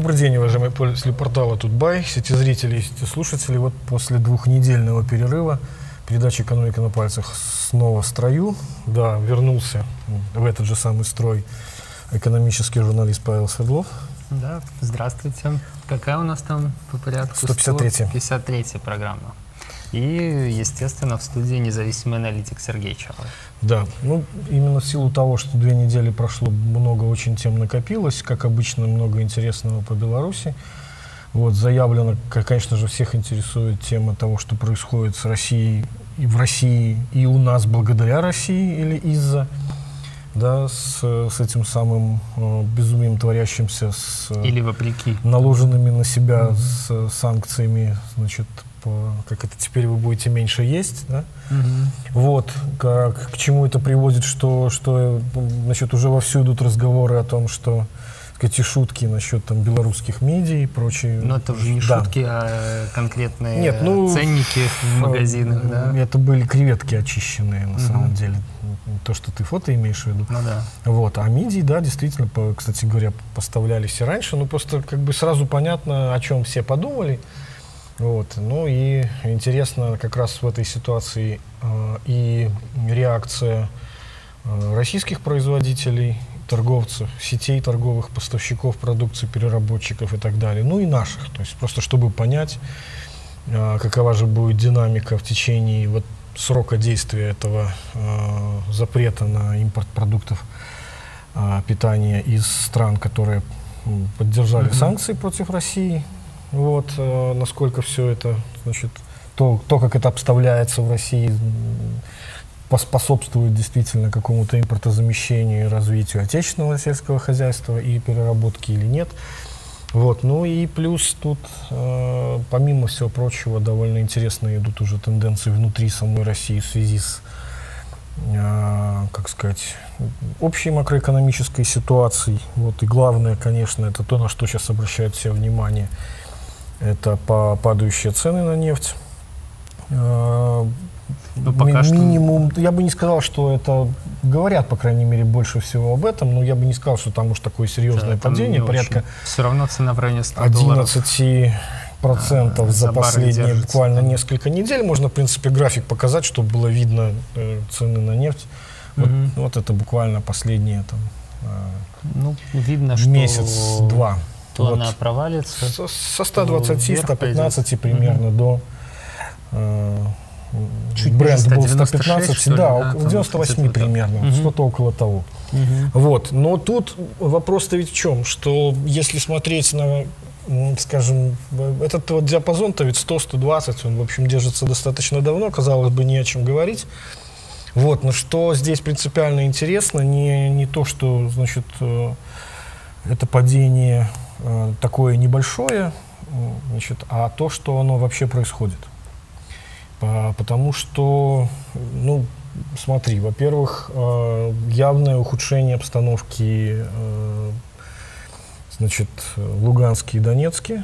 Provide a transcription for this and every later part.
Добрый день, уважаемые пользователи портала Тутбай, сети-зрители и сети-слушатели. Вот после двухнедельного перерыва передача «Экономика на пальцах» снова в строю. Да, вернулся в этот же самый строй экономический журналист Павел Свердлов. Да, здравствуйте. Какая у нас там по порядку? 153-я. 153-я программа. И, естественно, в студии независимый аналитик Сергей Чалов. Да, ну именно в силу того, что 2 недели прошло, много очень тем накопилось, как обычно, много интересного по Беларуси. Вот, заявлено, конечно же, всех интересует тема того, что происходит с Россией и в России, и у нас благодаря России или из-за, да, с этим самым безумием, творящимся, с или вопреки наложенными на себя с санкциями, значит, как это теперь вы будете меньше есть, да? Вот, к чему это приводит, что значит, уже вовсю идут разговоры о том, что эти шутки насчет там белорусских медиа и прочее. Но это уже не шутки, а конкретные ценники в магазинах, да? Это были креветки очищенные, на самом деле. То, что ты фото имеешь в виду. Ну да. Вот. А мидии, да, действительно, кстати говоря, поставлялись и раньше. Ну, просто как бы сразу понятно, о чем все подумали. Вот. Ну и интересно как раз в этой ситуации и реакция российских производителей, торговцев, сетей торговых, поставщиков продукции, переработчиков и так далее, ну и наших. То есть просто чтобы понять, какова же будет динамика в течение вот срока действия этого запрета на импорт продуктов питания из стран, которые поддержали санкции против России. Вот, насколько все это, значит, то, как это обставляется в России, поспособствует действительно какому-то импортозамещению и развитию отечественного сельского хозяйства и переработки или нет. Вот, ну и плюс тут, помимо всего прочего, довольно интересные идут уже тенденции внутри самой России в связи с, как сказать, общей макроэкономической ситуацией. Вот, и главное, конечно, это то, на что сейчас обращают все внимание. Это падающие цены на нефть. Минимум, я бы не сказал, что это говорят, по крайней мере, больше всего об этом, но я бы не сказал, что там уж такое серьезное падение, порядка все равно цена в районе 100 11% за последние буквально несколько недель. Можно, в принципе, график показать, чтобы было видно цены на нефть. Вот это буквально последние там, видно, месяц-два. То она провалится. Со 120-115 примерно до... Чуть бренд был 115, 96, да, 98 примерно, что-то около того. Вот. Но тут вопрос-то ведь в чем, что если смотреть на, скажем, этот вот диапазон-то ведь 100-120, он, в общем, держится достаточно давно, казалось бы, не о чем говорить. Вот. Но что здесь принципиально интересно, не то, что, значит, это падение такое небольшое, значит, а то, что оно вообще происходит. Потому что, ну, смотри, во-первых, явное ухудшение обстановки, значит, в Луганске и Донецке,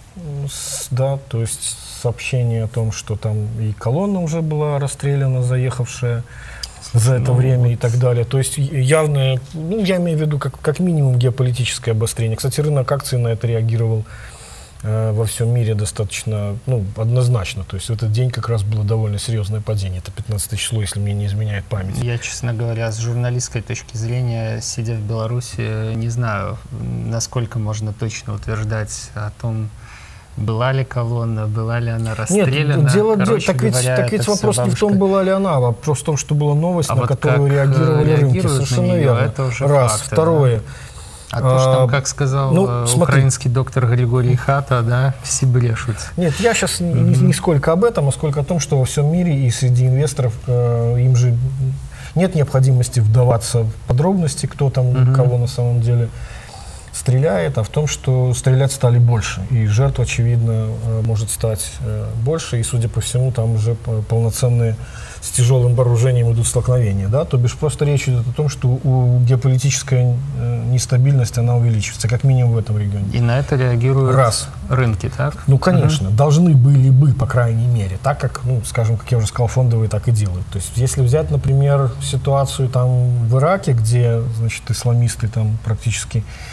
да, то есть сообщение о том, что там и колонна уже была расстреляна, заехавшая за это время и так далее. То есть явное, ну, я имею в виду как минимум геополитическое обострение. Кстати, рынок акций на это реагировал во всем мире достаточно, ну, однозначно. То есть в этот день как раз было довольно серьезное падение. Это 15 число, если мне не изменяет память. Я, честно говоря, с журналистской точки зрения, сидя в Беларуси, не знаю, насколько можно точно утверждать о том, была ли колонна, была ли она расстреляна. Нет, так ведь вопрос не в том, была ли она, а вопрос в том, что была новость, на которую реагировали рынки. Совершенно верно. Это уже раз. Факты, Второе. Да? А то, что там, как сказал украинский доктор Григорий Хата, да, все брешут. Нет, я сейчас не сколько об этом, а сколько о том, что во всем мире и среди инвесторов им же нет необходимости вдаваться в подробности, кто там, кого на самом деле стреляет, а в том, что стрелять стали больше. И жертв, очевидно, может стать больше. И, судя по всему, там уже полноценные с тяжелым вооружением идут столкновения. Да? То бишь просто речь идет о том, что геополитическая нестабильность, она увеличивается, как минимум в этом регионе. И на это реагируют рынки, так? Ну, конечно. Должны были бы, по крайней мере. Так как, ну, скажем, как я уже сказал, фондовые так и делают. То есть, если взять, например, ситуацию там в Ираке, где, значит, исламисты там практически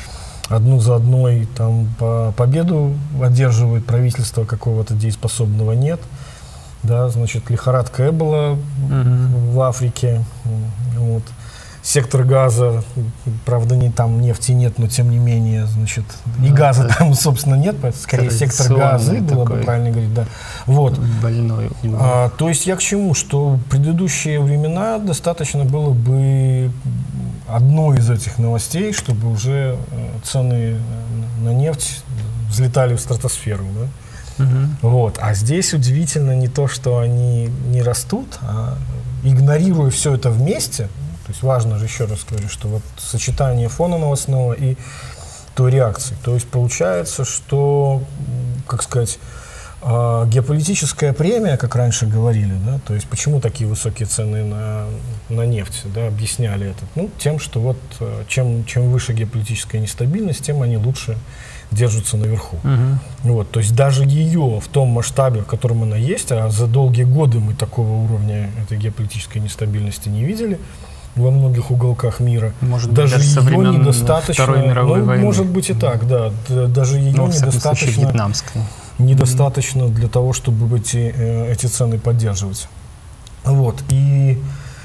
одну за одной там победу одерживают, правительства какого-то дееспособного нет. Да, значит, лихорадка Эбола в Африке. Вот. Сектор газа, правда, там нефти нет, но тем не менее, значит, и газа там, собственно, нет, скорее сектор газа, было бы правильно говорить, да. Вот. Больной. То есть я к чему? Что в предыдущие времена достаточно было бы одной из этих новостей, чтобы уже цены на нефть взлетали в стратосферу, да? Вот. А здесь удивительно не то, что они не растут, а игнорируя все это вместе. То есть важно же, еще раз говорю, что вот сочетание фона новостного и той реакции. То есть получается, что, как сказать, геополитическая премия, как раньше говорили, да, то есть почему такие высокие цены на нефть, да, объясняли это? Ну, тем, что вот чем выше геополитическая нестабильность, тем они лучше держатся наверху. Вот, то есть даже ее в том масштабе, в котором она есть, а за долгие годы мы такого уровня этой геополитической нестабильности не видели во многих уголках мира. Может быть, даже со ее времен недостаточно, Второй мировой войны. Может быть и так, да. Даже ее недостаточно для того, чтобы эти цены поддерживать. Вот. И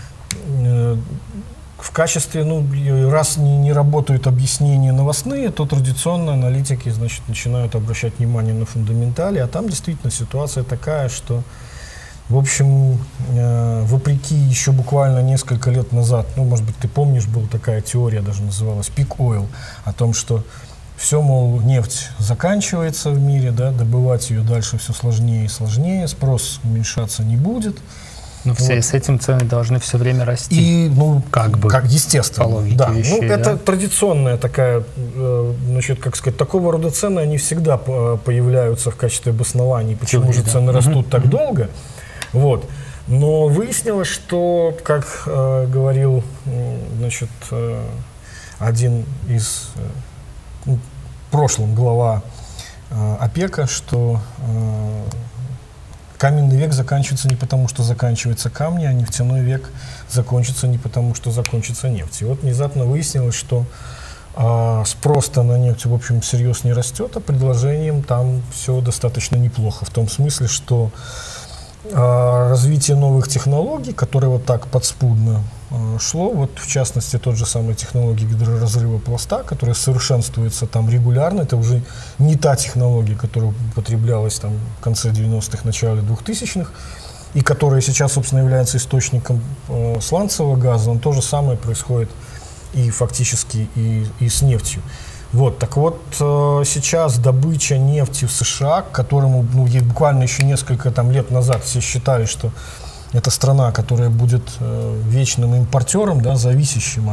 в качестве, раз не работают объяснения новостные, то традиционно аналитики, значит, начинают обращать внимание на фундаментали, а там действительно ситуация такая, что, в общем, вопреки еще буквально несколько лет назад, может быть, ты помнишь, была такая теория, даже называлась Peak Oil, о том, что все, мол, нефть заканчивается в мире, да, добывать ее дальше все сложнее и сложнее, спрос уменьшаться не будет. Но в связи с этим цены должны все время расти. И, как естественно. По логике вещей, это традиционная такая, значит, как сказать, такого рода цены, они всегда появляются в качестве обоснований, почему же цены растут так долго. Вот. Но выяснилось, что, как говорил, значит, один из в прошлом глава ОПЕКа, что каменный век заканчивается не потому, что заканчиваются камни, а нефтяной век закончится не потому, что закончится нефть. И вот внезапно выяснилось, что спрос-то на нефть, в общем, всерьез не растет, а предложением там все достаточно неплохо. В том смысле, что развитие новых технологий, которое вот так подспудно шло, вот в частности тот же самый технология гидроразрыва пласта, которая совершенствуется там регулярно, это уже не та технология, которая употреблялась там в конце 90-х, начале 2000-х, и которая сейчас, собственно, является источником сланцевого газа, но то же самое происходит и фактически и с нефтью. Вот, так вот, сейчас добыча нефти в США, к которому буквально еще несколько лет назад все считали, что это страна, которая будет вечным импортером, да, зависящим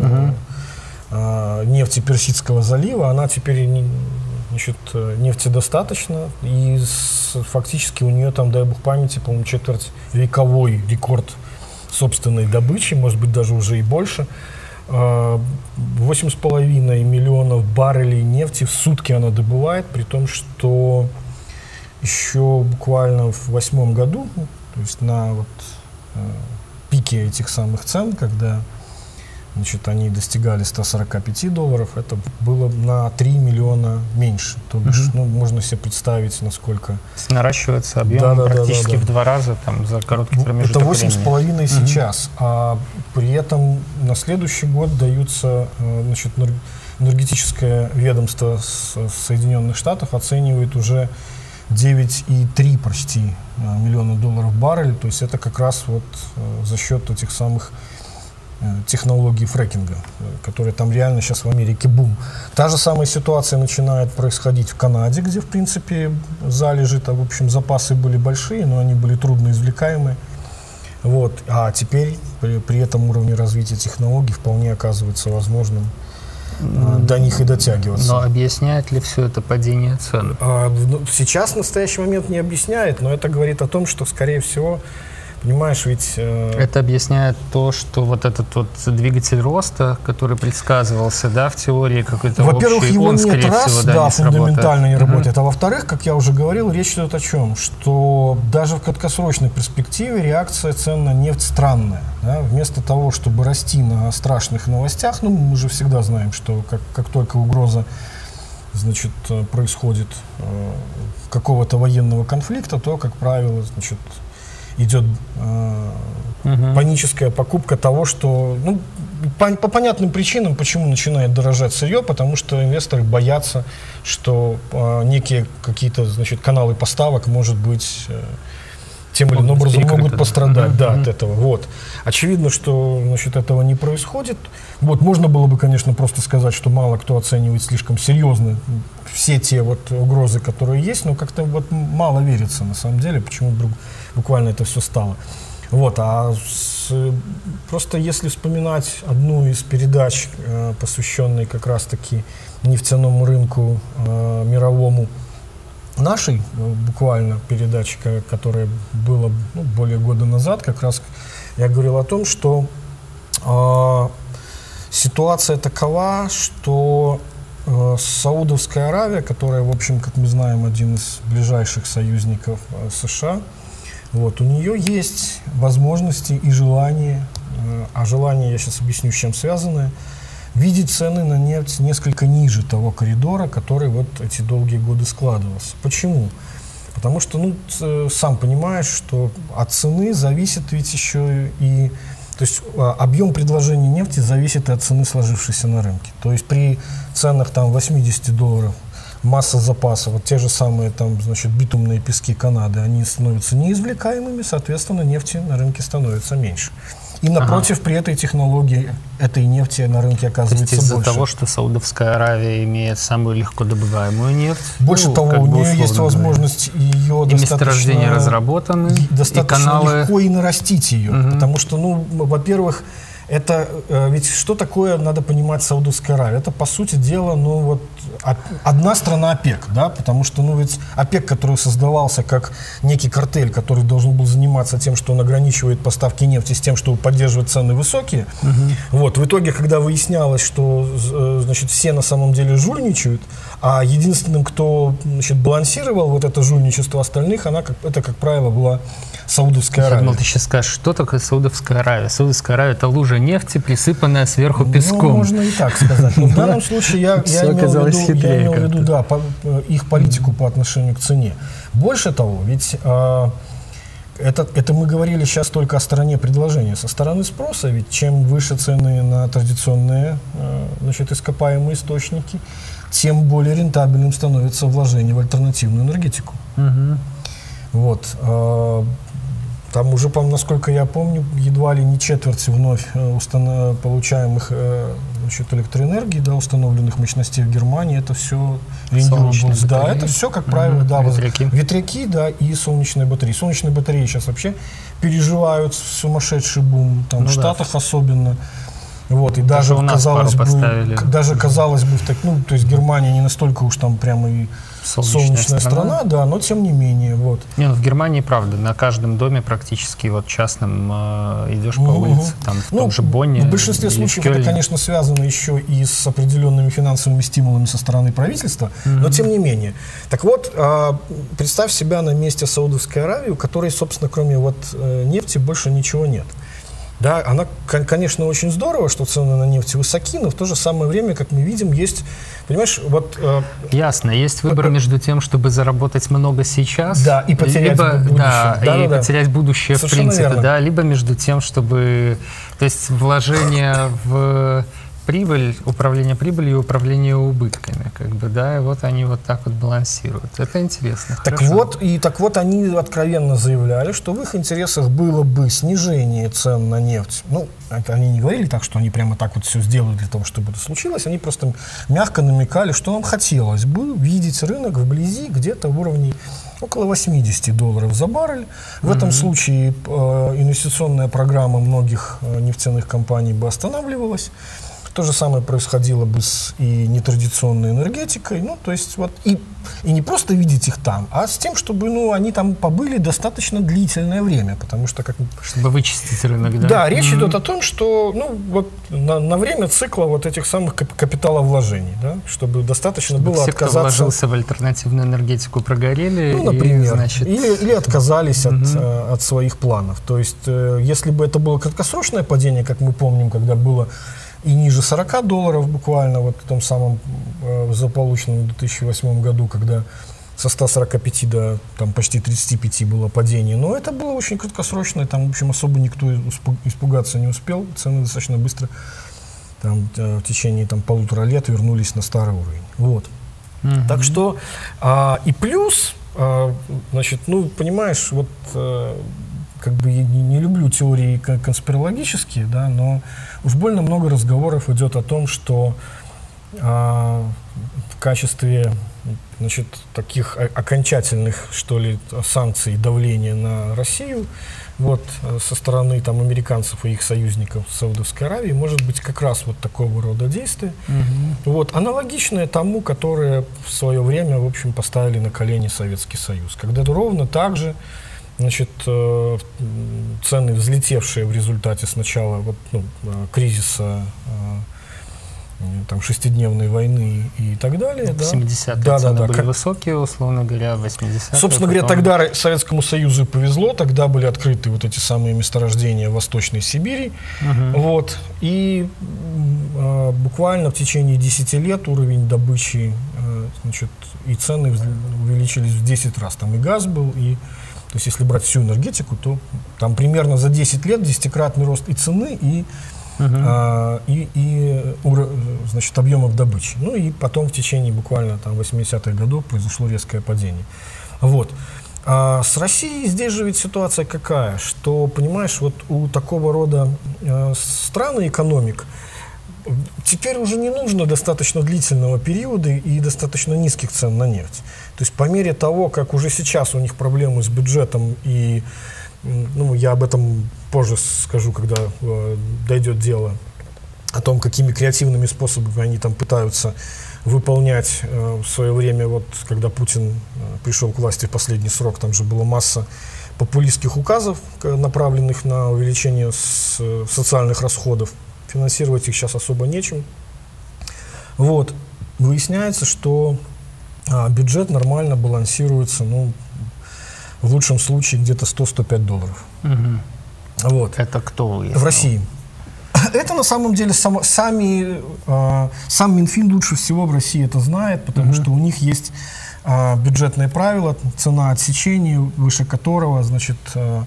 от нефти Персидского залива, она теперь нефтедостаточна, и фактически у нее там, дай бог памяти, по-моему, четвертьвековой рекорд собственной добычи, может быть, даже уже и больше. 8,5 миллионов баррелей нефти в сутки она добывает, при том, что еще буквально в 2008 году, то есть на пике этих самых цен, когда, значит, они достигали $145, это было на 3 миллиона меньше. То бишь, можно себе представить, насколько... Наращивается объем практически в 2 раза там, за короткий промежуток времени. Это 8,5 сейчас, а при этом на следующий год даются, значит, энергетическое ведомство Соединенных Штатов оценивает уже 9,3 почти миллиона долларов баррель, то есть это как раз вот за счет этих самых технологий фрекинга, которые там реально сейчас в Америке бум. Та же самая ситуация начинает происходить в Канаде, где, в принципе, залежи, в общем, запасы были большие, но они были трудно извлекаемые. Вот. А теперь при этом уровне развития технологий вполне оказывается возможным до них и дотягиваться. Но объясняет ли все это падение цен? Сейчас в настоящий момент не объясняет, но это говорит о том, что, скорее всего, Понимаешь, ведь... Это объясняет то, что вот этот вот двигатель роста, который предсказывался, да, в теории какой-то во-первых, общий, его он, нет, скорее раз, всего, да, не фундаментально не сработает. работает. А во-вторых, как я уже говорил, речь идет о чем? Что даже в краткосрочной перспективе реакция цен на нефть странная. Да? Вместо того, чтобы расти на страшных новостях, ну, мы же всегда знаем, что как только угроза, значит, происходит какого-то военного конфликта, то, как правило, значит, идет паническая покупка того, что, ну, по понятным причинам, почему начинает дорожать сырье, потому что инвесторы боятся, что некие какие-то, значит, каналы поставок, может быть, тем или иным образом могут пострадать от этого. Вот. Очевидно, что, значит, этого не происходит. Вот, можно было бы, конечно, просто сказать, что мало кто оценивает слишком серьезно все те вот угрозы, которые есть, но как-то вот мало верится на самом деле, почему вдруг буквально это все стало. Вот, просто если вспоминать одну из передач, посвященной как раз-таки нефтяному рынку мировому, нашей буквально передачи, которая была более года назад, как раз я говорил о том, что ситуация такова, что Саудовская Аравия, которая, в общем, как мы знаем, один из ближайших союзников США, вот, у нее есть возможности и желание, а желание, я сейчас объясню, с чем связано, видеть цены на нефть несколько ниже того коридора, который вот эти долгие годы складывался. Почему? Потому что, ну, сам понимаешь, что от цены зависит ведь еще и... То есть объем предложения нефти зависит и от цены, сложившейся на рынке. То есть при ценах там $80 масса запасов, вот те же самые там, значит, битумные пески Канады, они становятся неизвлекаемыми, соответственно, нефти на рынке становится меньше. И напротив, при этой технологии этой нефти на рынке оказывается больше. Из-за того, что Саудовская Аравия имеет самую легко добываемую нефть. Больше того, у нее есть возможность ее месторождения разработаны, достаточно и каналы... легко и нарастить ее. Потому что, ну, во-первых, это ведь что такое, надо понимать, Саудовская Аравия? Это, по сути дела, ну вот одна страна ОПЕК, да, потому что, ну ведь ОПЕК, который создавался как некий картель, который должен был заниматься тем, что он ограничивает поставки нефти с тем, чтобы поддерживать цены высокие, вот, в итоге, когда выяснялось, что, значит, все на самом деле жульничают, а единственным, кто, значит, балансировал вот это жульничество остальных, это, как правило, была Саудовская Аравия. Я думал, ты сейчас скажешь, что такое Саудовская Аравия? Саудовская Аравия — это лужа нефти, присыпанная сверху песком. Ну, можно и так сказать. Но в данном случае я имел в виду, да, их политику по отношению к цене. Больше того, ведь это мы говорили сейчас только о стороне предложения. Со стороны спроса, ведь чем выше цены на традиционные, значит, ископаемые источники, тем более рентабельным становится вложение в альтернативную энергетику. Вот. Там уже, насколько я помню, едва ли не четверть вновь получаемых, значит, электроэнергии, да, установленных мощностей в Германии, это все renewables, да, это все, как правило, да, ветряки, да, и солнечные батареи. Солнечные батареи сейчас вообще переживают сумасшедший бум, там, в Штатах особенно. Вот, и даже казалось бы, ну, то есть Германия не настолько уж там прямо и солнечная страна, да, но тем не менее, вот. Не, ну в Германии, правда, на каждом доме практически вот частным идешь по улице, там в том же Бонне. В большинстве случаев это, конечно, связано еще и с определенными финансовыми стимулами со стороны правительства, но тем не менее. Так вот, представь себя на месте Саудовской Аравии, у которой, собственно, кроме вот нефти больше ничего нет. Да, она, конечно, очень здорово, что цены на нефть высоки, но в то же самое время, как мы видим, есть, понимаешь, вот... Ясно, есть выбор между тем, чтобы заработать много сейчас, да, и потерять будущее. И потерять будущее, совершенно в принципе, да, либо между тем, чтобы... То есть вложение в прибыль, управление прибылью и управление убытками, как бы, да, и вот они вот так вот балансируют. Это интересно. Так вот, они откровенно заявляли, что в их интересах было бы снижение цен на нефть. Ну, они не говорили так, что они прямо так вот все сделают для того, чтобы это случилось. Они просто мягко намекали, что нам хотелось бы видеть рынок вблизи где-то в уровне около $80 за баррель. В этом случае инвестиционная программа многих нефтяных компаний бы останавливалась. То же самое происходило бы с и нетрадиционной энергетикой. Ну, то есть вот и не просто видеть их там, а с тем, чтобы они там побыли достаточно длительное время, потому что чтобы вычистить рынок, да? Да, речь идет о том, что вот на время цикла вот этих самых капиталовложений, да, чтобы достаточно было все, отказаться. Кто вложился в альтернативную энергетику, прогорели, например, значит... или отказались от своих планов. То есть, если бы это было краткосрочное падение, как мы помним, когда было и ниже $40 буквально, вот в том самом злополучном 2008 году, когда со 145 до там, почти 35 было падение. Но это было очень краткосрочное, там, в общем, особо никто испугаться не успел. Цены достаточно быстро там, в течение там, 1,5 лет вернулись на старый уровень. Вот. Так что, и плюс, значит, понимаешь, вот как бы я не люблю теории конспирологические, да, но уж больно много разговоров идет о том, что в качестве, значит, таких окончательных, что ли, санкций и давления на Россию вот, со стороны там, американцев и их союзников Саудовской Аравии может быть как раз вот такого рода действия, вот, аналогичное тому, которое в свое время, в общем, поставили на колени Советский Союз, когда ровно так же, значит, цены, взлетевшие в результате сначала вот, кризиса, там, 6-дневной войны и так далее. В 70-е цены были высокие, условно говоря, в 80-е. Собственно говоря, тогда Советскому Союзу повезло, тогда были открыты вот эти самые месторождения в Восточной Сибири. Вот, и буквально в течение 10 лет уровень добычи, значит, и цены увеличились в 10 раз. Там и газ был, и то есть, если брать всю энергетику, то там примерно за 10 лет 10-кратный рост и цены, и значит, объемов добычи. Ну и потом в течение буквально там 80-х годов произошло резкое падение. Вот. А с Россией здесь же ведь ситуация какая, что, понимаешь, вот у такого рода стран и экономик теперь уже не нужно достаточно длительного периода и достаточно низких цен на нефть. То есть по мере того, как уже сейчас у них проблемы с бюджетом, и я об этом позже скажу, когда дойдет дело, о том, какими креативными способами они там пытаются выполнять в свое время, вот когда Путин пришел к власти в последний срок, там же была масса популистских указов, направленных на увеличение социальных расходов. Финансировать их сейчас особо нечем. Вот. Выясняется, что бюджет нормально балансируется, в лучшем случае где-то $100-105. Вот. Это кто выяснил? В России. Это на самом деле сам Минфин лучше всего в России это знает, потому что у них есть бюджетные правила, цена отсечения, выше которого, значит,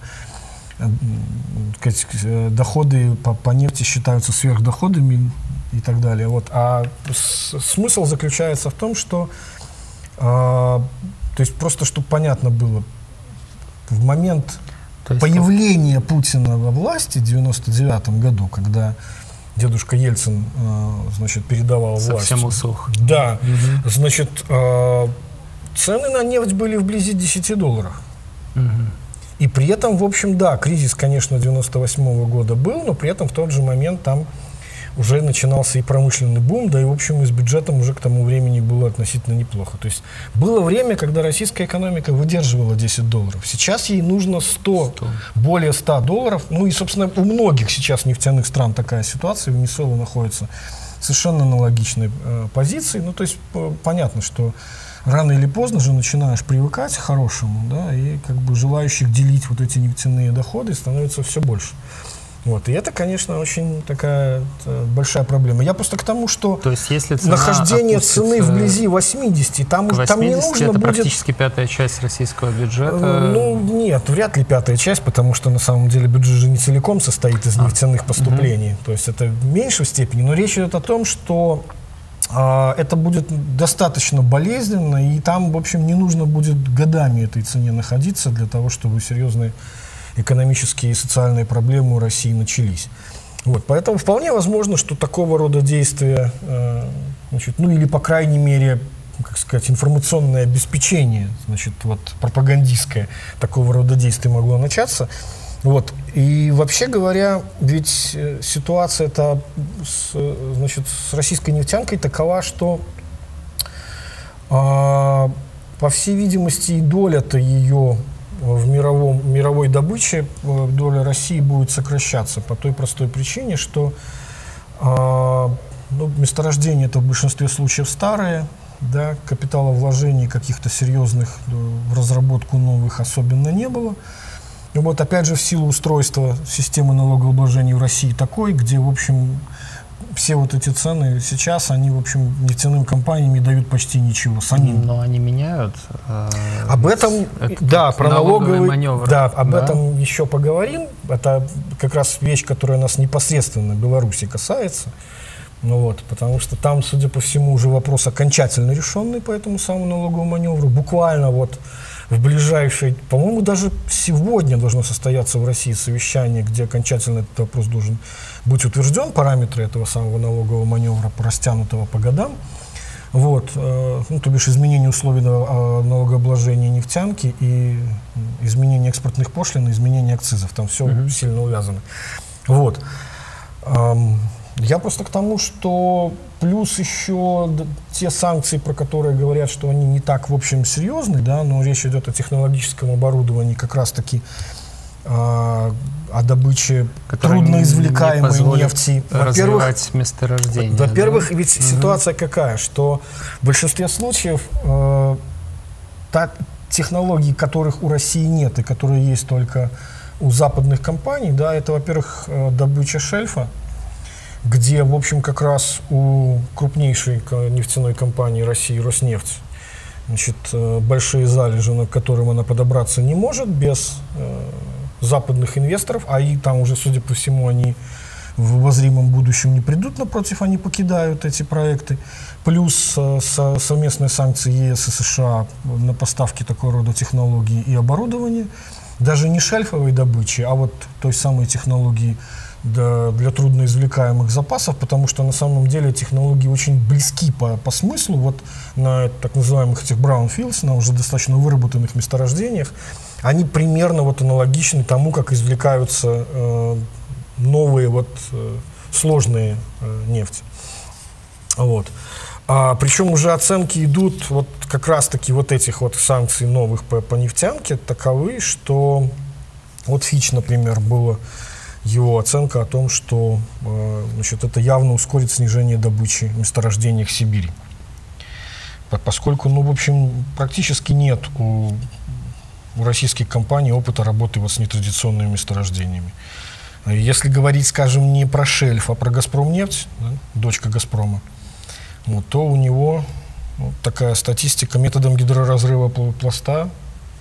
доходы по нефти считаются сверхдоходами и так далее. Вот. А смысл заключается в том, что, то есть просто чтобы понятно было, в момент появления Путина во власти в 1999 году, когда дедушка Ельцин, значит, передавал власть. Совсем усох. Да, значит, цены на нефть были вблизи $10. И при этом, в общем, да, кризис, конечно, 98 года был, но при этом в тот же момент там уже начинался и промышленный бум, да и, в общем, и с бюджетом уже к тому времени было относительно неплохо. То есть было время, когда российская экономика выдерживала $10. Сейчас ей нужно 100, более $100. Ну и, собственно, у многих сейчас нефтяных стран такая ситуация. Венесуэла находится в совершенно аналогичной позиции. Ну, то есть понятно, что рано или поздно же начинаешь привыкать к хорошему, да, и как бы желающих делить вот эти нефтяные доходы становится все больше. Вот. И это, конечно, очень такая большая проблема. Я просто к тому, что то есть, если нахождение цены вблизи 80, там не нужно это будет... практически 5-я часть российского бюджета? Нет, вряд ли 5-я часть, потому что на самом деле бюджет же не целиком состоит из нефтяных поступлений. То есть это в меньшей степени. Но речь идет о том, что это будет достаточно болезненно, и там, в общем, не нужно будет годами этой цене находиться для того, чтобы серьезные экономические и социальные проблемы у России начались. Вот, поэтому вполне возможно, что такого рода действия, значит, или, по крайней мере, как сказать, информационное обеспечение, значит, вот, пропагандистское такого рода действия могло начаться. Вот. И вообще говоря, ведь ситуация-то с российской нефтянкой такова, что, по всей видимости, и доля-то ее в мировой добыче, доля России будет сокращаться по той простой причине, что месторождения это в большинстве случаев старые, да, капиталовложений каких-то серьезных в разработку новых особенно не было. И вот опять же в силу устройства системы налогообложения в России такой, где, в общем, все вот эти цены сейчас, они, в общем, нефтяным компаниям не дают почти ничего самим. Но они меняют. Об этом, да, про налоговый маневр. Да, об да? этом еще поговорим. Это как раз вещь, которая нас непосредственно в Беларуси касается. Ну вот, потому что там, судя по всему, уже вопрос окончательно решенный по этому самому налоговому маневру. Буквально вот в ближайшие, по-моему, даже сегодня должно состояться в России совещание, где окончательно этот вопрос должен быть утвержден, параметры этого самого налогового маневра, растянутого по годам. Вот, ну, то бишь изменение условий налогообложения нефтянки и изменение экспортных пошлин, изменение акцизов. Там все сильно увязано. Вот. Я просто к тому, что плюс еще те санкции, про которые говорят, что они не так, в общем, серьезны, да, но речь идет о технологическом оборудовании, как раз-таки о добыче трудноизвлекаемой нефти. Развивать месторождение. Во-первых, ведь ситуация какая, что в большинстве случаев технологий, которых у России нет и которые есть только у западных компаний, да, это, во-первых, добыча шельфа, где, в общем, как раз у крупнейшей нефтяной компании России «Роснефть», значит, большие залежи, на которым она подобраться не может без западных инвесторов, а и там уже, судя по всему, они в обозримом будущем не придут напротив, они покидают эти проекты. Плюс совместные санкции ЕС и США на поставки такого рода технологий и оборудования. Даже не шельфовой добычи, а вот той самой технологии для трудноизвлекаемых запасов, потому что на самом деле технологии очень близки по смыслу. Вот на так называемых этих brownfields, на уже достаточно выработанных месторождениях, они примерно вот аналогичны тому, как извлекаются новые вот сложные нефти. Вот. Причем уже оценки идут вот как раз-таки вот этих вот санкций новых по нефтянке таковы, что вот Fitch, например, было его оценка о том, что значит, это явно ускорит снижение добычи в месторождениях Сибири. Поскольку, ну, в общем, практически нет у российских компаний опыта работы вот с нетрадиционными месторождениями. Если говорить, скажем, не про шельф, а про «Газпромнефть», да, дочка «Газпрома», вот, то у него вот такая статистика: методом гидроразрыва пласта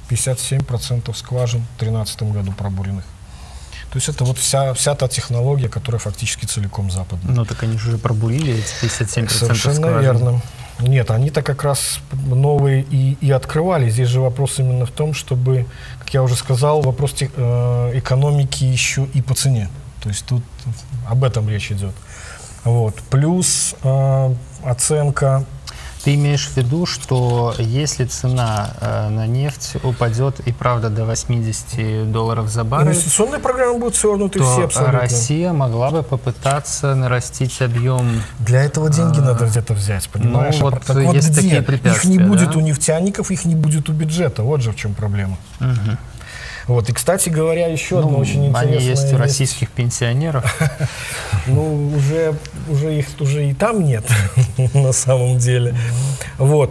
57% скважин в 2013 году пробуренных. То есть это вот вся та технология, которая фактически целиком западная. Ну так они же уже пробурили эти 57% Совершенно скважин. Верно. Нет, они-то как раз новые и открывали. Здесь же вопрос именно в том, чтобы, как я уже сказал, вопрос экономики еще и по цене. То есть тут об этом речь идет. Вот. Плюс оценка... Ты имеешь в виду, что если цена на нефть упадет и правда до $80 за баррель, инвестиционные программы будут свернуты все абсолютно. Россия могла бы попытаться нарастить объем. Для этого деньги надо где-то взять, понимаешь? Ну, вот так есть где? такие препятствия. Их не будет да? у нефтяников, их не будет у бюджета. Вот же в чем проблема. Угу. Вот. И, кстати говоря, еще одна очень интересная... Они есть у российских пенсионеров. Ну, уже их и там нет, на самом деле. Вот.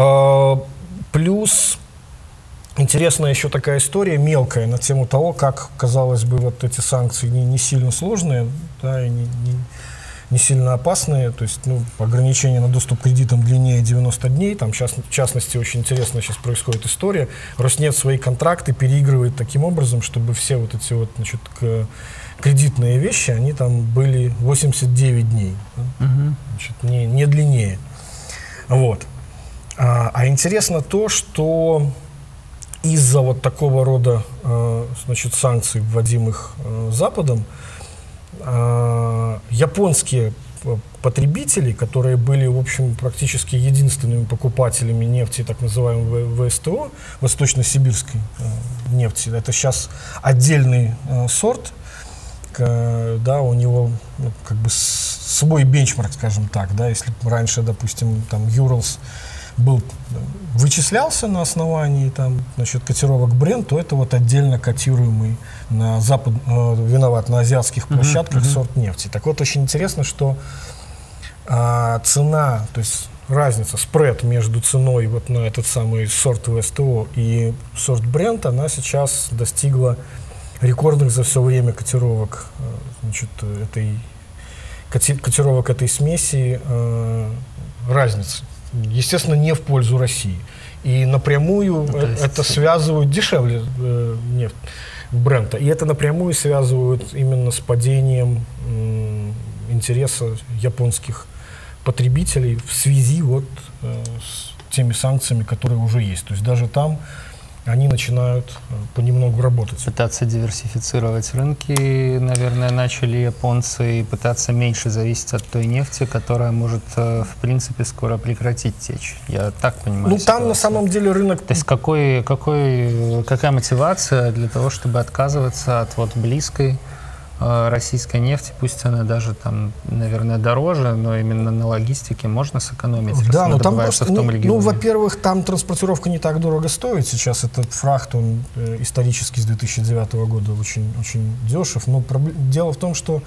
Плюс интересная еще такая история, мелкая, на тему того, как, казалось бы, вот эти санкции не сильно сложные, да, и не сильно опасные, то есть, ну, ограничение на доступ к кредитам длиннее 90 дней, там, в частности, очень интересная сейчас происходит история, Роснефть свои контракты переигрывает таким образом, чтобы все вот эти вот, значит, кредитные вещи, они там были 89 дней, значит, не длиннее. Вот. А интересно то, что из-за вот такого рода, значит, санкций, вводимых Западом, японские потребителей, которые были, в общем, практически единственными покупателями нефти, так называемой ВСТО, восточно-сибирской нефти. Это сейчас отдельный сорт, да, у него как бы свой бенчмарк, скажем так, да, если раньше, допустим, там Urals вычислялся на основании там, значит, котировок Brent, то это вот отдельно котируемый на на азиатских площадках сорт нефти. Так вот, очень интересно, что цена, то есть разница, спред между ценой вот на этот самый сорт ВСТО и сорт Brent, она сейчас достигла рекордных за все время котировок, значит, котировок этой смеси разницы. Естественно, не в пользу России. И напрямую это связывают дешевле нефть Брента. И это напрямую связывают именно с падением интереса японских потребителей в связи вот с теми санкциями, которые уже есть. То есть даже там они начинают понемногу работать. Пытаться диверсифицировать рынки, наверное, начали японцы, и пытаться меньше зависеть от той нефти, которая может, в принципе, скоро прекратить течь. Я так понимаю. Ну, там на самом деле рынок... То есть какая мотивация для того, чтобы отказываться от вот близкой российской нефти, пусть она даже там, наверное, дороже, но именно на логистике можно сэкономить, да, но там просто, в том регионе. Ну, во-первых, там транспортировка не так дорого стоит. Сейчас этот фрахт, он исторически с 2009 года очень, очень дешев. Но дело в том, что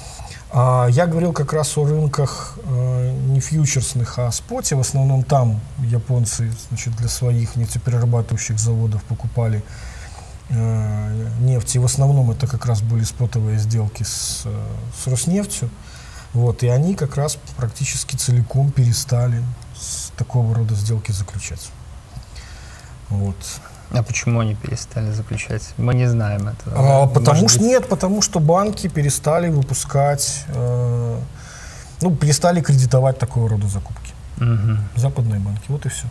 я говорил как раз о рынках не фьючерсных, а споте. В основном там японцы, значит, для своих нефтеперерабатывающих заводов покупали нефть, и в основном это как раз были спотовые сделки с Роснефтью, вот, и они как раз практически целиком перестали такого рода сделки заключать. Вот. А почему они перестали заключать? Мы не знаем этого. Потому что банки перестали выпускать, перестали кредитовать такого рода закупки. Западные банки, вот и все.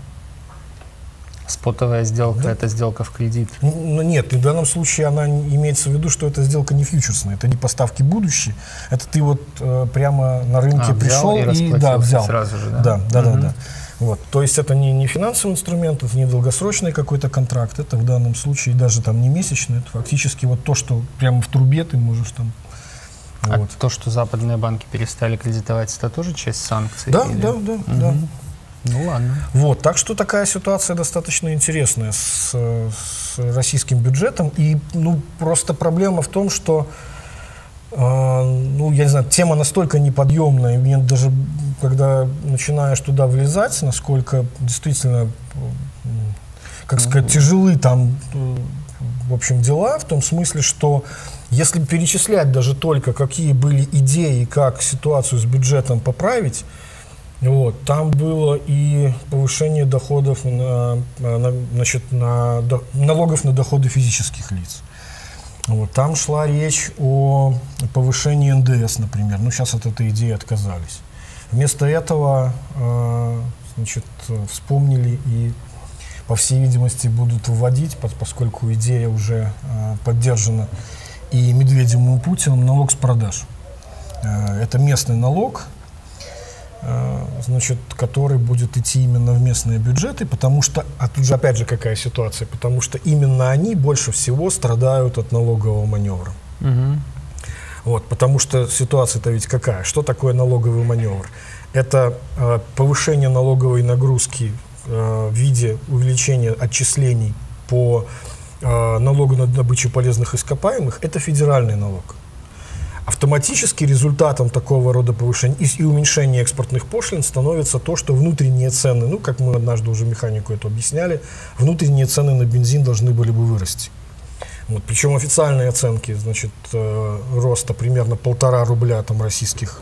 Спотовая сделка, да. Это сделка в кредит? Нет, в данном случае она имеется в виду, что эта сделка не фьючерсная, это не поставки будущие, это ты вот прямо на рынке пришел и взял. Сразу же, да? Да. Вот. То есть это не финансовый инструмент, это не долгосрочный какой-то контракт, это в данном случае даже там не месячный, это фактически вот то, что прямо в трубе ты можешь там. А вот. То, что западные банки перестали кредитовать, это тоже часть санкций? Да, или? Да. Ну ладно. Вот, так что такая ситуация достаточно интересная с российским бюджетом. И просто проблема в том, что я не знаю, тема настолько неподъемная, и мне даже, когда начинаешь туда влезать, насколько действительно, как сказать, тяжелы там, в общем, дела, в том смысле, что если перечислять даже только, какие были идеи, как ситуацию с бюджетом поправить, вот, там было и повышение доходов налогов на доходы физических лиц. Вот, там шла речь о повышении НДС, например. Сейчас от этой идеи отказались. Вместо этого вспомнили и, по всей видимости, будут вводить, поскольку идея уже поддержана и Медведевым, и Путиным, налог с продаж. Это местный налог, который будет идти именно в местные бюджеты, потому что, тут же опять же какая ситуация, потому что именно они больше всего страдают от налогового маневра. Вот, потому что ситуация-то ведь какая? Что такое налоговый маневр? Это повышение налоговой нагрузки в виде увеличения отчислений по налогу на добычу полезных ископаемых, это федеральный налог. Автоматически результатом такого рода повышения и уменьшения экспортных пошлин становится то, что внутренние цены, как мы однажды уже механику это объясняли, внутренние цены на бензин должны были бы вырасти. Вот, причем официальные оценки, роста примерно 1,5 рубля там, российских,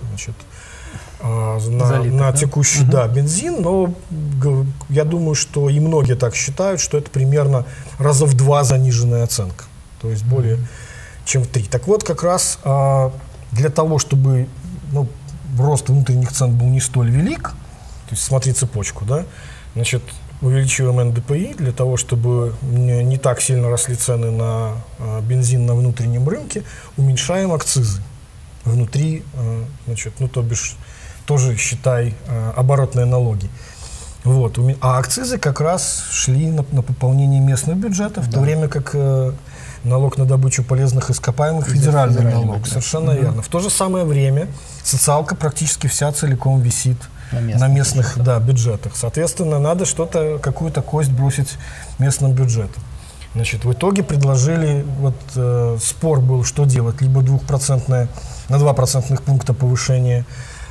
на текущий бензин, но я думаю, что и многие так считают, что это примерно раза в 2 заниженная оценка, то есть более чем в 3. Так вот, как раз для того, чтобы рост внутренних цен был не столь велик, то есть смотри цепочку, да, увеличиваем НДПИ для того, чтобы не так сильно росли цены на бензин на внутреннем рынке, уменьшаем акцизы. внутри, значит, ну, то бишь, тоже, считай, оборотные налоги. Вот. А акцизы как раз шли на пополнение местных бюджетов, в то время как налог на добычу полезных ископаемых федеральный налог. Да. Совершенно верно. В то же самое время социалка практически вся целиком висит на местных бюджетах. Соответственно, надо что-то, какую-то кость бросить местным бюджетам. Значит, в итоге предложили, вот спор был, что делать, либо на 2 процентных пункта повышение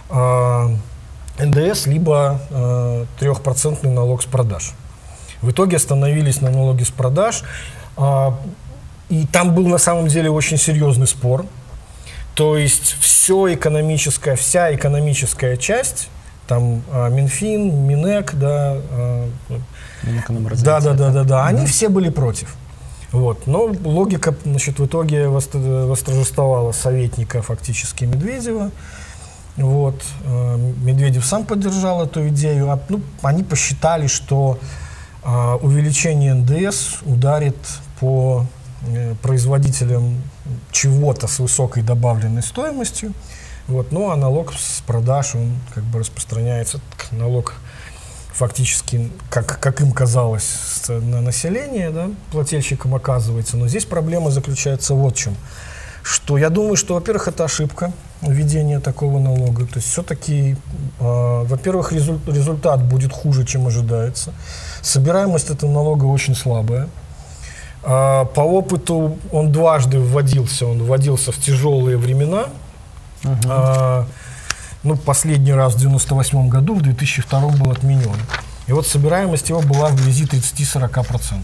НДС, либо 3% налог с продаж. В итоге остановились на налоге с продаж, и там был на самом деле очень серьезный спор. То есть вся экономическая часть, там Минфин, Минэк, они все были против. Вот. Но логика, значит, в итоге восторжествовала советника фактически Медведева. Вот. Медведев сам поддержал эту идею. Они посчитали, что увеличение НДС ударит по производителям чего-то с высокой добавленной стоимостью. Вот. Ну а налог с продаж, он как бы распространяется, налог фактически, как им казалось, на население, да, плательщикам оказывается. Но здесь проблема заключается вот в чем. Что я думаю, что, во-первых, это ошибка введения такого налога. То есть все-таки, во-первых, результат будет хуже, чем ожидается. Собираемость этого налога очень слабая. По опыту он дважды вводился. Он вводился в тяжелые времена. Последний раз в 1998 году, в 2002 был отменен. И вот собираемость его была вблизи 30-40%.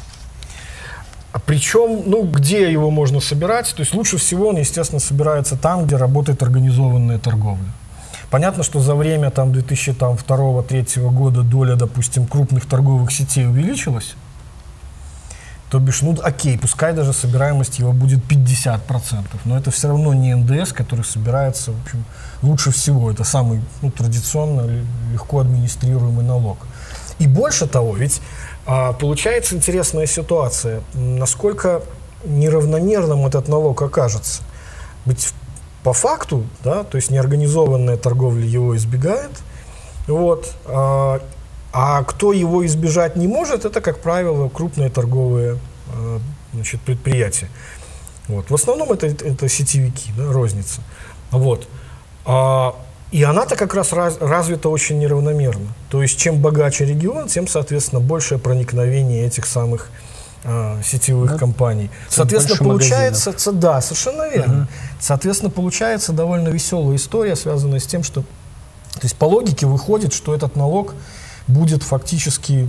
Причем, где его можно собирать? То есть лучше всего он, естественно, собирается там, где работает организованная торговля. Понятно, что за время 2002-2003 года доля, допустим, крупных торговых сетей увеличилась. То бишь, окей, пускай даже собираемость его будет 50%, но это все равно не НДС, который собирается, в общем, лучше всего. Это самый традиционно легко администрируемый налог. И больше того, ведь получается интересная ситуация, насколько неравномерным этот налог окажется. Ведь по факту, то есть неорганизованная торговля его избегает, вот, а кто его избежать не может, это, как правило, крупные торговые предприятия. Вот. В основном это сетевики, розница. Вот. И она-то как раз развита очень неравномерно. То есть чем богаче регион, тем, соответственно, большее проникновение этих самых сетевых компаний. Соответственно, получается, совершенно верно. Соответственно, получается довольно веселая история, связанная с тем, что, то есть по логике выходит, что этот налог будет фактически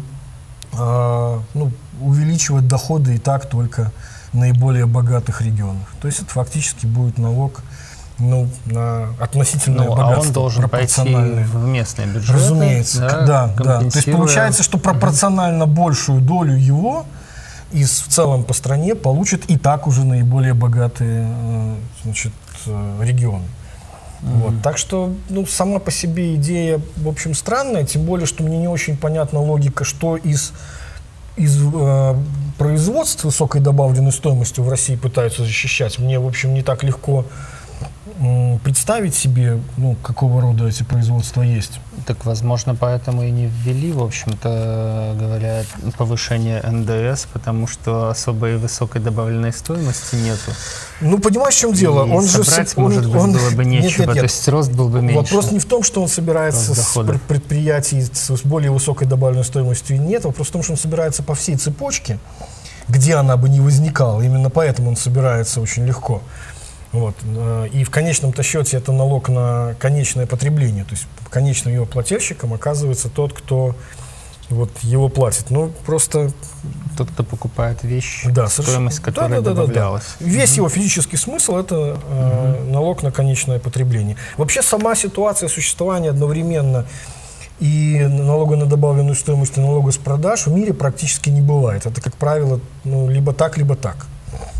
увеличивать доходы и так только наиболее богатых регионах. То есть это фактически будет налог на относительное богатство. А он должен пойти в местные бюджеты. Разумеется, да. То есть получается, что пропорционально большую долю его в целом по стране получат и так уже наиболее богатые регионы. Вот. Так что сама по себе идея, в общем, странная, тем более, что мне не очень понятна логика, что из производств с высокой добавленной стоимостью в России пытаются защищать. Мне, в общем, не так легко представить себе, какого рода эти производства есть. Так, возможно, поэтому и не ввели, в общем-то, говоря, повышение НДС, потому что особой высокой добавленной стоимости нету. Понимаешь, в чем дело? И он собрать, может быть, было бы нечего, то есть рост был бы меньше. Вопрос не в том, что он собирается с предприятий с более высокой добавленной стоимостью, нет. Вопрос в том, что он собирается по всей цепочке, где она бы не возникала. Именно поэтому он собирается очень легко. Вот. И в конечном-то счете это налог на конечное потребление. То есть конечным его плательщиком оказывается тот, кто его платит. Просто тот, кто покупает вещь, стоимость которой добавлялась. Весь его физический смысл – это налог на конечное потребление. Вообще сама ситуация существования одновременно и налога на добавленную стоимость, и налога с продаж в мире практически не бывает. Это, как правило, либо так, либо так.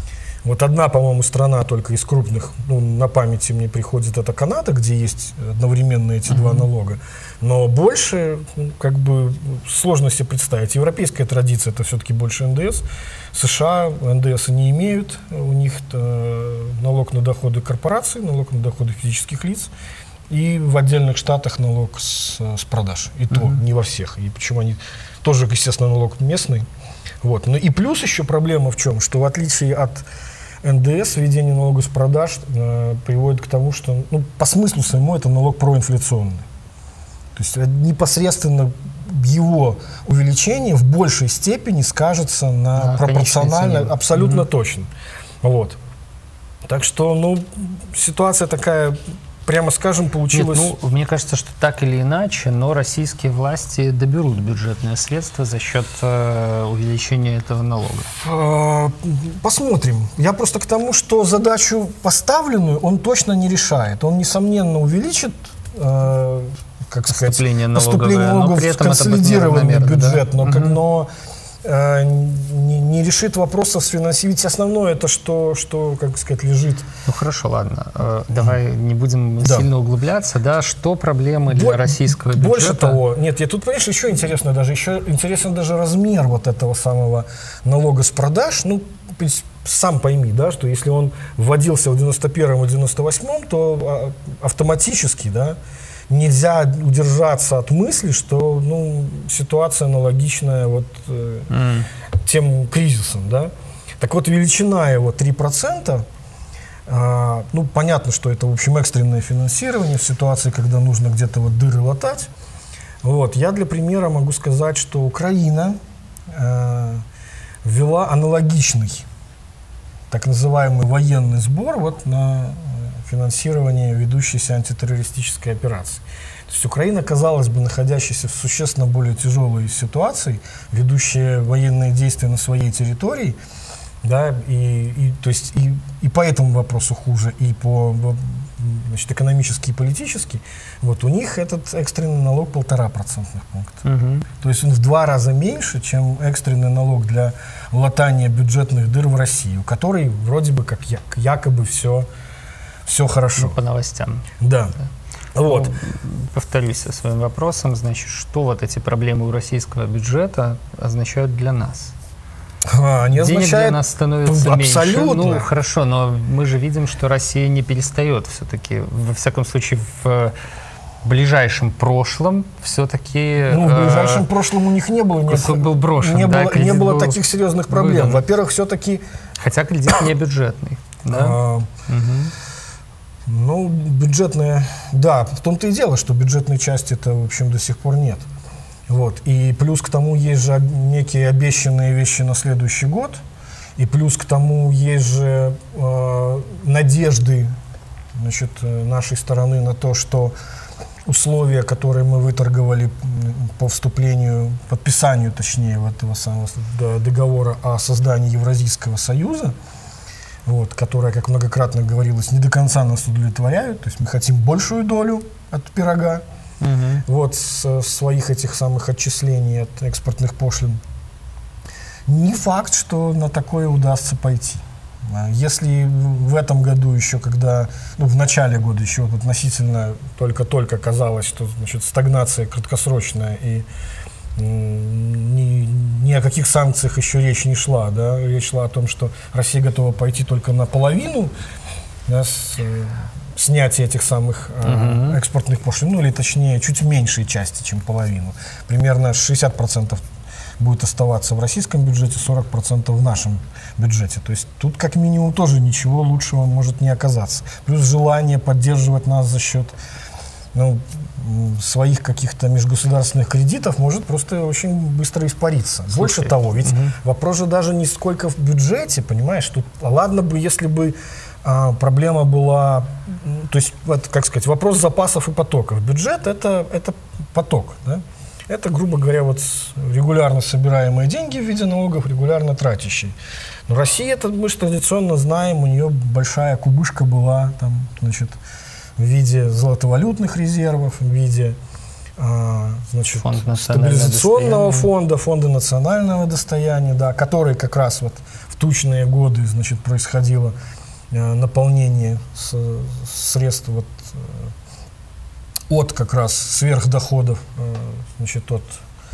Вот одна, по-моему, страна только из крупных, ну, на памяти мне приходит, это Канада, где есть одновременно эти два налога. Но больше, ну, как бы, сложно себе представить. Европейская традиция — это все-таки больше НДС. США НДС не имеют. У них налог на доходы корпораций, налог на доходы физических лиц. И в отдельных штатах налог с продаж. И то не во всех. И почему они тоже, естественно, налог местный. Вот. Ну и плюс еще проблема в чем? Что в отличие от НДС, введение налога с продаж приводит к тому, что, ну, по смыслу своему это налог проинфляционный. То есть непосредственно его увеличение в большей степени скажется на пропорционально, абсолютно точно. Вот. Так что, ну, ситуация такая, прямо скажем, получилась... Нет, ну, мне кажется, что так или иначе, но российские власти доберут бюджетные средства за счет увеличения этого налога. Посмотрим. Я просто к тому, что задачу поставленную он точно не решает. Он, несомненно, увеличит, как сказать, поступление налогов в консолидированный бюджет, да? но не решит вопросов с финансированием. Ведь основное это что, как сказать, лежит. Ну хорошо, ладно. Давай не будем сильно углубляться. Да? Что проблемы для российского бюджета? Больше того, нет, я тут, понимаешь, еще интересен даже размер вот этого самого налога с продаж. Ну, сам пойми, да, что если он вводился в 91-м и 98-м, то автоматически, да, нельзя удержаться от мысли, что, ну, ситуация аналогичная вот тем кризисам, да. Так вот, величина его 3%, ну, понятно, что это, в общем, экстренное финансирование в ситуации, когда нужно где-то вот дыры латать. Вот. Я для примера могу сказать, что Украина ввела аналогичный, так называемый военный сбор вот на финансирование ведущейся антитеррористической операции. То есть Украина, казалось бы, находящаяся в существенно более тяжелой ситуации, ведущая военные действия на своей территории, да, то есть и по этому вопросу хуже, и по, значит, экономически и политически, вот у них этот экстренный налог 1,5% пункта. То есть он в 2 раза меньше, чем экстренный налог для латания бюджетных дыр в России, у которой вроде бы как якобы все хорошо. Ну, по новостям. Да. Вот. Ну, повторюсь со своим вопросом, значит, что вот эти проблемы у российского бюджета означают для нас? Они означают... Денег для нас становится абсолютно меньше. Ну, хорошо, но мы же видим, что Россия не перестает все-таки, во всяком случае, в ближайшем прошлом все-таки... Ну, в ближайшем прошлом у них не было... Кусок был брошен, не было таких серьезных проблем. Во-первых, все-таки... Хотя кредит не бюджетный. Да? Ну, бюджетная, да, в том-то и дело, что бюджетной части-то, в общем, до сих пор нет. Вот. И плюс к тому есть же некие обещанные вещи на следующий год, и плюс к тому есть же надежды, значит, нашей стороны на то, что условия, которые мы выторговали по подписанию, точнее, этого самого договора о создании Евразийского союза, вот, которая, как многократно говорилось, не до конца нас удовлетворяют. То есть мы хотим большую долю от пирога, вот, с своих этих самых отчислений от экспортных пошлин. Не факт, что на такое удастся пойти. Если в этом году еще, когда, ну, в начале года еще вот относительно только-только казалось, что, значит, стагнация краткосрочная и ни о каких санкциях еще речь не шла, да? Речь шла о том, что Россия готова пойти только на половину, да, снятия этих самых экспортных пошлин, ну или точнее чуть в меньшей части, чем половину. Примерно 60% будет оставаться в российском бюджете, 40% в нашем бюджете. То есть тут как минимум тоже ничего лучшего может не оказаться. Плюс желание поддерживать нас за счет, ну, своих каких-то межгосударственных кредитов может просто очень быстро испариться. Слушай, больше того, ведь вопрос же даже не сколько в бюджете, понимаешь, тут ладно бы, если бы проблема была, то есть, вот, как сказать, вопрос запасов и потоков. Бюджет это поток, да? Это, грубо говоря, вот регулярно собираемые деньги в виде налогов, регулярно тратящие. Но Россия, это мы же традиционно знаем, у нее большая кубышка была, там, значит, в виде золотовалютных резервов, в виде, значит, стабилизационного фонда, фонда национального достояния, да, который как раз вот в в тучные годы, значит, происходило наполнение средств вот, от как раз сверхдоходов, значит, от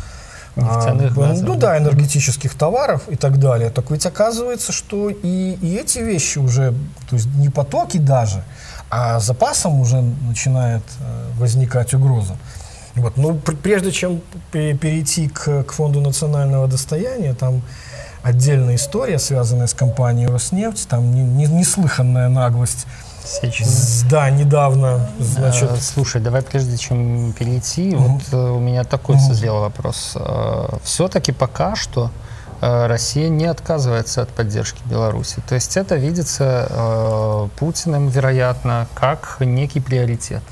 энергетических товаров и так далее. Так ведь оказывается, что и эти вещи уже, то есть не потоки даже, а запасом уже начинает возникать угроза. Вот. Но прежде чем перейти к Фонду национального достояния, там отдельная история, связанная с компанией «Роснефть», там неслыханная наглость. Да, недавно, значит... Слушай, давай прежде чем перейти, вот у меня такой созрел вопрос. Все-таки пока что Россия не отказывается от поддержки Беларуси. То есть это видится Путиным, вероятно, как некий приоритет.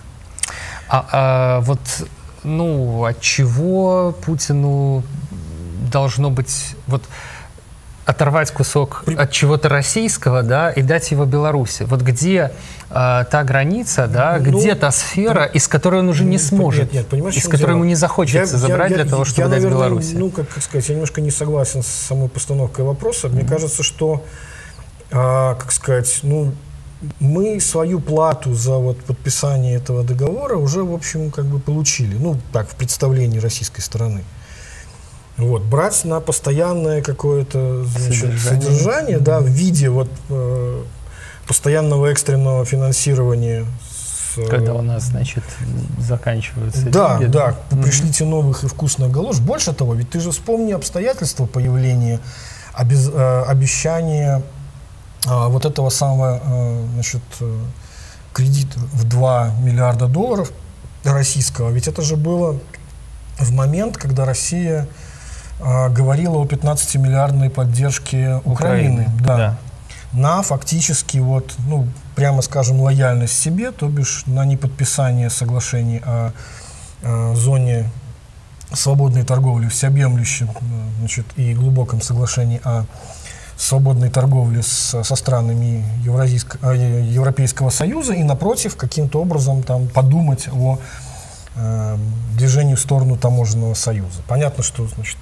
Вот, ну, от чего Путину должно быть... Вот, оторвать кусок от чего-то российского, да, и дать его Беларуси. Вот где та граница, да, где та сфера, из которой он уже не сможет, из которой ему не захочется забрать для того, чтобы дать Беларуси? Ну, как сказать, я немножко не согласен с самой постановкой вопроса. Мне кажется, что, как сказать, ну, мы свою плату за вот подписание этого договора уже, в общем, как бы получили. Ну, так, в представлении российской стороны. Вот, брать на постоянное какое-то содержание, да, в виде вот, постоянного экстренного финансирования. Когда у нас, значит, заканчиваются деньги. Да, пришлите новых и вкусных галош. Больше того, ведь ты же вспомни обстоятельства появления, обещания вот этого самого, значит, кредита в $2 миллиарда российского. Ведь это же было в момент, когда Россия говорила о 15-миллиардной поддержке Украины. Да. На фактически, вот, ну, прямо скажем, лояльность себе, то бишь на неподписание соглашений о зоне свободной торговли, всеобъемлющем, значит, и глубоком соглашении о свободной торговле со странами Европейского Союза, и напротив, каким-то образом там подумать о движении в сторону таможенного союза. Понятно, что, значит,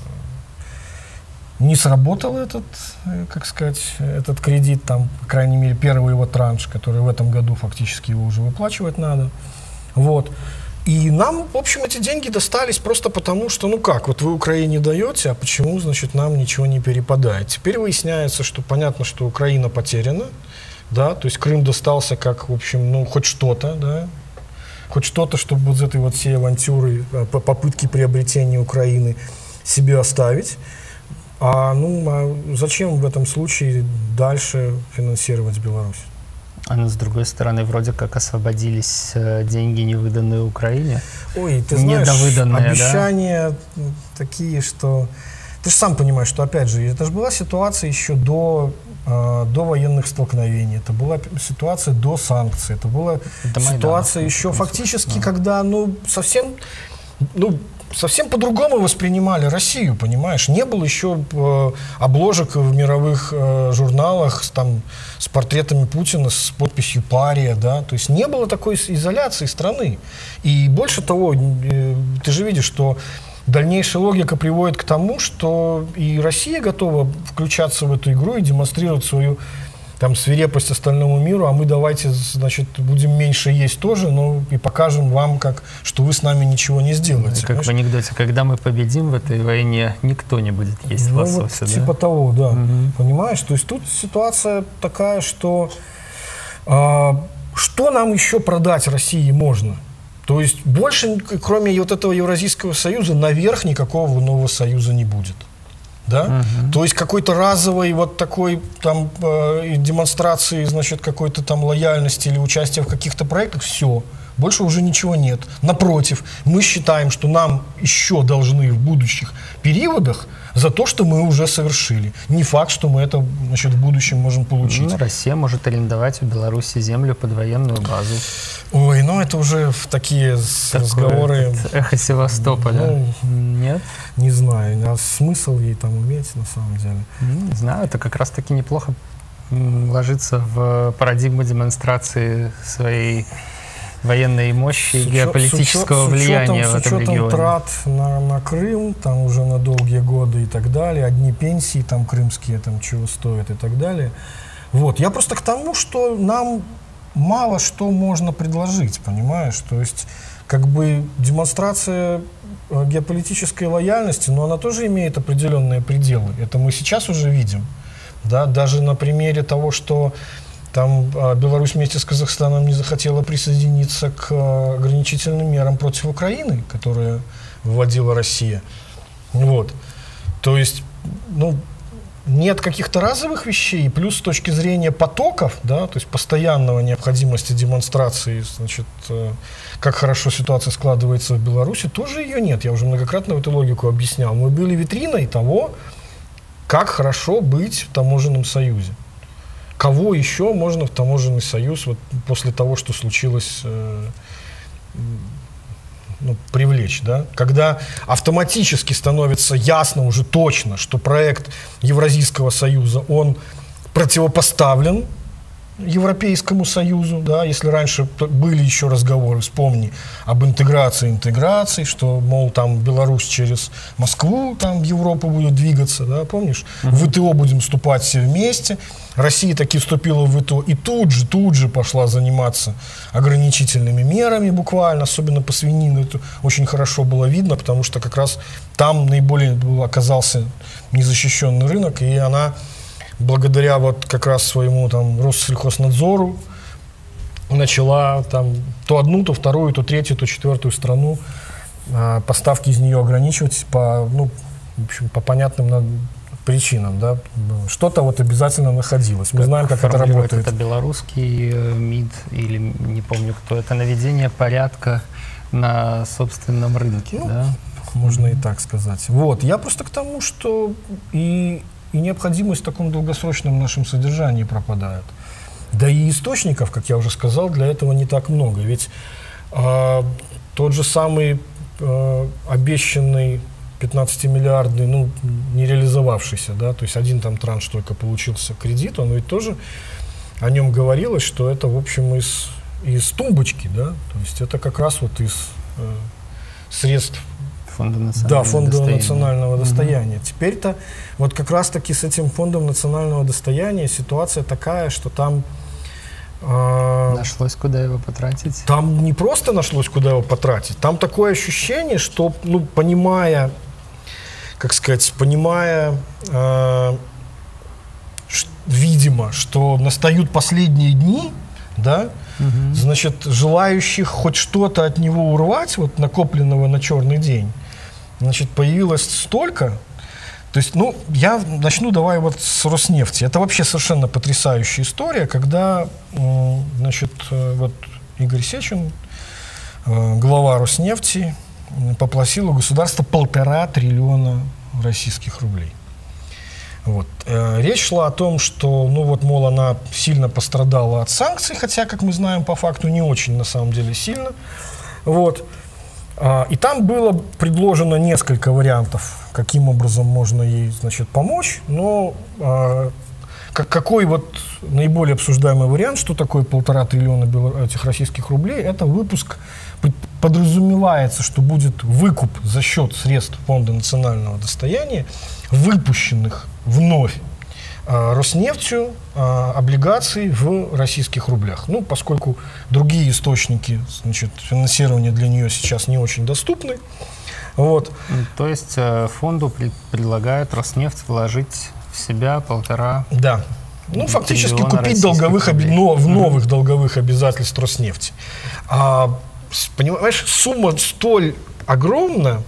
не сработал этот, как сказать, этот кредит, там, по крайней мере, первый его транш, который в этом году фактически его уже выплачивать надо. Вот. И нам, в общем, эти деньги достались просто потому, что, ну как, вот вы Украине даете, а почему, значит, нам ничего не перепадает? Теперь выясняется, что понятно, что Украина потеряна, да, то есть Крым достался как, в общем, ну, хоть что-то, да, хоть что-то, чтобы вот из этой вот всей авантюры, попытки приобретения Украины себе оставить. А зачем в этом случае дальше финансировать Беларусь? А с другой стороны, вроде как освободились деньги, не выданные Украине. Ой, ты знаешь, обещания такие, что... Ты же сам понимаешь, что, опять же, это же была ситуация еще до военных столкновений, это была ситуация до санкций, это была ситуация еще фактически, когда, совсем по-другому воспринимали Россию, понимаешь? Не было еще обложек в мировых журналах там, с портретами Путина, с подписью «Пария», да? То есть не было такой изоляции страны. И больше того, ты же видишь, что дальнейшая логика приводит к тому, что и Россия готова включаться в эту игру и демонстрировать свою там свирепость остальному миру, а мы давайте, значит, будем меньше есть тоже, но и покажем вам, что вы с нами ничего не сделаете. Как в анекдоте, когда мы победим в этой войне, никто не будет есть лосося. Вот, типа того, да. Понимаешь? То есть тут ситуация такая, что что нам еще продать России можно? То есть больше, кроме вот этого Евразийского союза, наверх никакого нового союза не будет. Да? То есть какой-то разовой вот такой там демонстрации, значит, какой-то там лояльности или участия в каких-то проектах, все. Больше уже ничего нет. Напротив, мы считаем, что нам еще должны в будущих периодах за то, что мы уже совершили. Не факт, что мы это, значит, в будущем можем получить. Россия может арендовать у Беларуси землю под военную базу. Ой, это уже в такие разговоры. Эхо Севастополя. Нет? Не знаю. А смысл ей там иметь на самом деле? Не знаю. Это как раз-таки неплохо ложится в парадигму демонстрации своей военной мощи и геополитического влияния в этом регионе. С учетом трат на Крым, там уже на долгие годы и так далее, одни пенсии там крымские, там чего стоят и так далее. Вот, я просто к тому, что нам мало что можно предложить, понимаешь? То есть, как бы демонстрация геополитической лояльности, но она тоже имеет определенные пределы. Это мы сейчас уже видим. Да? Даже на примере того, что там Беларусь вместе с Казахстаном не захотела присоединиться к ограничительным мерам против Украины, которые вводила Россия. Вот. То есть, ну, нет каких-то разовых вещей, плюс с точки зрения потоков, да, то есть постоянного необходимости демонстрации, значит, как хорошо ситуация складывается в Беларуси, тоже ее нет. Я уже многократно эту логику объяснял. Мы были витриной того, как хорошо быть в таможенном союзе. Кого еще можно в таможенный союз вот после того, что случилось, привлечь, да? Когда автоматически становится ясно уже точно, что проект Евразийского союза, он противопоставлен Европейскому союзу, да? Если раньше были еще разговоры, вспомни, об интеграции, что, мол, там Беларусь через Москву там в Европу будет двигаться, да, помнишь? В ВТО будем вступать все вместе. Россия таки вступила в ВТО и тут же пошла заниматься ограничительными мерами буквально, особенно по свинине. Это очень хорошо было видно, потому что как раз там наиболее оказался незащищенный рынок, и она благодаря вот как раз своему там Россельхознадзору начала там то одну, то вторую, то третью, то четвертую страну поставки из нее ограничивать по, в общем, по понятным причинам, да, что-то вот обязательно находилось. Мы знаем, как это работает. Это белорусский МИД или не помню кто. Это наведение порядка на собственном рынке, да? Можно и так сказать. Вот, я просто к тому, что и необходимость в таком долгосрочном нашем содержании пропадает. Да и источников, как я уже сказал, для этого не так много. Ведь тот же самый обещанный 15-миллиардный, не реализовавшийся, да, то есть один там транш только получился кредит, он ведь тоже, о нем говорилось, что это, в общем, из тумбочки, да, то есть это как раз вот из средств Фонда национального достояния. Теперь-то вот как раз-таки с этим фондом национального достояния ситуация такая, что там нашлось, куда его потратить? Там не просто нашлось, куда его потратить. Там такое ощущение, что, понимая, видимо, что настают последние дни, да, значит, желающих хоть что-то от него урвать, вот накопленного на черный день, значит, появилось столько. То есть, я начну давай вот с Роснефти. Это вообще совершенно потрясающая история, когда, значит, вот Игорь Сечин, глава Роснефти, попросил у государства 1,5 триллиона российских рублей. Вот. Речь шла о том, что, мол, она сильно пострадала от санкций, хотя, как мы знаем, по факту не очень, на самом деле, сильно. Вот. И там было предложено несколько вариантов, каким образом можно ей, значит, помочь, но какой вот наиболее обсуждаемый вариант, что такое 1,5 триллиона этих российских рублей, это выпуск, подразумевается, что будет выкуп за счет средств Фонда национального достояния, выпущенных вновь Роснефтью облигаций в российских рублях. Поскольку другие источники, значит, финансирования для нее сейчас не очень доступны. Вот. То есть фонду предлагают Роснефть вложить в себя 1,5 Да. Фактически купить новых долговых обязательств Роснефти. Понимаешь, сумма столь огромна.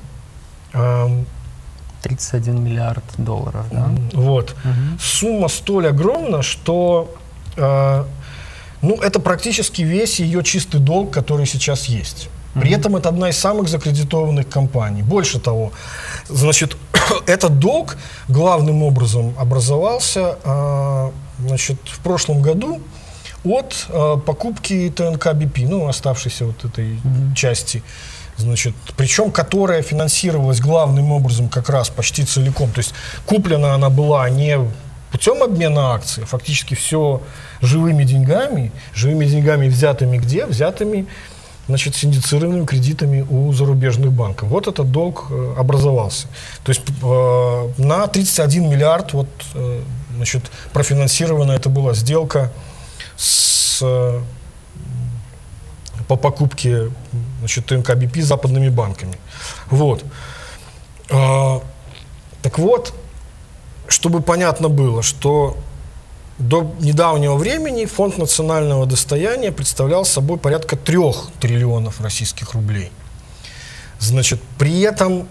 31 миллиард долларов, да? Вот. Сумма столь огромна, что это практически весь ее чистый долг, который сейчас есть. При этом это одна из самых закредитованных компаний. Больше того, значит, этот долг главным образом образовался, значит, в прошлом году от покупки ТНК БП, оставшейся вот этой части. Значит, причем которая финансировалась главным образом как раз почти целиком. То есть куплена она была не путем обмена акций, а фактически все живыми деньгами взятыми где? Взятыми значит, синдицированными кредитами у зарубежных банков. Вот этот долг образовался. То есть на 31 миллиард вот, значит, профинансирована это была сделка по покупке, значит, ТНК БП западными банками. Вот. Так вот, чтобы понятно было, что до недавнего времени Фонд национального достояния представлял собой порядка 3 триллионов российских рублей. Значит, при этом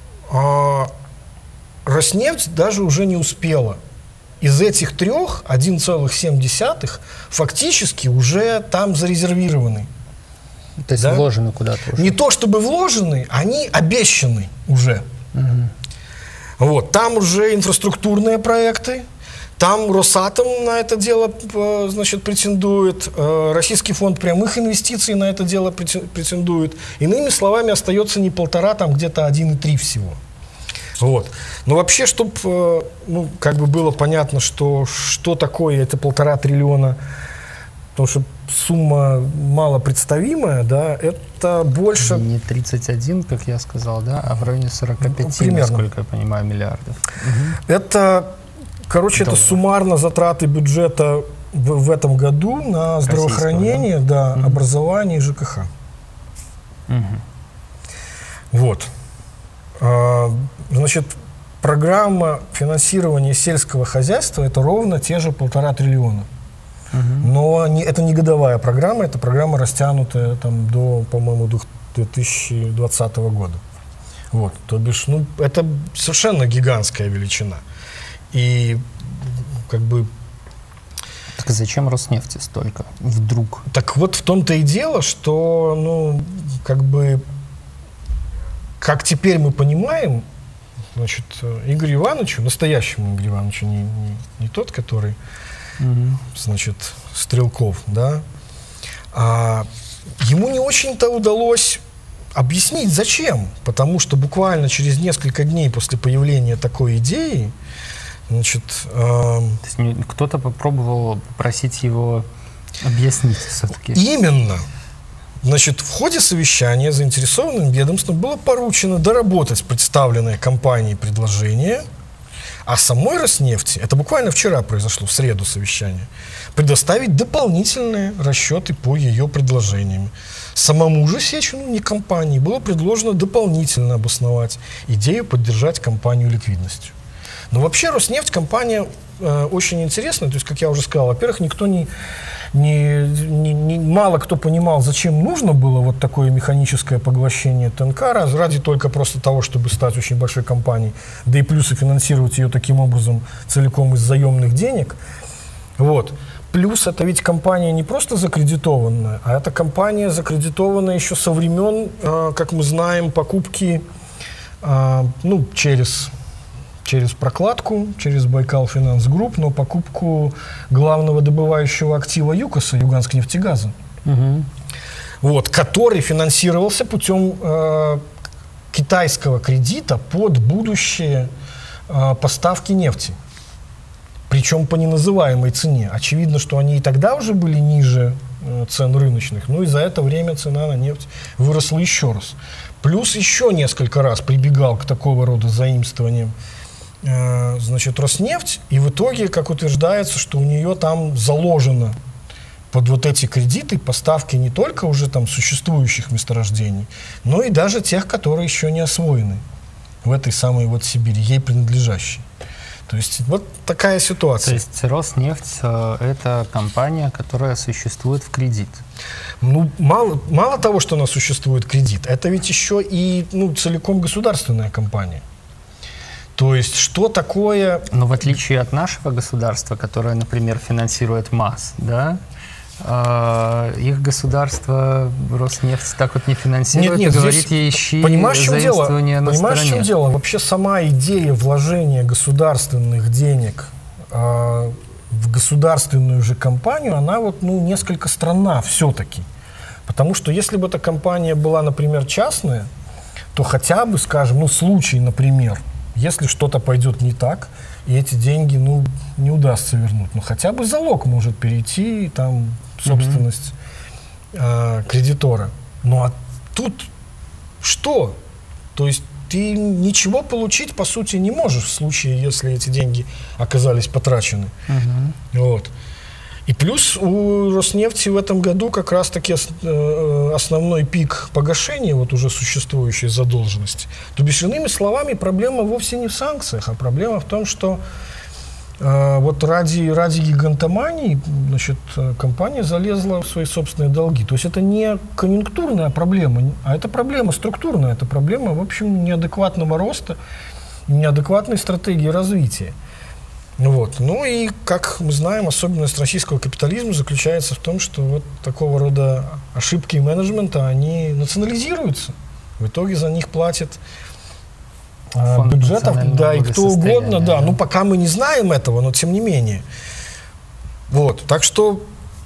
Роснефть даже уже не успела. Из этих 3 1,7 фактически уже там зарезервированы. То есть вложены куда-то уже? Не то чтобы вложены, они обещаны уже. Вот, там уже инфраструктурные проекты, там Росатом на это дело, значит, претендует, Российский фонд прямых инвестиций на это дело претендует. Иными словами, остается не 1,5, там где-то 1,3 всего. Вот. Но вообще, чтобы ну, как бы было понятно, что такое это 1,5 триллиона, потому что сумма малопредставимая, да, это больше... Не 31, как я сказал, да, а в районе 45, насколько я понимаю, миллиардов. Это, короче, это суммарно затраты бюджета в этом году на здравоохранение, да, образование и ЖКХ. Вот. Значит, программа финансирования сельского хозяйства — это ровно те же 1,5 триллиона. Но это не годовая программа, это программа, растянутая там, до, по-моему, 2020 года. Вот, то бишь, ну, это совершенно гигантская величина. И как бы... Так зачем Роснефти столько вдруг? Так вот в том-то и дело, что, ну, как бы, как теперь мы понимаем, значит, Игорю Ивановичу, настоящему Игорю Ивановичу, не тот, который... значит, Стрелков, да, ему не очень-то удалось объяснить, зачем. Потому что буквально через несколько дней после появления такой идеи, значит... кто-то попробовал попросить его объяснить все-таки. Именно. Значит, в ходе совещания заинтересованным ведомством было поручено доработать представленное компанией предложение, а самой Роснефти, это буквально вчера произошло, в среду совещание, предоставить дополнительные расчеты по ее предложениям. Самому же Сечину, не компании, было предложено дополнительно обосновать идею поддержать компанию ликвидностью. Но вообще Роснефть компания очень интересная, то есть, как я уже сказал, во-первых, никто мало кто понимал, зачем нужно было вот такое механическое поглощение ТНК, ради только просто того, чтобы стать очень большой компанией, да и плюс и финансировать ее таким образом целиком из заемных денег. Вот. Плюс это ведь компания не просто закредитованная, а это компания закредитованная еще со времен, как мы знаем, покупки ну, через прокладку, через Байкал Финанс Групп, но покупку главного добывающего актива ЮКОСа, Юганск-нефтегаза, вот, который финансировался путем китайского кредита под будущие поставки нефти. Причем по неназываемой цене. Очевидно, что они и тогда уже были ниже цен рыночных, но и за это время цена на нефть выросла еще раз. Плюс еще несколько раз прибегал к такого рода заимствованиям, значит, Роснефть, и в итоге, как утверждается, что у нее там заложено под вот эти кредиты поставки не только уже там существующих месторождений, но и даже тех, которые еще не освоены в этой самой вот Сибири, ей принадлежащей. То есть вот такая ситуация. То есть Роснефть — это компания, которая существует в кредит? Ну, мало того, что она существует в кредит, это ведь еще и целиком государственная компания. То есть, что такое... Но в отличие от нашего государства, которое, например, финансирует МАЗ, да, их государство, Роснефть, так вот не финансирует, нет, и говорит ей, ищи заимствование на стороне. Понимаешь, в чем дело? Вообще сама идея вложения государственных денег в государственную же компанию, она вот, несколько странна все-таки. Потому что если бы эта компания была, например, частная, то хотя бы, скажем, случай, например, если что-то пойдет не так, и эти деньги, не удастся вернуть, хотя бы залог может перейти, там, собственность кредитора. Ну а тут что? То есть ты ничего получить, по сути, не можешь в случае, если эти деньги оказались потрачены. Вот. И плюс у Роснефти в этом году как раз-таки основной пик погашения вот уже существующей задолженности. То бишь, иными словами, проблема вовсе не в санкциях, а проблема в том, что вот ради гигантомании, значит, компания залезла в свои собственные долги. То есть это не конъюнктурная проблема, а это проблема структурная, это проблема, в общем, неадекватного роста, неадекватной стратегии развития. Вот. Ну и, как мы знаем, особенность российского капитализма заключается в том, что вот такого рода ошибки менеджмента, они национализируются. В итоге за них платят бюджетов, да, и кто угодно, да. Ну, пока мы не знаем этого, но тем не менее. Вот. Так что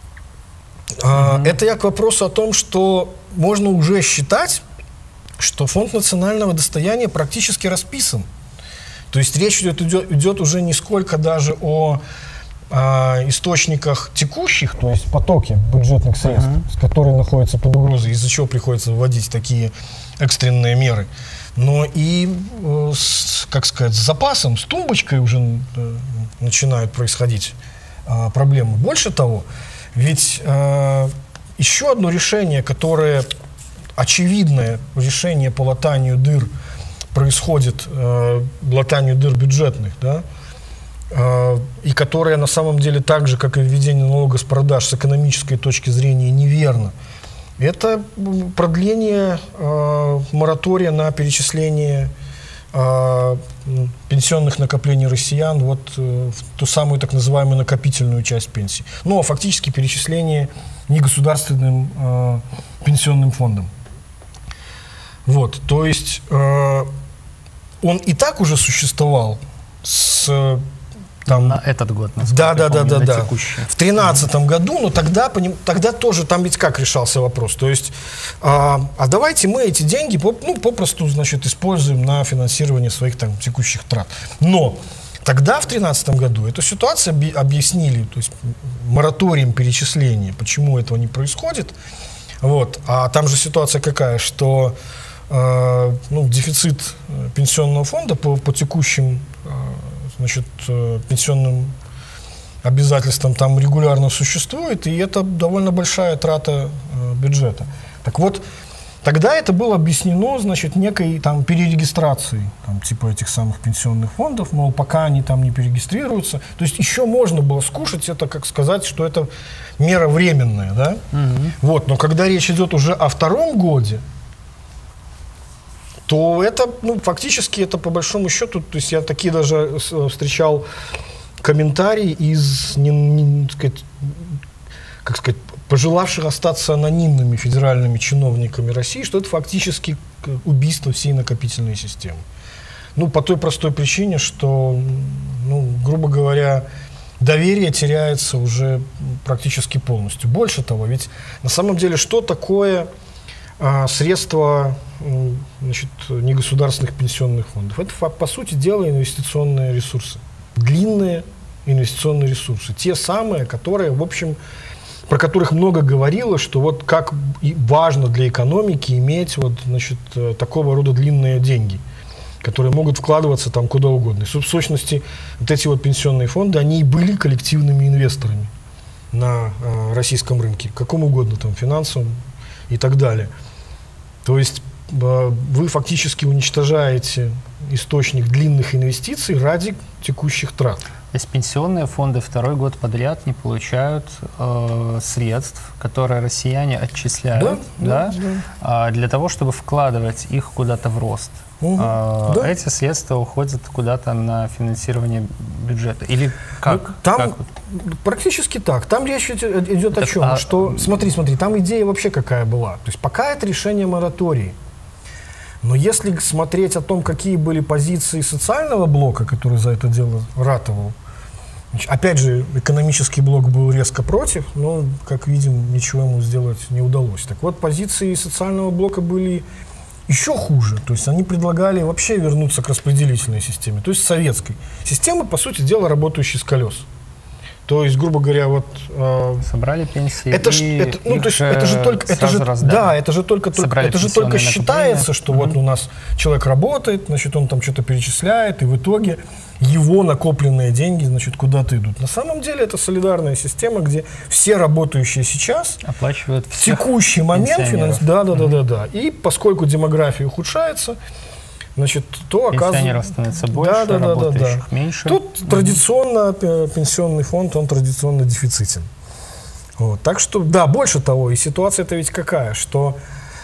это я к вопросу о том, что можно уже считать, что фонд национального достояния практически расписан. То есть речь идет уже не сколько даже о источниках текущих, то есть потоке бюджетных средств, которые находятся под угрозой, из-за чего приходится вводить такие экстренные меры, но и, как сказать, с запасом, с тумбочкой уже начинают происходить проблемы. Больше того, ведь еще одно решение, которое очевидное решение по латанию дыр, происходит латанию дыр бюджетных, да, и которое на самом деле так же, как и введение налога с продаж, с экономической точки зрения неверно. Это продление моратория на перечисление пенсионных накоплений россиян вот в ту самую так называемую накопительную часть пенсии. Ну, а фактически перечисление негосударственным пенсионным фондом. Вот, то есть он и так уже существовал с на этот год, да, в 2013 году, но тогда тоже там ведь как решался вопрос, то есть, а давайте мы эти деньги попросту, значит, используем на финансирование своих там текущих трат. Но тогда, в 2013 году, эту ситуацию объяснили, то есть мораторием перечисления, почему этого не происходит. Вот. А там же ситуация какая, что дефицит пенсионного фонда по текущим значит, пенсионным обязательствам там регулярно существует, и это довольно большая трата бюджета. Так вот, тогда это было объяснено, значит, некой там перерегистрацией там, типа этих самых пенсионных фондов, мол, пока они там не перерегистрируются. То есть еще можно было скушать это, как сказать, что это мера временная, да? Вот, но когда речь идет уже о втором годе, то это, фактически, это по большому счету, то есть я такие даже встречал комментарии из, как сказать, пожелавших остаться анонимными федеральными чиновниками России, что это фактически убийство всей накопительной системы. По той простой причине, что, грубо говоря, доверие теряется уже практически полностью. Больше того, ведь на самом деле, что такое средства, значит, негосударственных пенсионных фондов? Это, по сути дела, инвестиционные ресурсы. Длинные инвестиционные ресурсы. Те самые, которые, в общем, про которых много говорилось, что вот как важно для экономики иметь вот, значит, такого рода длинные деньги, которые могут вкладываться там куда угодно. И, в сущности, вот эти вот пенсионные фонды, они и были коллективными инвесторами на российском рынке, каком угодно, там, финансовом и так далее. То есть вы фактически уничтожаете источник длинных инвестиций ради текущих трат. То есть пенсионные фонды второй год подряд не получают средств, которые россияне отчисляют, для того, чтобы вкладывать их куда-то в рост. Эти средства уходят куда-то на финансирование бюджета. Или как? Там практически так. Там речь идет о чем? Что, смотри, там идея вообще какая была. То есть пока это решение моратории. Но если смотреть о том, какие были позиции социального блока, который за это дело ратовал, опять же, экономический блок был резко против, но, как видим, ничего ему сделать не удалось. Так вот, позиции социального блока были еще хуже. То есть они предлагали вообще вернуться к распределительной системе, то есть советской. Система, по сути дела, работающей с колес. То есть, грубо говоря, вот... собрали пенсии, это же только считается, что вот у нас человек работает, значит, он там что-то перечисляет, и в итоге его накопленные деньги, значит, куда-то идут. На самом деле это солидарная система, где все работающие сейчас оплачивают в текущий момент да. И поскольку демография ухудшается, значит, то пенсионеров становится больше, работающих меньше. Тут традиционно пенсионный фонд, он традиционно дефицитен. Вот. Так что, да, больше того, и ситуация-то ведь какая, что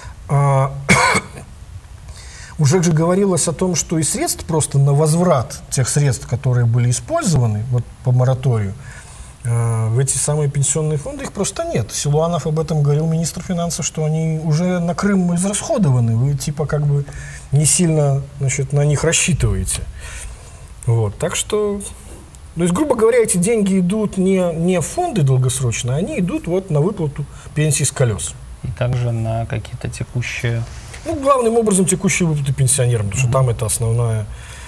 уже же говорилось о том, что и средств просто на возврат тех средств, которые были использованы вот, по мораторию, в эти самые пенсионные фонды, их просто нет. Силуанов об этом говорил, министр финансов, что они уже на Крым израсходованы. Вы типа как бы не сильно, значит, на них рассчитываете. Вот. Так что, то есть, грубо говоря, эти деньги идут не в фонды долгосрочно, они идут вот на выплату пенсий с колес. И также на какие-то текущие... Ну, главным образом текущие выплаты пенсионерам, потому что там это основная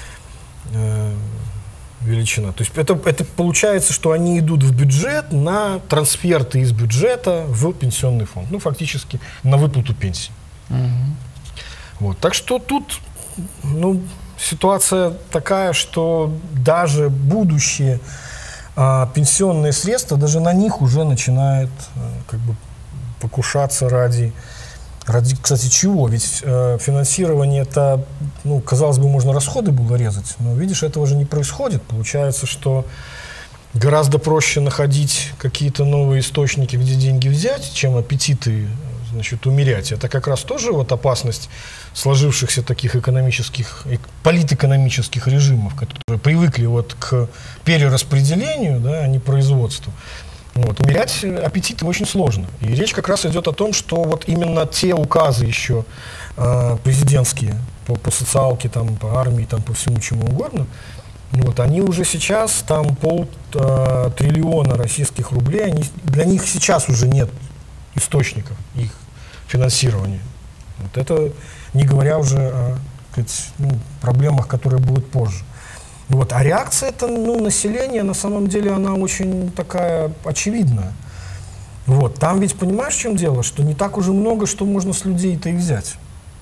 величина. То есть это получается, что они идут в бюджет на трансферты из бюджета в пенсионный фонд. Ну, фактически на выплату пенсий. Вот. Так что тут, ну, ситуация такая, что даже будущие пенсионные средства, даже на них уже начинает как бы покушаться ради, кстати, чего? Ведь финансирование это, ну, казалось бы, можно расходы было резать, но, видишь, этого же не происходит. Получается, что гораздо проще находить какие-то новые источники, где деньги взять, чем аппетиты, значит, умерять. Это как раз тоже вот опасность сложившихся таких экономических, политэкономических режимов, которые привыкли вот к перераспределению, да, а не производству. Вот. Умерять аппетиты очень сложно. И речь как раз идет о том, что вот именно те указы еще президентские по социалке, там, по армии, там, по всему чему угодно, вот, они уже сейчас, там, 500 триллиона российских рублей, для них сейчас уже нет источников их финансирования. Вот это не говоря уже о, так сказать, проблемах, которые будут позже. Вот. А реакция это, ну, населения, на самом деле, она очень такая очевидная. Вот. Там ведь, понимаешь, в чем дело? Что не так уже много, что можно с людей-то и взять.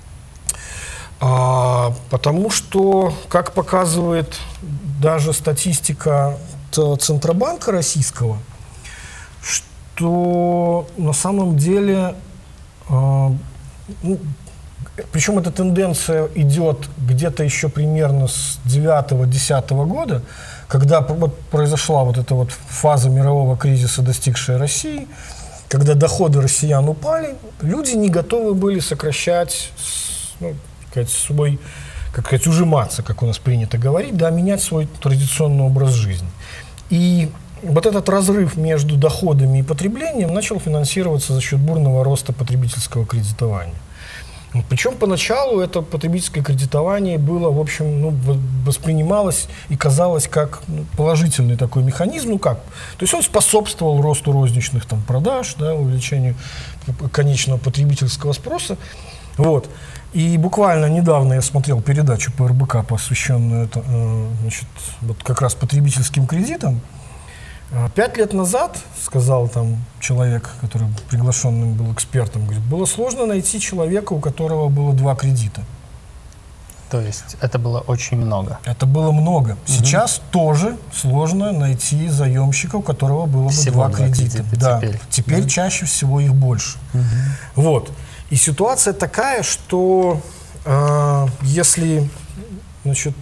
Потому что, как показывает даже статистика Центробанка российского, что на самом деле, причем эта тенденция идет где-то еще примерно с 9-10 года, когда вот произошла вот эта вот фаза мирового кризиса, достигшая России, когда доходы россиян упали, люди не готовы были сокращать, ну, свой, как сказать, ужиматься, как у нас принято говорить, да, менять свой традиционный образ жизни. И вот этот разрыв между доходами и потреблением начал финансироваться за счет бурного роста потребительского кредитования. Причем поначалу это потребительское кредитование было, в общем, ну, воспринималось и казалось как положительный такой механизм. Ну как? То есть он способствовал росту розничных там, продаж, да, увеличению конечного потребительского спроса. Вот. И буквально недавно я смотрел передачу по РБК, посвященную значит, вот как раз потребительским кредитам. 5 лет назад, сказал там человек, который приглашенным был экспертом, говорит, было сложно найти человека, у которого было 2 кредита. То есть это было очень много? Это было много. Сейчас тоже сложно найти заемщика, у которого было бы всего 2 кредита. Да. Теперь чаще всего их больше. Вот. И ситуация такая, что если, значит,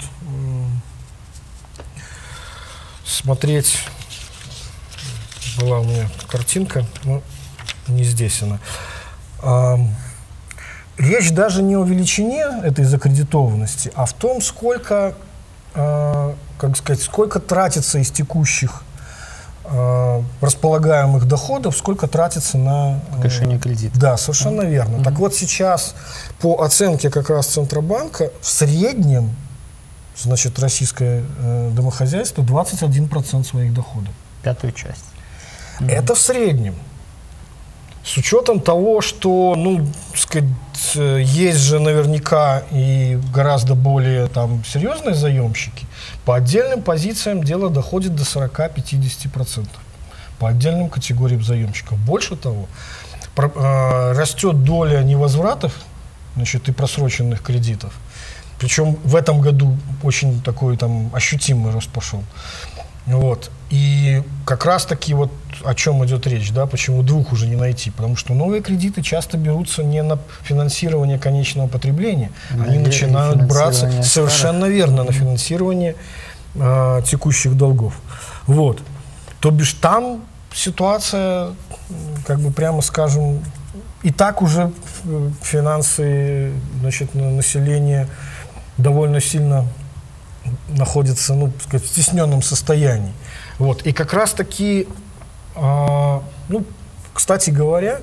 смотреть... Была у меня картинка, но не здесь она. Речь даже не о величине этой закредитованности, а в том, сколько, как сказать, сколько тратится из текущих располагаемых доходов, сколько тратится на... погашение кредита. Да, совершенно верно. Так вот сейчас по оценке как раз Центробанка в среднем, значит, российское домохозяйство 21% своих доходов. 5-ю часть. Это в среднем. С учетом того, что, ну, сказать, есть же наверняка и гораздо более там серьезные заемщики, По отдельным позициям дело доходит до 40-50%. По отдельным категориям заемщиков. Больше того, растет доля невозвратов, значит, и просроченных кредитов. Причем в этом году очень такой там ощутимый рост пошел. Вот. И как раз-таки вот о чем идет речь, да, почему двух уже не найти. Потому что новые кредиты часто берутся не на финансирование конечного потребления, они начинают браться совершенно верно на финансирование текущих долгов. Вот. То бишь там ситуация, как бы прямо скажем, и так уже финансы, значит, населения довольно сильно находится, ну, сказать, в стесненном состоянии. Вот. И как раз таки, ну, кстати говоря,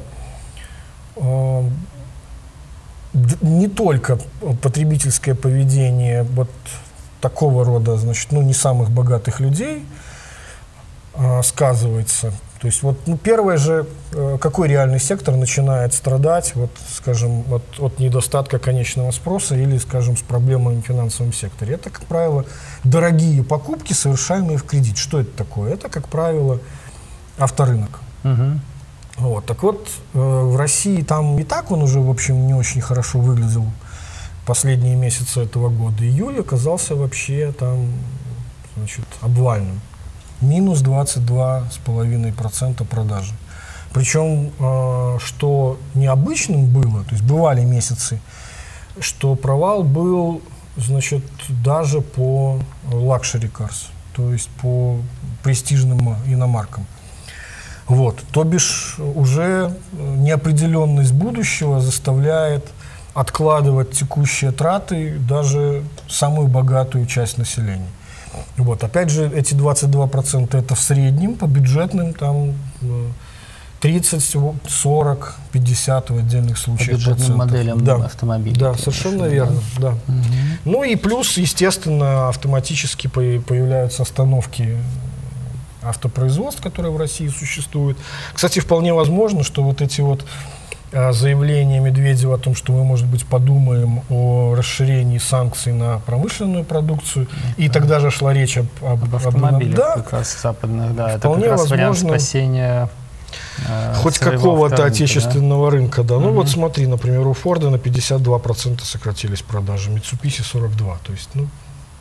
не только потребительское поведение вот такого рода, значит, ну, не самых богатых людей сказывается. То есть вот, ну, первое же, какой реальный сектор начинает страдать, вот, скажем, от недостатка конечного спроса или, скажем, с проблемами в финансовом секторе. Это, как правило, дорогие покупки, совершаемые в кредит. Что это такое? Это, как правило, авторынок. Вот. Так вот, в России там и так он уже, в общем, не очень хорошо выглядел последние месяцы этого года. Июль оказался вообще там, значит, обвальным. Минус 22,5% продажи. Причем, что необычным было, то есть бывали месяцы, что провал был, значит, даже по luxury cars, то есть по престижным иномаркам. Вот. То бишь уже неопределенность будущего заставляет откладывать текущие траты даже самую богатую часть населения. Вот. Опять же, эти 22% это в среднем, по бюджетным там 30, 40, 50 в отдельных случаях. По бюджетным моделям автомобилей. Да, совершенно верно. Да. Ну и плюс, естественно, автоматически появляются остановки автопроизводств, которые в России существуют. Кстати, вполне возможно, что вот эти вот заявление Медведева о том, что мы, может быть, подумаем о расширении санкций на промышленную продукцию, и тогда же шла речь об автомобилях, да, как раз западных, да, это как раз вариант спасения хоть какого-то отечественного рынка, да. Ну вот смотри, например, у Форда на 52% сократились продажи, Mitsubishi 42%, то есть, ну,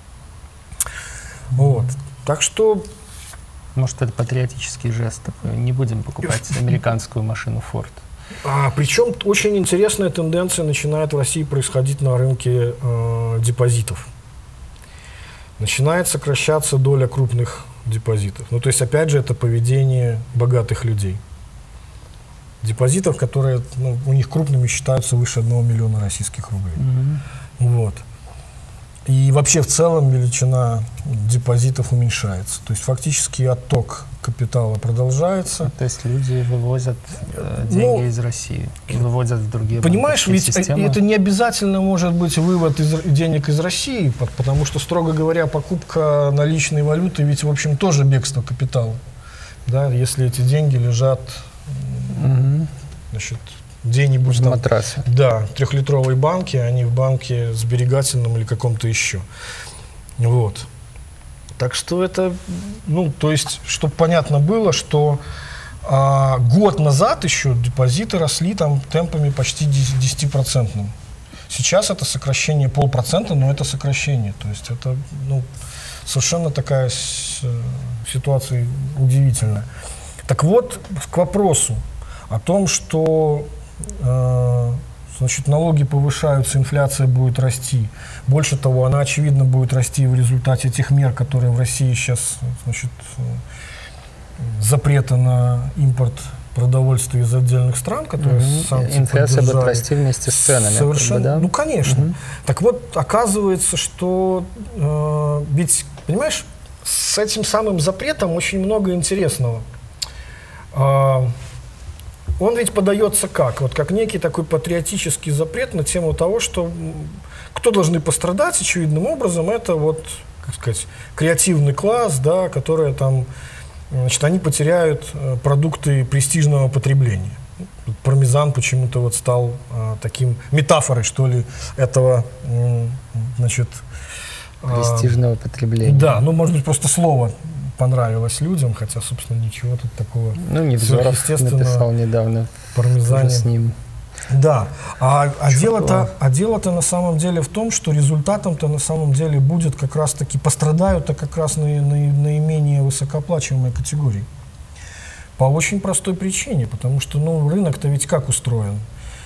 вот. Так что... Может, это патриотический жест, не будем покупать американскую машину Ford. Причем очень интересная тенденция начинает в России происходить на рынке депозитов. Начинает сокращаться доля крупных депозитов. Ну, то есть, опять же, это поведение богатых людей. Депозитов, которые, ну, у них крупными считаются выше 1 миллиона российских рублей. Вот. И вообще в целом величина депозитов уменьшается. То есть фактически отток капитала продолжается. То есть люди вывозят деньги из России, выводят в другие банковские понимаешь, ведь системы. Это не обязательно может быть вывод денег из России, потому что, строго говоря, покупка наличной валюты ведь, в общем, тоже бегство капитала. Да, если эти деньги лежат, значит, где-нибудь в матрасе. Да, 3-литровой банке, а не в банке сберегательном или каком-то еще. Вот. Так что это, ну, то есть, чтобы понятно было, что год назад еще депозиты росли там темпами почти 10%. Сейчас это сокращение 0,5%, но это сокращение. То есть это, ну, совершенно такая ситуация удивительная. Так вот, к вопросу о том, что значит, налоги повышаются, инфляция будет расти. Больше того, она, очевидно, будет расти в результате тех мер, которые в России сейчас, значит, запрета на импорт продовольствия из отдельных стран, которые санкции инфляция будет расти вместе с ценами. Совершенно, как бы, да? Ну, конечно. Так вот, оказывается, что ведь, понимаешь, с этим самым запретом очень много интересного. Он ведь подается как? Вот как некий такой патриотический запрет на тему того, что кто должны пострадать очевидным образом, это вот, как сказать, креативный класс, да, которые там, значит, они потеряют продукты престижного потребления. Пармезан почему-то вот стал таким метафорой, что ли, этого, значит, Престижного потребления. Да, ну, может быть, просто слово понравилось людям, хотя, собственно, ничего тут такого. Ну, Невзоров написал недавно. Пармезане. С ним. Да, а дело-то на самом деле в том, что результатом-то на самом деле будет как раз-таки, пострадают-то как раз наименее высокооплачиваемые категории. По очень простой причине, потому что, ну, рынок-то ведь как устроен?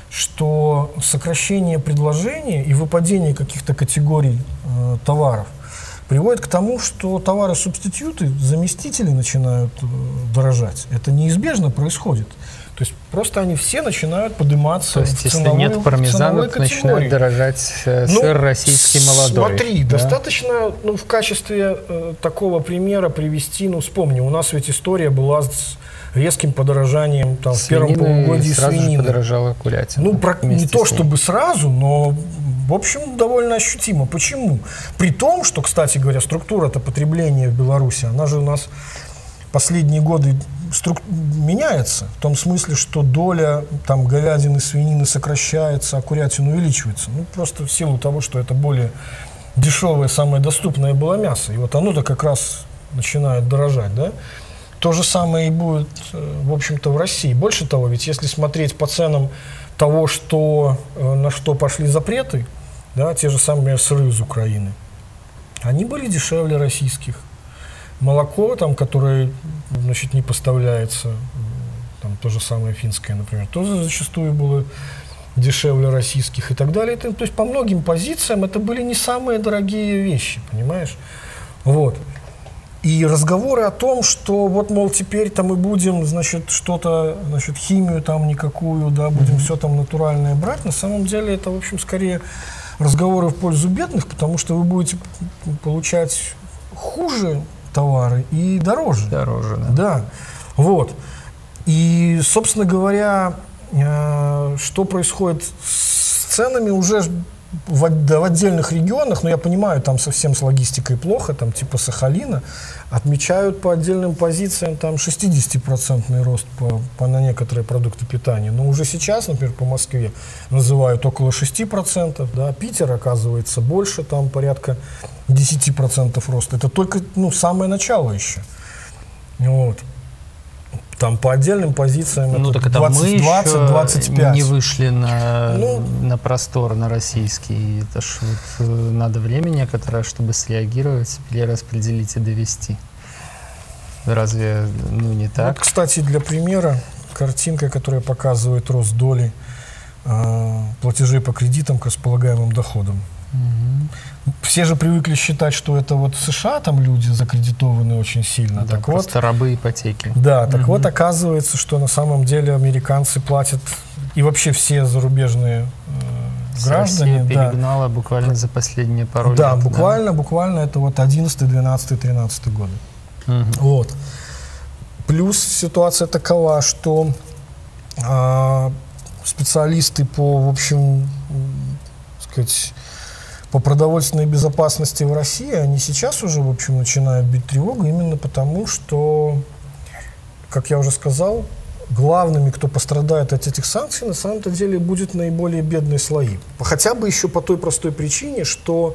Что сокращение предложения и выпадение каких-то категорий товаров приводит к тому, что товары-субститюты, заместители начинают дорожать. Это неизбежно происходит. То есть просто они все начинают подниматься. То есть, если нет пармезанов, начинают дорожать сыр российский молодой. Смотри, да? Достаточно в качестве такого примера привести, вспомни, у нас ведь история была с резким подорожанием там, в первом полугодии сразу свинины. Же подорожала курятина. Не то чтобы сразу, но в общем довольно ощутимо. Почему? При том, что, кстати говоря, структура-то потребления в Беларуси, она же у нас последние годы меняется, в том смысле, что доля там, говядины, свинины сокращается, а курятина увеличивается. Просто в силу того, что это более дешевое, самое доступное было мясо. И вот оно-то как раз начинает дорожать, да? То же самое и будет, в общем-то, в России. Больше того, ведь если смотреть по ценам того, на что пошли запреты, да, те же самые сыры из Украины, они были дешевле российских. Молоко, там, которое, значит, не поставляется, там, то же самое финское, например, тоже зачастую было дешевле российских и так далее. То есть по многим позициям это были не самые дорогие вещи, понимаешь? Вот. И разговоры о том, что вот, мол, теперь-то мы будем, значит, что-то, значит, химию там никакую, да, будем все там натуральное брать, на самом деле это, в общем, скорее разговоры в пользу бедных, потому что вы будете получать хуже товары и дороже. Дороже, да. Да. Вот. И, собственно говоря, что происходит с ценами уже в отдельных регионах, но я понимаю, там совсем с логистикой плохо, там типа Сахалина, отмечают по отдельным позициям там 60% рост на некоторые продукты питания. Но уже сейчас, например, по Москве называют около 6%, да, Питер, оказывается, больше, там порядка 10% роста. Это только, самое начало еще. Вот. Там по отдельным позициям это это 20-25. Не вышли на простор, на российский. Это ж вот надо время некоторое, чтобы среагировать, перераспределить и довести. Разве не так? Вот, кстати, для примера, картинка, которая показывает рост доли платежей по кредитам к располагаемым доходам. Угу. Все же привыкли считать, что это вот в США там люди закредитованы очень сильно. Да, так просто вот, рабы ипотеки. Да, так вот оказывается, что на самом деле американцы платят, и вообще все зарубежные граждане. Россия перегнала буквально за последние пару лет. Да, буквально это вот 11, 12, 13 годы. Угу. Вот. Плюс ситуация такова, что специалисты по, в общем, сказать, по продовольственной безопасности в России, они сейчас уже, в общем, начинают бить тревогу именно потому, что, как я уже сказал, главными, кто пострадает от этих санкций, на самом-то деле будут наиболее бедные слои. Хотя бы еще по той простой причине, что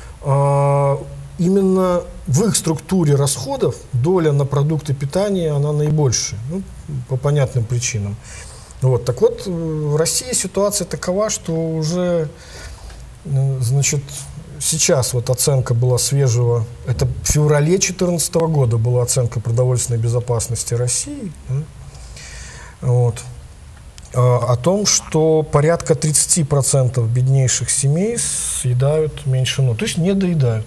именно в их структуре расходов доля на продукты питания, она наибольшая, по понятным причинам. Вот. Так вот, в России ситуация такова, что уже, значит, сейчас вот оценка была свежего, это в феврале 2014 года была оценка продовольственной безопасности России, да? Вот. О том, что порядка 30% беднейших семей съедают меньшину, то есть не доедают.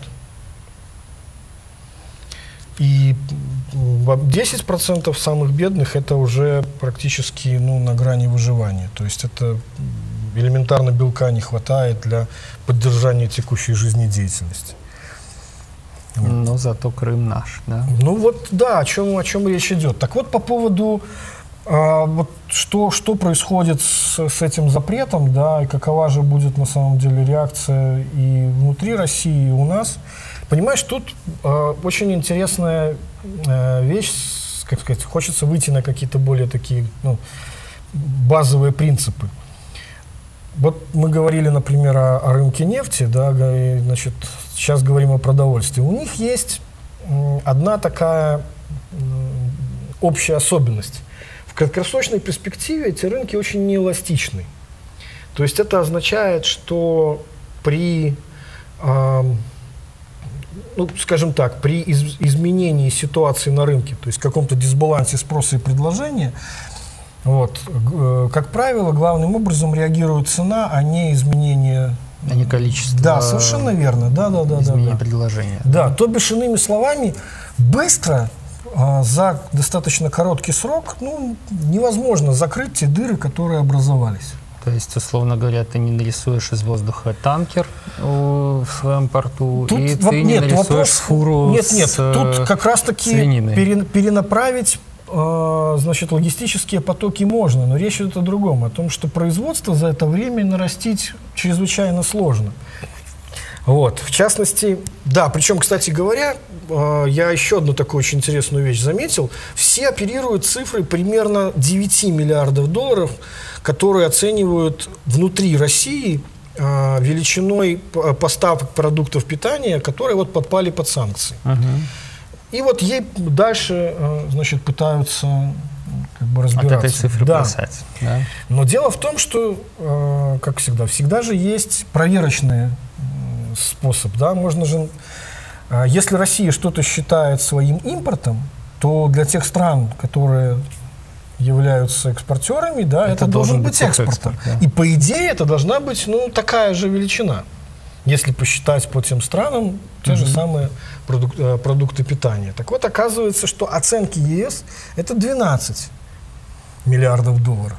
И 10% самых бедных это уже практически на грани выживания. То есть это элементарно белка не хватает для поддержания текущей жизнедеятельности. Но зато Крым наш, да? Ну вот, да, о чем речь идет. Так вот, по поводу вот что происходит с этим запретом, да, и какова же будет на самом деле реакция и внутри России, и у нас. Понимаешь, тут очень интересная вещь, как сказать, хочется выйти на какие-то более такие базовые принципы. вот мы говорили, например, о рынке нефти, да, и, значит, сейчас говорим о продовольствии. У них есть одна такая общая особенность. В краткосрочной перспективе эти рынки очень неэластичны. То есть это означает, что при, ну, скажем так, при изменении ситуации на рынке, то есть каком-то дисбалансе спроса и предложения, вот, как правило, главным образом реагирует цена, а не изменение... А не количество. Да, совершенно верно. Изменение предложения. Да, то бишь, иными словами, быстро, за достаточно короткий срок, ну, невозможно закрыть те дыры, которые образовались. То есть, условно говоря, ты не нарисуешь из воздуха танкер в своем порту, тут, и ты не нарисуешь фуру тут как раз-таки перенаправить, значит, логистические потоки можно, но речь идет о другом, о том, что производство за это время нарастить чрезвычайно сложно. Вот, в частности, да, причем, кстати говоря, я еще одну такую очень интересную вещь заметил. Все оперируют цифрой примерно 9 миллиардов долларов, которые оценивают внутри России величиной поставок продуктов питания, которые вот подпали под санкции. И вот ей дальше, значит, пытаются как бы разбираться. От этой цифры плясать. Да. Но дело в том, что, как всегда же есть проверочный способ. Да? Можно же, если Россия что-то считает своим импортом, то для тех стран, которые являются экспортерами, да, это должен быть экспорт. Да. И по идее это должна быть, ну, такая же величина. Если посчитать по тем странам те же самые продукты питания. Так вот, оказывается, что оценки ЕС – это 12 миллиардов долларов.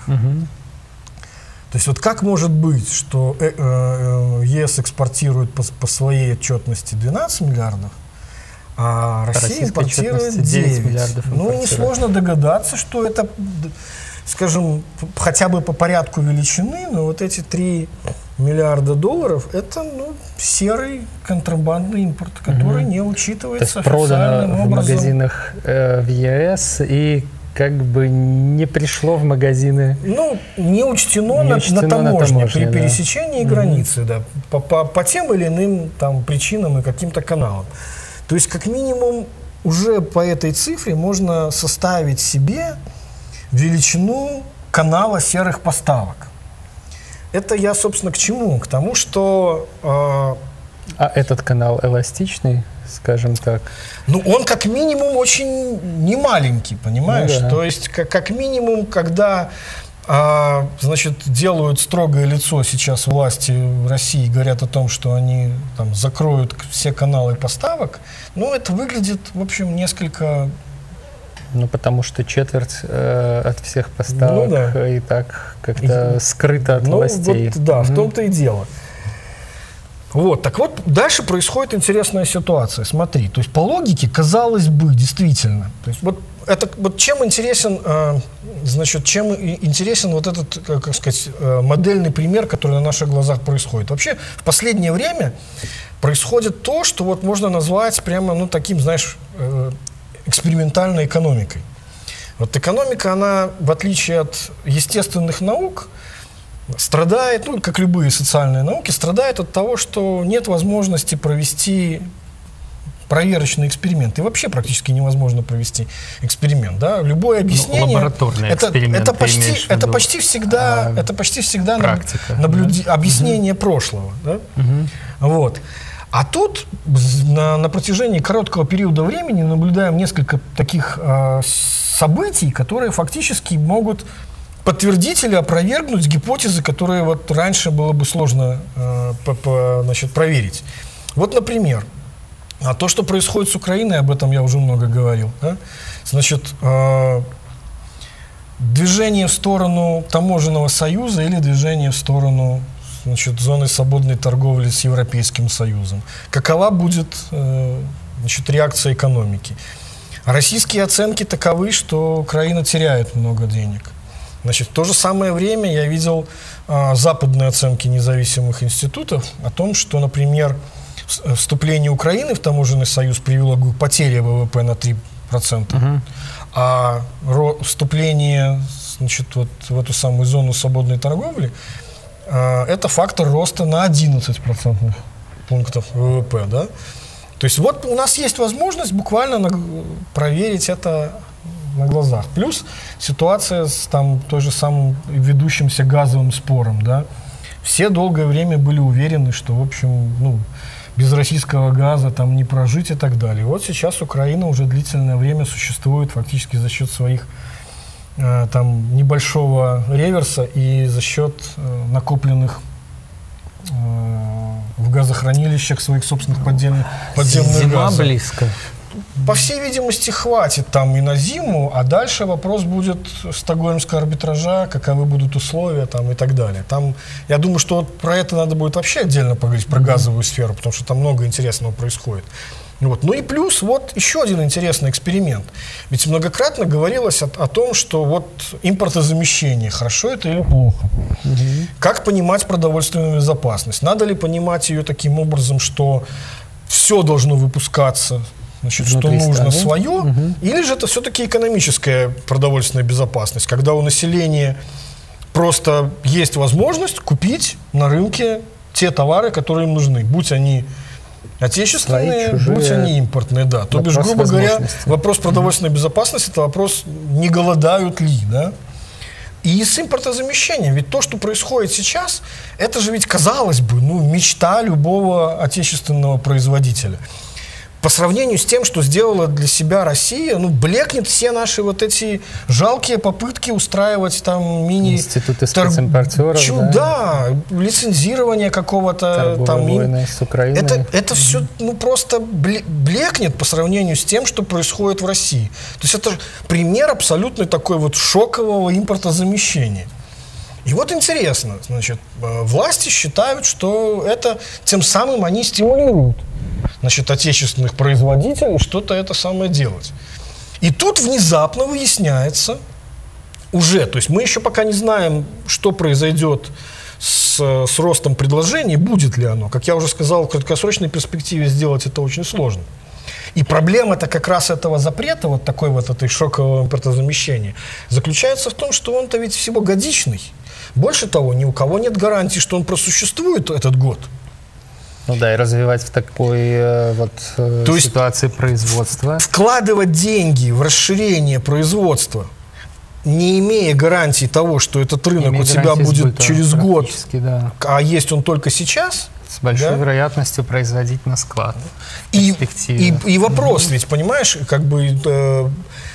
То есть вот как может быть, что ЕС экспортирует по своей отчетности 12 миллиардов, а Россия импортирует 9 миллиардов? Ну, несложно догадаться, что это, скажем, хотя бы по порядку величины, но вот эти 3 миллиарда долларов – это, ну, серый контрабандный импорт, который не учитывается официальным образом. В магазинах в ЕС и как бы не пришло в магазины. Ну, не учтено на таможне при пересечении границы, да, по тем или иным там причинам и каким-то каналам. То есть, как минимум, уже по этой цифре можно составить себе величину канала серых поставок. Это я, собственно, к чему? К тому, что... А этот канал эластичный, скажем так? Ну, он как минимум очень немаленький, понимаешь? Ну, да. То есть, как минимум, когда, значит, делают строгое лицо сейчас власти России, говорят о том, что они там закроют все каналы поставок, ну, это выглядит, в общем, несколько... Ну, потому что четверть от всех поставок и так как-то скрыто от властей. Вот, да, в том-то и дело. Вот, так вот, дальше происходит интересная ситуация. Смотри, то есть по логике, казалось бы, действительно. То есть вот это вот чем интересен, значит, чем интересен вот этот, как сказать, модельный пример, который на наших глазах происходит. Вообще, в последнее время происходит то, что вот можно назвать прямо, ну, таким, знаешь, экспериментальной экономикой. Вот экономика, она, в отличие от естественных наук, страдает, ну, как любые социальные науки, страдает от того, что нет возможности провести проверочный эксперимент. И вообще практически невозможно провести эксперимент. Да? Любое объяснение... Лабораторный эксперимент. Это почти всегда объяснение прошлого. Да? Вот. А тут на протяжении короткого периода времени наблюдаем несколько таких событий, которые фактически могут подтвердить или опровергнуть гипотезы, которые вот раньше было бы сложно значит, проверить. Вот, например, то, что происходит с Украиной, об этом я уже много говорил. Да? Значит, движение в сторону таможенного союза или движение в сторону, значит, зоны свободной торговли с Европейским Союзом. Какова будет, значит, реакция экономики? Российские оценки таковы, что Украина теряет много денег. Значит, в то же самое время я видел западные оценки независимых институтов о том, что, например, вступление Украины в таможенный союз привело к потере ВВП на 3%, а вступление, значит, вот в эту самую зону свободной торговли это фактор роста на 11 процентных пунктов ВВП, да? То есть вот у нас есть возможность буквально проверить это на глазах. Плюс ситуация с там той же самым ведущимся газовым спором, да? Все долгое время были уверены, что, в общем, ну, без российского газа там не прожить и так далее. Вот сейчас Украина уже длительное время существует фактически за счет своих там небольшого реверса и за счет накопленных в газохранилищах своих собственных подземных газов. Близко. По всей видимости, хватит там и на зиму, а дальше вопрос будет стокгольмского арбитража, каковы будут условия там и так далее. Там, я думаю, что вот про это надо будет вообще отдельно поговорить, про газовую сферу, потому что там много интересного происходит. Вот. Ну и плюс вот еще один интересный эксперимент. Ведь многократно говорилось о том, что вот импортозамещение, хорошо это или плохо. Как понимать продовольственную безопасность? Надо ли понимать ее таким образом, что все должно выпускаться, значит, что нужно свое, или же это все-таки экономическая продовольственная безопасность, когда у населения просто есть возможность купить на рынке те товары, которые им нужны, будь они отечественные, будь они импортные, да. То бишь, грубо говоря, вопрос продовольственной безопасности – это вопрос, не голодают ли, да. И с импортозамещением, ведь то, что происходит сейчас, это же ведь, казалось бы, ну, мечта любого отечественного производителя. По сравнению с тем, что сделала для себя Россия, ну, блекнет все наши вот эти жалкие попытки устраивать там институты специмпортеров, да, лицензирование какого-то там. С Украиной. Это все, ну, просто блекнет по сравнению с тем, что происходит в России. То есть это пример абсолютно такой вот шокового импортозамещения. И вот интересно, значит, власти считают, что это тем самым они стимулируют, значит, отечественных производителей что-то это самое делать. И тут внезапно выясняется уже, то есть мы еще пока не знаем, что произойдет с ростом предложений, будет ли оно. Как я уже сказал, в краткосрочной перспективе сделать это очень сложно. И проблема-то как раз этого запрета, вот такой вот этой шокового импортозамещения, заключается в том, что он-то ведь всего годичный. Больше того, ни у кого нет гарантии, что он просуществует этот год. Ну да, и развивать в такой вот ситуации производства. Вкладывать деньги в расширение производства, не имея гарантии того, что этот рынок у тебя будет через год, да. А есть он только сейчас. С большой вероятностью производить на склад. И вопрос, ведь, понимаешь, как бы...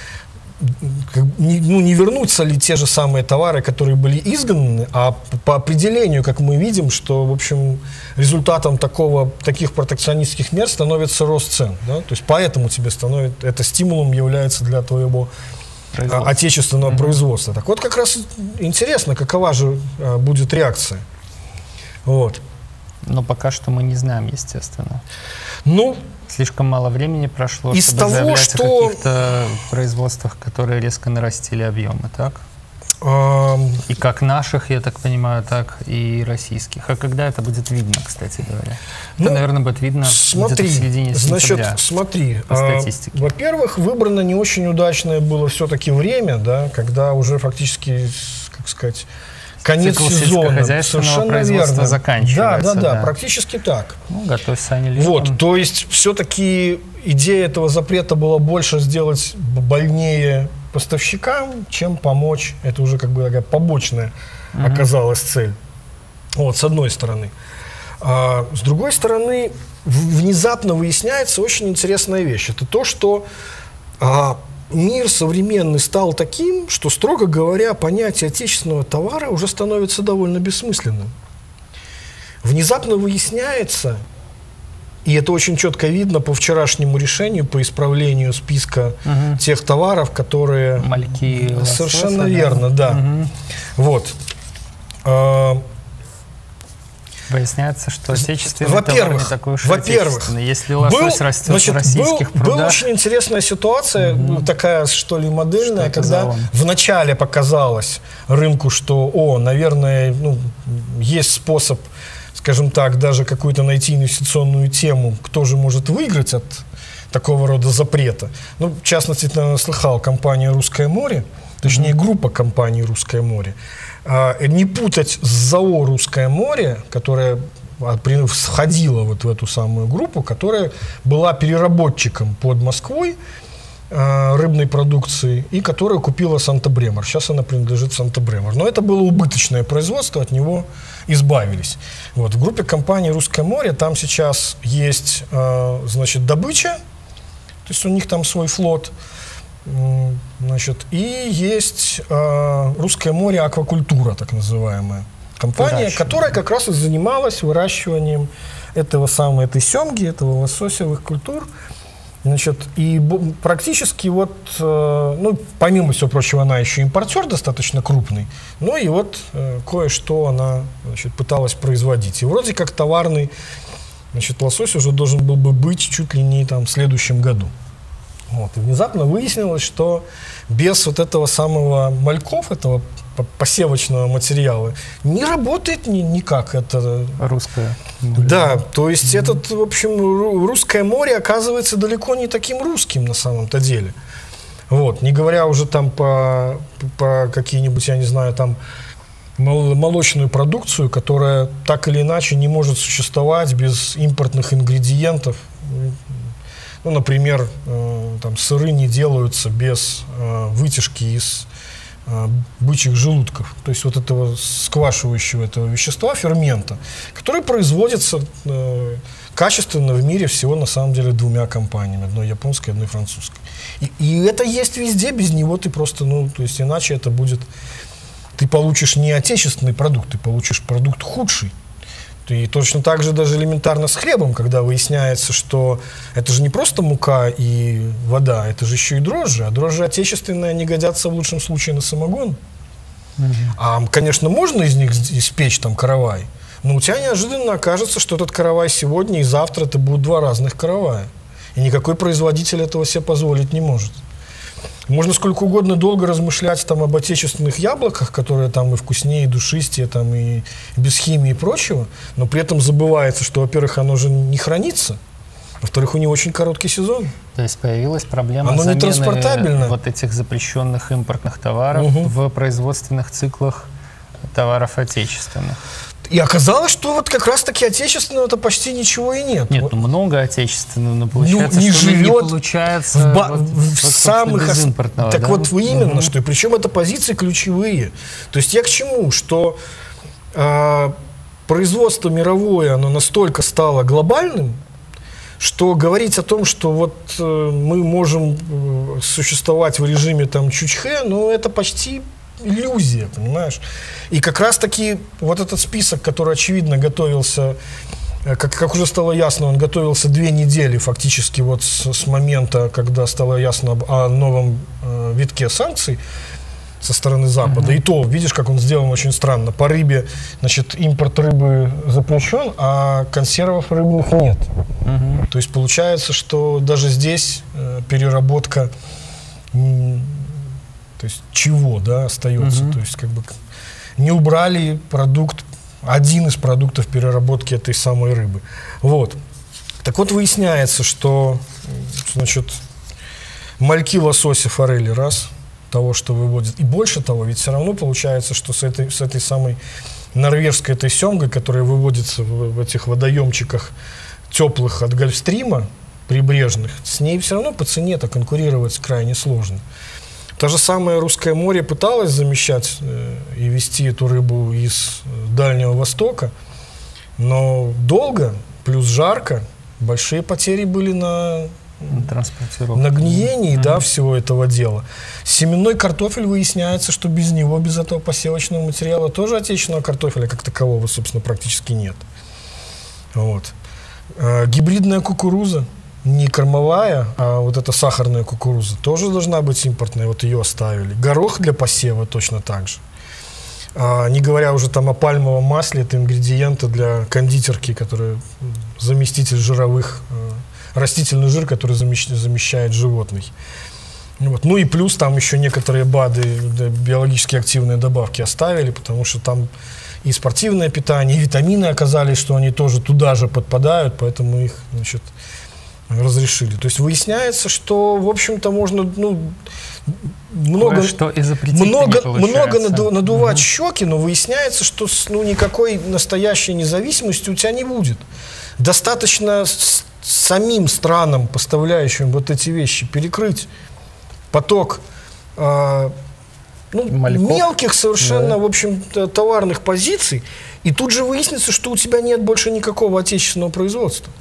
не вернутся ли те же самые товары, которые были изгнаны, а по определению, как мы видим, что, в общем, результатом таких протекционистских мер становится рост цен. Да? То есть поэтому тебе это стимулом является для твоего отечественного производства. Так вот, как раз интересно, какова же будет реакция. Вот. Но пока что мы не знаем, естественно. Ну, слишком мало времени прошло, из чтобы того, заявлять о каких-то производствах, которые резко нарастили объемы, так? И как наших, я так понимаю, так и российских. А когда это будет видно, кстати говоря? Это, наверное, будет видно где-то в середине сентября. Смотри, по статистике. Во-первых, выбрано не очень удачное было все-таки время, да, когда уже фактически, как сказать, конец сезона. Совершенно верно. Заканчивается. Да, практически так. Ну, готовься, они летом. Вот, то есть все-таки идея этого запрета была больше сделать больнее поставщикам, чем помочь. Это уже как бы такая побочная оказалась цель. Вот, с одной стороны. А с другой стороны, внезапно выясняется очень интересная вещь. Это то, что мир современный стал таким, что, строго говоря, понятие отечественного товара уже становится довольно бессмысленным. Внезапно выясняется, и это очень четко видно по вчерашнему решению, по исправлению списка тех товаров, которые... Мальки, совершенно верно, да. Вот. Выясняется, что отечественный товар не такой уж отечественный. Если лосось растет в российских прудах... Была очень интересная ситуация, такая, что ли, модельная, когда вначале показалось рынку, что, наверное, есть способ, скажем так, даже какую-то найти инвестиционную тему, кто же может выиграть от такого рода запрета. Ну, в частности, ты, наверное, слыхал, компания «Русское море», точнее группа компаний «Русское море». Не путать с ЗАО «Русское море», которая входила вот в эту самую группу, которая была переработчиком под Москвой рыбной продукции и которая купила Санта-Бремор. Сейчас она принадлежит Санта-Бремор. Но это было убыточное производство, от него избавились. Вот. В группе компании «Русское море» там сейчас есть, значит, добыча, то есть у них там свой флот, значит, и есть «Русское море аквакультура», так называемая компания, которая как раз и занималась выращиванием этой семги, этого лососевых культур. Значит, и практически вот, ну, помимо всего прочего, она еще импортер достаточно крупный, ну и вот кое-что она, значит, пыталась производить. И вроде как товарный, значит, лосось уже должен был бы быть чуть ли не там в следующем году. Вот. И внезапно выяснилось, что без вот этого самого мальков, этого посевочного материала, не работает никак это русское. Да, то есть этот, в общем, «Русское море» оказывается далеко не таким русским на самом-то деле. Вот, не говоря уже там по какие-нибудь, я не знаю, там молочную продукцию, которая так или иначе не может существовать без импортных ингредиентов. Ну, например, там сыры не делаются без вытяжки из бычьих желудков, то есть вот этого сквашивающего этого вещества, фермента, который производится качественно в мире всего на самом деле 2 компаниями, одной японской, одной французской. И это есть везде, без него ты просто, ну, то есть иначе это будет, ты получишь не отечественный продукт, ты получишь продукт худший. И точно так же даже элементарно с хлебом, когда выясняется, что это же не просто мука и вода, это же еще и дрожжи, а дрожжи отечественные не годятся в лучшем случае на самогон. А, конечно, можно из них испечь там каравай, но у тебя неожиданно окажется, что этот каравай сегодня и завтра это будут 2 разных каравая. И никакой производитель этого себе позволить не может. Можно сколько угодно долго размышлять там об отечественных яблоках, которые там и вкуснее, и душистее, там, и без химии и прочего, но при этом забывается, что, во-первых, оно же не хранится, во-вторых, у него очень короткий сезон. То есть появилась проблема замены вот этих запрещенных импортных товаров в производственных циклах товаров отечественных. И оказалось, что вот как раз-таки отечественного-то почти ничего и нет. Нет, много отечественного, но получается, ну, не получается в самых без импортного. Так да? Вот именно, что и причем это позиции ключевые. То есть я к чему? Что производство мировое, оно настолько стало глобальным, что говорить о том, что вот мы можем существовать в режиме там чучхе, ну это почти иллюзия, понимаешь? И как раз-таки вот этот список, который, очевидно, готовился, как уже стало ясно, он готовился 2 недели фактически вот с момента, когда стало ясно о новом витке санкций со стороны Запада. И то, видишь, как он сделан очень странно. По рыбе, значит, импорт рыбы запрещен, а консервов рыбных нет. То есть получается, что даже здесь переработка... То есть чего, да, остается? То есть как бы не убрали продукт, один из продуктов переработки этой самой рыбы. Вот. Так вот выясняется, что, значит, мальки, лосося, форели, раз, того, что выводят. И больше того, ведь все равно получается, что с этой самой норвежской этой семгой, которая выводится в этих водоемчиках теплых от Гольфстрима, прибрежных, с ней все равно по цене-то конкурировать крайне сложно. То же самое «Русское море» пыталось замещать и везти эту рыбу из Дальнего Востока, но долго, плюс жарко, большие потери были на гниении, да, всего этого дела. Семенной картофель, выясняется, что без него, без этого посевочного материала, тоже отечественного картофеля как такового, собственно, практически нет. Вот. Гибридная кукуруза. Не кормовая, а вот эта сахарная кукуруза тоже должна быть импортная, вот ее оставили. Горох для посева точно так же. Не говоря уже там о пальмовом масле, это ингредиенты для кондитерки, которые заместитель жировых, растительный жир, который замещает животный. Вот. Ну и плюс там еще некоторые БАДы, биологически активные добавки оставили, потому что там и спортивное питание, и витамины оказались, что они тоже туда же подпадают, поэтому их, значит, разрешили. То есть выясняется, что, в общем-то, можно много надувать щеки, но выясняется, что никакой настоящей независимости у тебя не будет. Достаточно самим странам, поставляющим вот эти вещи, перекрыть поток мелких совершенно, в общем-то, товарных позиций, и тут же выяснится, что у тебя нет больше никакого отечественного производства.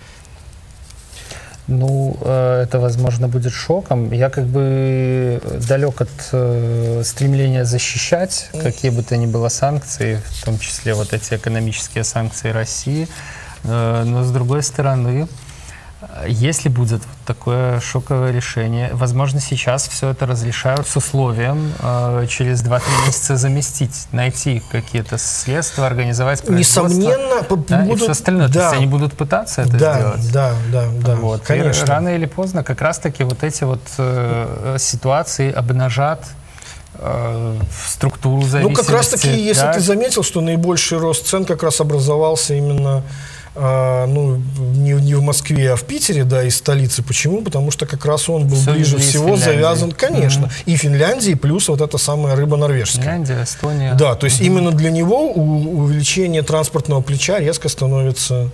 Это, возможно, будет шоком. Я как бы далек от стремления защищать какие бы то ни было санкции, в том числе вот эти экономические санкции России. Но, с другой стороны, если будет вот такое шоковое решение, возможно, сейчас все это разрешают с условием через 2-3 месяца заместить, найти какие-то средства, организовать производство. Несомненно, и все остальное. То есть они будут пытаться это сделать. Да, вот. Конечно. И рано или поздно как раз-таки вот эти вот ситуации обнажат структуру зависимости. Как раз-таки, если ты заметил, что наибольший рост цен как раз образовался именно не в Москве, а в Питере, из столицы. Почему? Потому что как раз он был ближе всего завязан, конечно, и Финляндии, плюс вот эта самая рыба норвежская. Финляндия, Эстония. Да, то есть именно для него увеличение транспортного плеча резко становится,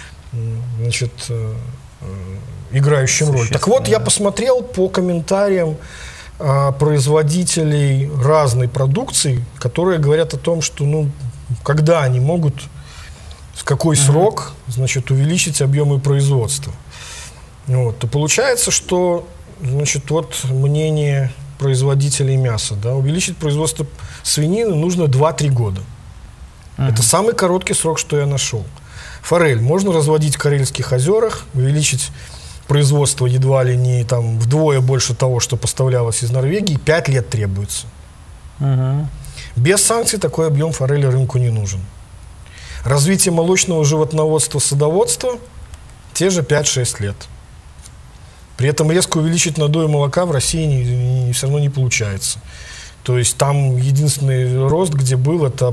играющим роль. Так вот, я посмотрел по комментариям производителей разной продукции, которые говорят о том, что, когда они могут, в какой срок, увеличить объемы производства. То получается, что, мнение производителей мяса, увеличить производство свинины нужно 2-3 года. Это самый короткий срок, что я нашел. Форель можно разводить в Карельских озерах, увеличить производство едва ли не вдвое больше того, что поставлялось из Норвегии, 5 лет требуется. Без санкций такой объем форели рынку не нужен. Развитие молочного животноводства, садоводства те же 5-6 лет. При этом резко увеличить надой молока в России все равно не получается. То есть там единственный рост, где был, это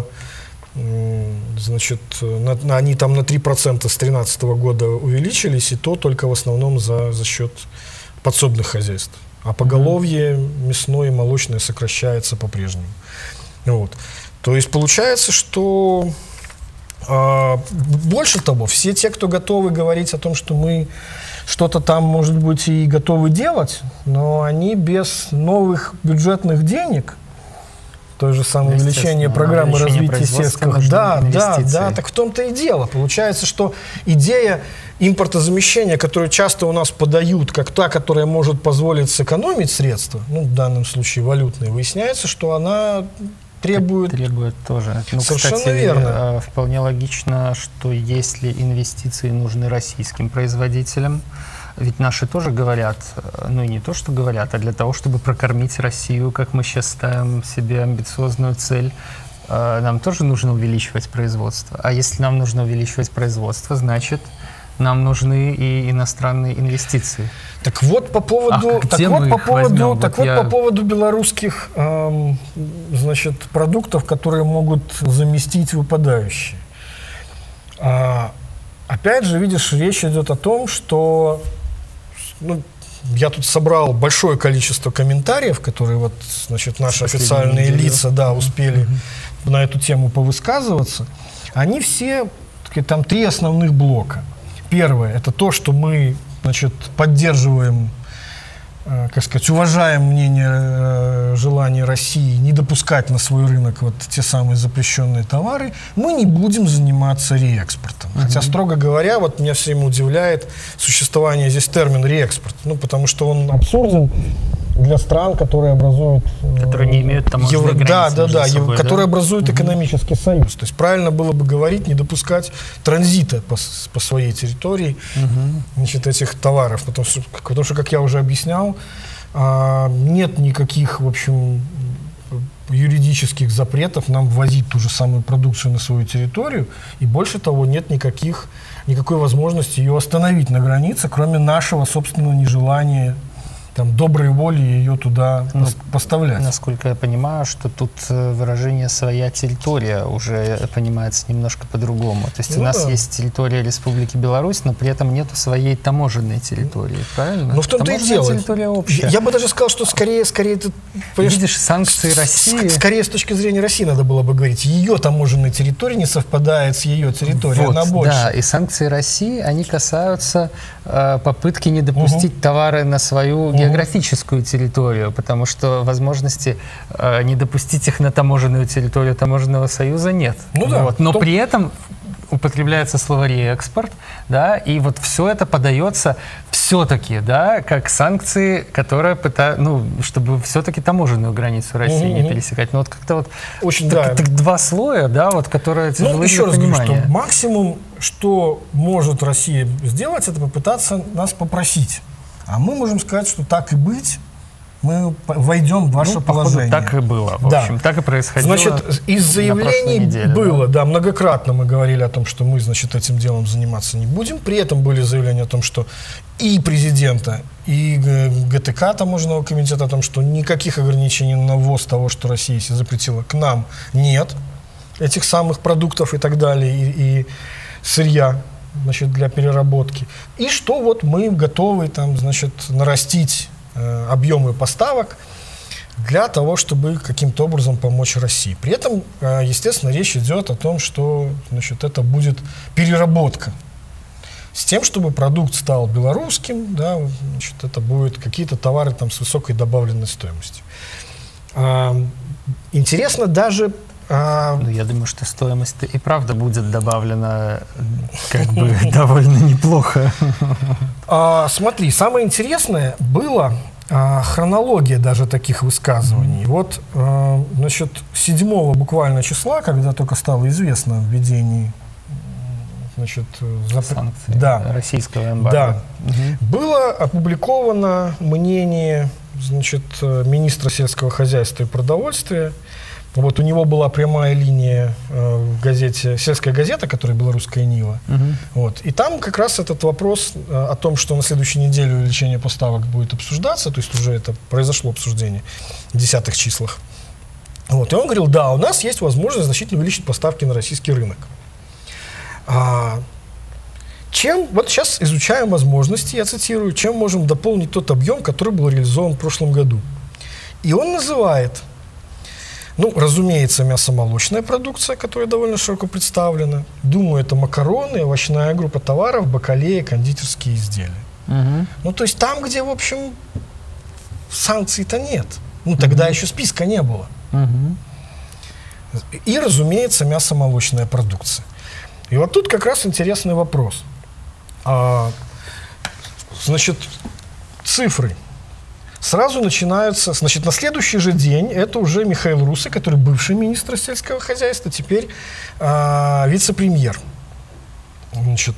они там на 3% с 2013 года увеличились, и то только в основном за счет подсобных хозяйств. А поголовье мясное и молочное сокращается по-прежнему. То есть получается, что больше того, все те, кто готовы говорить о том, что мы что-то там, может быть, и готовы делать, но они без новых бюджетных денег, то же самое увеличение программы развития сельских... Да, так в том-то и дело. Получается, что идея импортозамещения, которую часто у нас подают, как та, которая может позволить сэкономить средства, в данном случае валютные, выясняется, что она требует тоже. Совершенно кстати, верно. Вполне логично, что если инвестиции нужны российским производителям, ведь наши тоже говорят, и не то, что говорят, а для того, чтобы прокормить Россию, как мы сейчас ставим себе амбициозную цель, нам тоже нужно увеличивать производство. А если нам нужно увеличивать производство, значит, нам нужны и иностранные инвестиции. Так вот по поводу, по поводу белорусских продуктов, которые могут заместить выпадающие. Опять же, видишь, речь идет о том, что я тут собрал большое количество комментариев, которые наши официальные лица успели на эту тему повысказываться. Они все, там 3 основных блока. Первое – это то, что мы, поддерживаем, уважаем мнение, желание России не допускать на свой рынок те самые запрещенные товары. Мы не будем заниматься реэкспортом. Хотя, строго говоря, меня все время удивляет существование здесь термина реэкспорт. Потому что он абсурден для стран, которые образуют... Которые не имеют таможенной границы которые образуют экономический союз. То есть правильно было бы говорить, не допускать транзита по своей территории этих товаров. Потому что, как я уже объяснял, нет никаких, в общем, юридических запретов нам ввозить ту же самую продукцию на свою территорию. И больше того, нет никакой возможности ее остановить на границе, кроме нашего собственного нежелания там доброй воли ее туда поставлять. Насколько я понимаю, что тут выражение «своя территория» уже понимается немножко по-другому. То есть у нас есть территория Республики Беларусь, но при этом нету своей таможенной территории, правильно? Ну, в том-то и дело. Территория общая. Я бы даже сказал, что скорее это... Видишь, санкции России... Скорее, с точки зрения России надо было бы говорить, ее таможенная территория не совпадает с ее территорией, вот, она больше. Да, и санкции России, они касаются попытки не допустить товары на свою географическую территорию, потому что возможности не допустить их на таможенную территорию таможенного союза нет. Ну, да, вот. Но при этом употребляется слово «реэкспорт», да, и вот все это подается все-таки, да, как санкции, которые пытаются, ну, чтобы все-таки таможенную границу России не пересекать. Но вот как-то вот очень, так два слоя, да, вот, которые тяжелы еще для раз понимания. говорю, что максимум, что может Россия сделать, это попытаться нас попросить. А мы можем сказать, что так и быть, мы войдем в ваше положение. Так и было, в общем, так и происходило. Значит, из заявлений неделе, было, да, многократно мы говорили о том, что мы, значит, этим делом заниматься не будем. При этом были заявления о том, что и президента, и ГТК, таможенного комитета, о том, что никаких ограничений на ввоз того, что Россия себе запретила, к нам нет, этих самых продуктов и так далее, и сырья, значит, для переработки. И что вот мы готовы, там, значит, нарастить объемы поставок для того, чтобы каким-то образом помочь России. При этом, естественно, речь идет о том, что, значит, это будет переработка. С тем, чтобы продукт стал белорусским, да, значит, это будут какие-то товары там, с высокой добавленной стоимостью. Интересно даже... Я думаю, что стоимость и правда будет добавлена как бы довольно неплохо. Смотри, самое интересное было хронология даже таких высказываний. Вот, значит, 7 буквально числа, когда только стало известно о введении, значит, санкций российского эмбарго, было опубликовано мнение, значит, министра сельского хозяйства и продовольствия. Вот у него была прямая линия в газете, сельская газета, которая «Белорусская Нива». Вот. И там как раз этот вопрос о том, что на следующей неделе увеличение поставок будет обсуждаться, то есть уже это произошло обсуждение в 10-х числах. Вот. И он говорил, да, у нас есть возможность значительно увеличить поставки на российский рынок. Вот сейчас изучаем возможности, я цитирую, чем можем дополнить тот объем, который был реализован в прошлом году. И он называет... Ну, разумеется, мясомолочная продукция, которая довольно широко представлена. Думаю, это макароны, овощная группа товаров, бакалея, кондитерские изделия. Ну, то есть там, где, в общем, санкций-то нет. Ну, тогда еще списка не было. И, разумеется, мясомолочная продукция. И вот тут как раз интересный вопрос. Значит, цифры. Сразу начинаются, значит, на следующий же день это уже Михаил Русы, который бывший министр сельского хозяйства, теперь вице-премьер. Значит,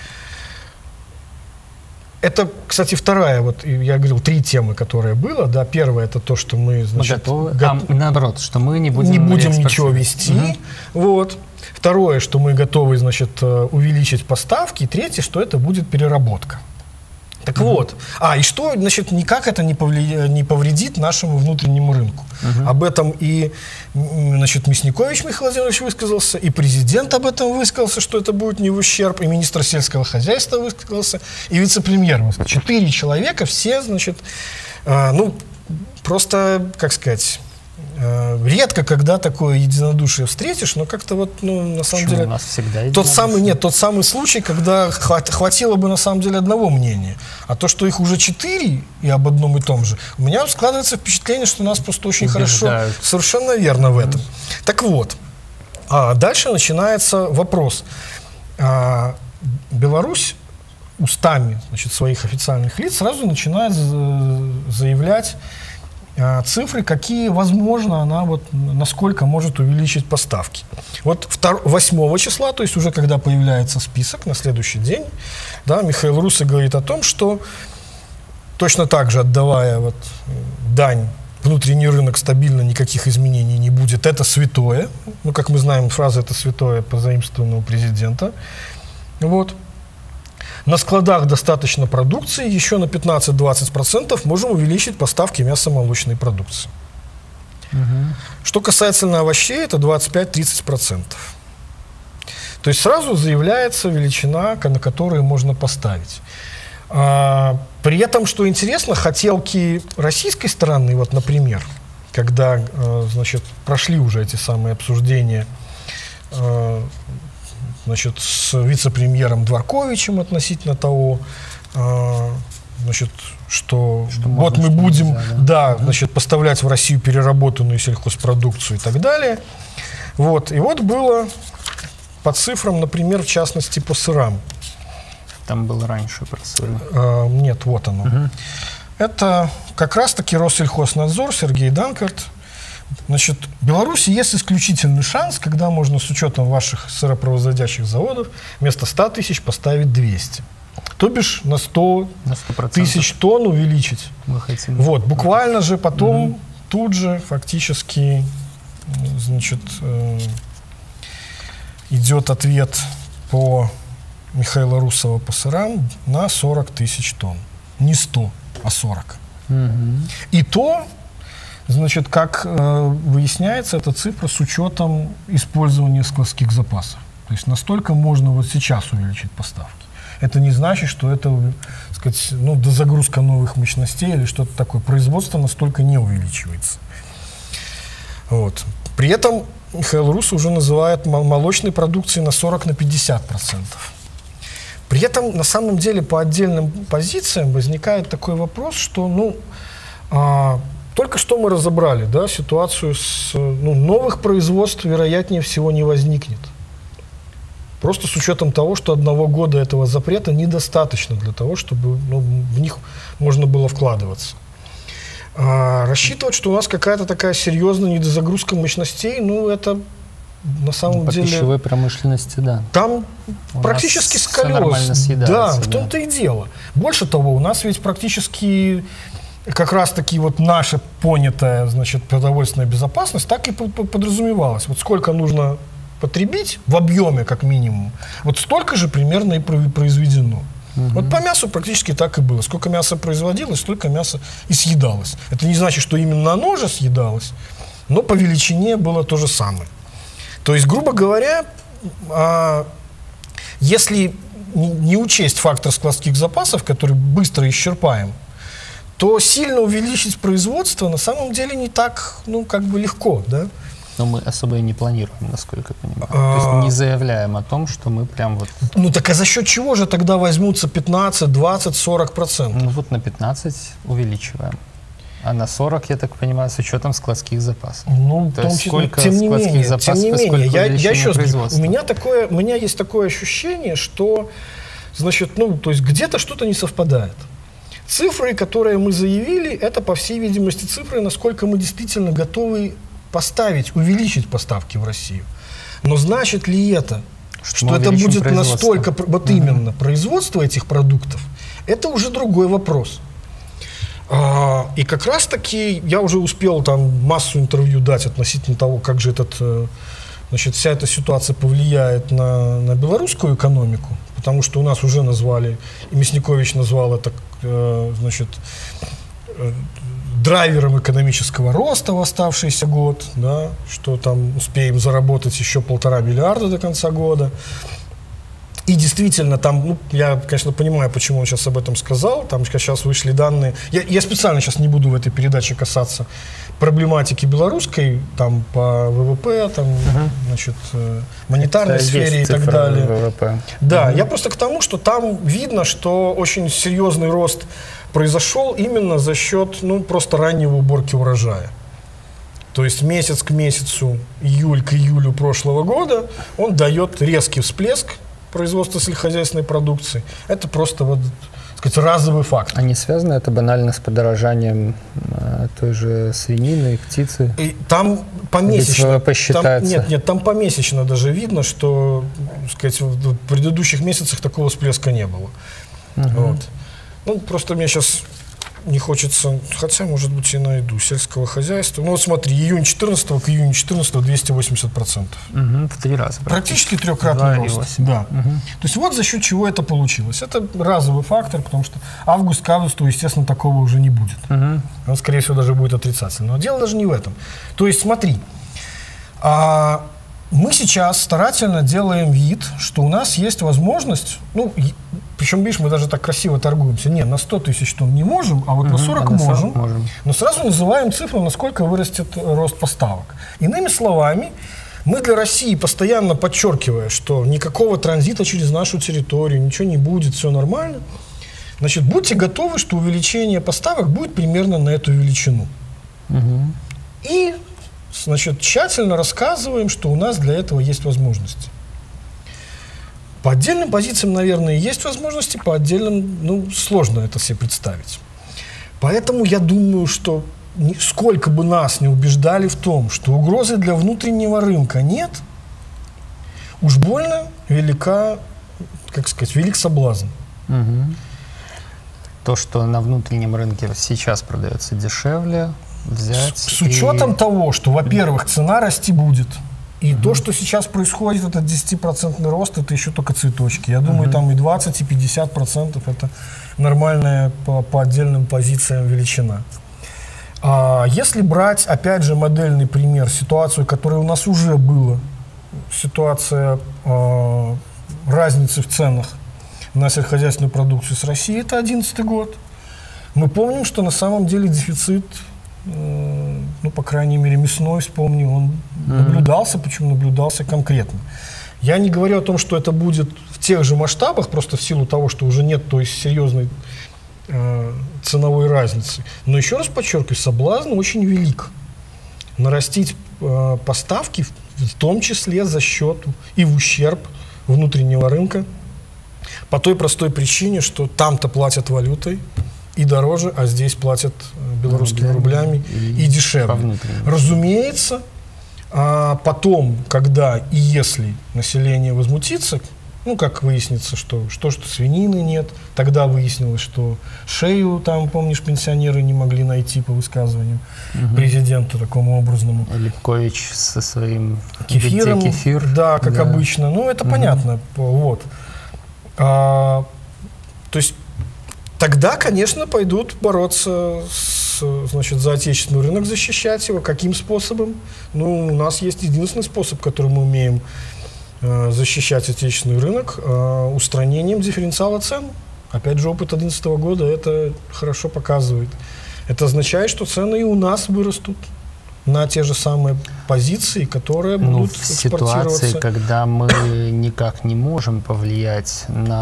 это, кстати, вторая, вот я говорил, 3 темы, которые было, да, первое это то, что мы, значит, наоборот, что мы не будем ничего вести, вот. Второе, что мы готовы, значит, увеличить поставки, и третье, что это будет переработка. Так вот, и что, значит, никак это не повредит нашему внутреннему рынку. Об этом и, значит, Мясникович Михаил Владимирович высказался, и президент об этом высказался, что это будет не в ущерб, и министр сельского хозяйства высказался, и вице-премьер высказался. 4 человека, все, значит, ну, просто, как сказать... Редко, когда такое единодушие встретишь, но как-то вот, ну, на самом деле... У нас всегда тот самый случай, когда хватило бы на самом деле одного мнения. А то, что их уже 4 и об одном и том же, у меня складывается впечатление, что нас просто очень хорошо, совершенно верно в этом. Так вот, дальше начинается вопрос. Беларусь устами, значит, своих официальных лиц сразу начинает заявлять цифры, какие, возможно, она вот насколько может увеличить поставки. Вот 8 числа, то есть уже когда появляется список на следующий день, да, Михаил Русы говорит о том, что точно так же, отдавая вот дань, внутренний рынок стабильно, никаких изменений не будет. Это святое. Ну, как мы знаем, фраза «это святое» позаимствована у президента. Вот. на складах достаточно продукции, еще на 15-20% можем увеличить поставки мясомолочной продукции. Что касается овощей, это 25-30%. То есть сразу заявляется величина, на которую можно поставить. При этом, что интересно, хотелки российской стороны, вот, например, когда, значит, прошли уже эти самые обсуждения, значит, с вице-премьером Дворковичем относительно того, значит, что вот мы будем, значит, поставлять в Россию переработанную сельхозпродукцию и так далее. Вот. И вот было по цифрам, например, в частности, по сырам. Там было раньше про сыры. Нет, вот оно. Это как раз-таки Россельхознадзор, Сергей Данкарт. Значит, в Беларуси есть исключительный шанс, когда можно с учетом ваших сыропроизводящих заводов вместо 100 тысяч поставить 200. То бишь на 100 тысяч тонн увеличить. Вот, буквально же потом тут же фактически, значит, идет ответ по Михаила Русова по сырам на 40 тысяч тонн. Не 100, а 40. И то, значит, как выясняется, эта цифра с учетом использования складских запасов. То есть настолько можно вот сейчас увеличить поставки. Это не значит, что это, так сказать, ну, дозагрузка новых мощностей или что-то такое. Производство настолько не увеличивается. Вот. При этом Михаил Рус уже называет молочной продукции на 40-50%. При этом, на самом деле, по отдельным позициям возникает такой вопрос, что, ну, только что мы разобрали, да, ситуацию с, ну, новых производств, вероятнее всего, не возникнет. Просто с учетом того, что 1 года этого запрета недостаточно для того, чтобы, ну, в них можно было вкладываться. Рассчитывать, что у нас какая-то такая серьезная недозагрузка мощностей, ну, это на самом деле... По пищевой промышленности, да. Там у практически сколиоз. Да, в том-то и дело. Больше того, у нас ведь практически как раз-таки вот наша понятая, значит, продовольственная безопасность так и подразумевалась. Вот сколько нужно потребить в объеме, как минимум, вот столько же примерно и произведено. Вот по мясу практически так и было. Сколько мяса производилось, столько мяса и съедалось. Это не значит, что именно оно же съедалось, но по величине было то же самое. То есть, грубо говоря, если не учесть фактор складских запасов, который быстро исчерпаем, то сильно увеличить производство на самом деле не так, ну, как бы легко, да? Но мы особо и не планируем, насколько я понимаю. То есть не заявляем о том, что мы прям вот... Ну так а за счет чего же тогда возьмутся 15, 20, 40%? Ну вот на 15 увеличиваем. А на 40, я так понимаю, с учетом складских запасов. Ну, то есть сколько тем не менее, я еще раз, у меня есть такое ощущение, что, значит, ну, то есть где-то что-то не совпадает. Цифры, которые мы заявили, это, по всей видимости, цифры, насколько мы действительно готовы поставить, увеличить поставки в Россию. Но значит ли это, что это будет настолько, вот именно, производство этих продуктов, это уже другой вопрос. И как раз-таки я уже успел там массу интервью дать относительно того, как же значит, вся эта ситуация повлияет на белорусскую экономику, потому что у нас уже назвали, и Мясникович назвал это, значит, драйвером экономического роста в оставшийся год, да, что там успеем заработать еще 1,5 миллиарда до конца года. И действительно, там, ну, я, конечно, понимаю, почему он сейчас об этом сказал, там сейчас вышли данные. Я специально сейчас не буду в этой передаче касаться проблематики белорусской, там по ВВП, там, значит, монетарной сфере и так далее. ВВП. Да, я просто к тому, что там видно, что очень серьезный рост произошел именно за счет, ну, просто раннего уборки урожая. То есть месяц к месяцу, июль к июлю прошлого года, он дает резкий всплеск производства сельскохозяйственной продукции. Это просто вот, так сказать, разовый факт. А не связано это банально с подорожанием той же свинины и птицы? И там помесячно. Посчитается. Нет, там помесячно даже видно, что, так сказать, в предыдущих месяцах такого всплеска не было. Вот. Ну, просто мне сейчас не хочется, хотя, может быть, и найду, сельского хозяйства. Ну вот смотри, июнь 14 к июню 14 280%. В 3 раза. Практически трехкратный рост. Да. То есть вот за счет чего это получилось. Это разовый фактор, потому что август к августу, естественно, такого уже не будет. Он, скорее всего, даже будет отрицательным. Но дело даже не в этом. То есть смотри, мы сейчас старательно делаем вид, что у нас есть возможность, ну, причем, видишь, мы даже так красиво торгуемся. Не, на 100 тысяч тонн не можем, а вот на 40 можем. Но сразу называем цифру, насколько вырастет рост поставок. Иными словами, мы для России, постоянно подчеркивая, что никакого транзита через нашу территорию, ничего не будет, все нормально, значит, будьте готовы, что увеличение поставок будет примерно на эту величину. И, значит, тщательно рассказываем, что у нас для этого есть возможности. По отдельным позициям, наверное, есть возможности, по отдельным, ну, сложно это себе представить. Поэтому я думаю, что сколько бы нас не убеждали в том, что угрозы для внутреннего рынка нет, уж больно велика, как сказать, велик соблазн. То, что на внутреннем рынке сейчас продается дешевле, взять. С учетом того, что, во-первых, цена расти будет. И то, что сейчас происходит, это 10% рост, это еще только цветочки. Я думаю, там и 20, и 50% это нормальная по отдельным позициям величина. Если брать, опять же, модельный пример, ситуацию, которая у нас уже была, ситуация разницы в ценах на сельскохозяйственную продукцию с Россией, это 2011 год. Мы помним, что на самом деле дефицит, ну, по крайней мере, мясной, вспомню, он наблюдался, почему наблюдался конкретно. Я не говорю о том, что это будет в тех же масштабах, просто в силу того, что уже нет той серьезной ценовой разницы. Но еще раз подчеркиваю, соблазн очень велик. Нарастить поставки, в том числе за счет и в ущерб внутреннего рынка, по той простой причине, что там-то платят валютой и дороже, а здесь платят белорусскими рублями и дешевле. Разумеется, потом, когда и если население возмутится, ну, как выяснится, что свинины нет, тогда выяснилось, что шею, там, помнишь, пенсионеры не могли найти по высказыванию президента такому образному. Липкович со своим кефиром, кефир. Да, как обычно. Ну, это понятно. Вот. То есть тогда, конечно, пойдут бороться значит, за отечественный рынок, защищать его. Каким способом? Ну, у нас есть единственный способ, который мы умеем защищать отечественный рынок, устранением дифференциала цен. Опять же, опыт 2011 года это хорошо показывает. Это означает, что цены и у нас вырастут на те же самые позиции, которые будут экспортироваться. В ситуации, когда мы никак не можем повлиять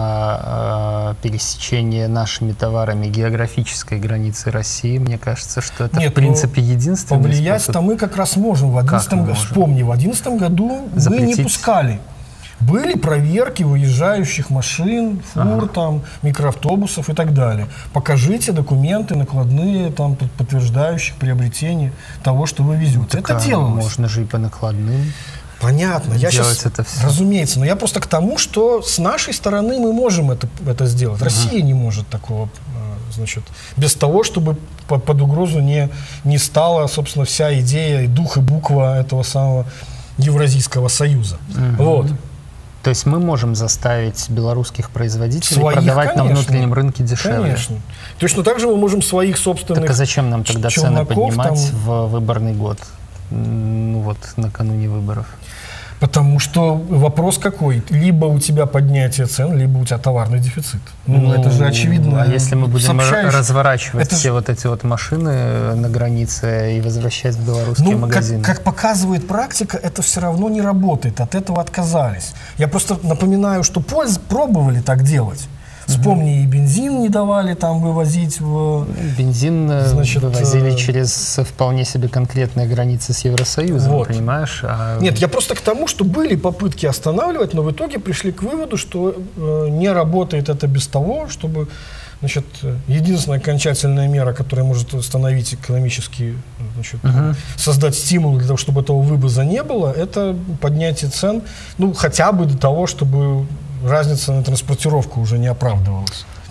на пересечение нашими товарами географической границы России, мне кажется, что это, в принципе, единственный повлиять-то способ. Мы как раз можем. Вспомни, в 2011 году мы не пускали. Были проверки выезжающих машин, фур, там, микроавтобусов и так далее. Покажите документы накладные, там, подтверждающих приобретение того, что вы везете. Это делалось. Можно же и по накладным. Понятно. Я сейчас, это все. Разумеется, но я просто к тому, что с нашей стороны мы можем это сделать. Россия не может такого, значит, без того, чтобы под угрозу не стала, собственно, вся идея, и дух, и буква этого самого Евразийского союза. Вот. То есть мы можем заставить белорусских производителей продавать, конечно, на внутреннем рынке дешевле? Конечно. Точно так же мы можем своих собственных... Так а зачем нам тогда цены поднимать в выборный год, ну вот, накануне выборов? Потому что вопрос какой? Либо у тебя поднятие цен, либо у тебя товарный дефицит. Ну, это же очевидно. А если мы будем разворачивать все вот эти вот машины на границе и возвращать в белорусские магазины? Как показывает практика, это все равно не работает. От этого отказались. Я просто напоминаю, что пробовали так делать. Вспомни, и бензин не давали там вывозить в... Бензин, значит, вывозили через вполне себе конкретные границы с Евросоюзом, вот. Понимаешь? Нет, я просто к тому, что были попытки останавливать, но в итоге пришли к выводу, что не работает это без того, чтобы... Значит, единственная окончательная мера, которая может остановить экономически, значит, создать стимул для того, чтобы этого вывоза не было, это поднятие цен, ну, хотя бы до того, чтобы разница на транспортировку уже не оправдывалась.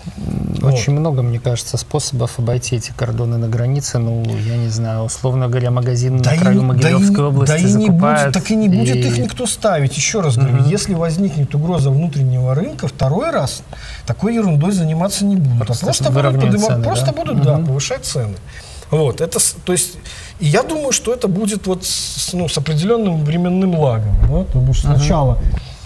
Очень много, мне кажется, способов обойти эти кордоны на границе. Ну, я не знаю, условно говоря, магазин на краю Могилевской области закупают. Так и не будет их никто ставить. Еще раз говорю, если возникнет угроза внутреннего рынка, второй раз такой ерундой заниматься не будут. Просто будут повышать цены. Вот, это, то есть, и я думаю, что это будет вот с определенным временным лагом. Да? Потому что сначала,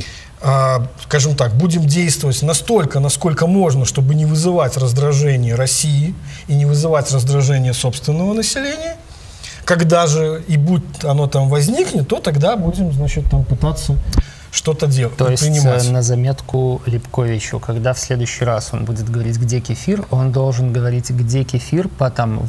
скажем так, будем действовать настолько, насколько можно, чтобы не вызывать раздражение России и не вызывать раздражение собственного населения. Когда же и будь оно там возникнет, то тогда будем, значит, там пытаться что-то делать. То есть на заметку Липковичу, когда в следующий раз он будет говорить, где кефир, он должен говорить, где кефир по там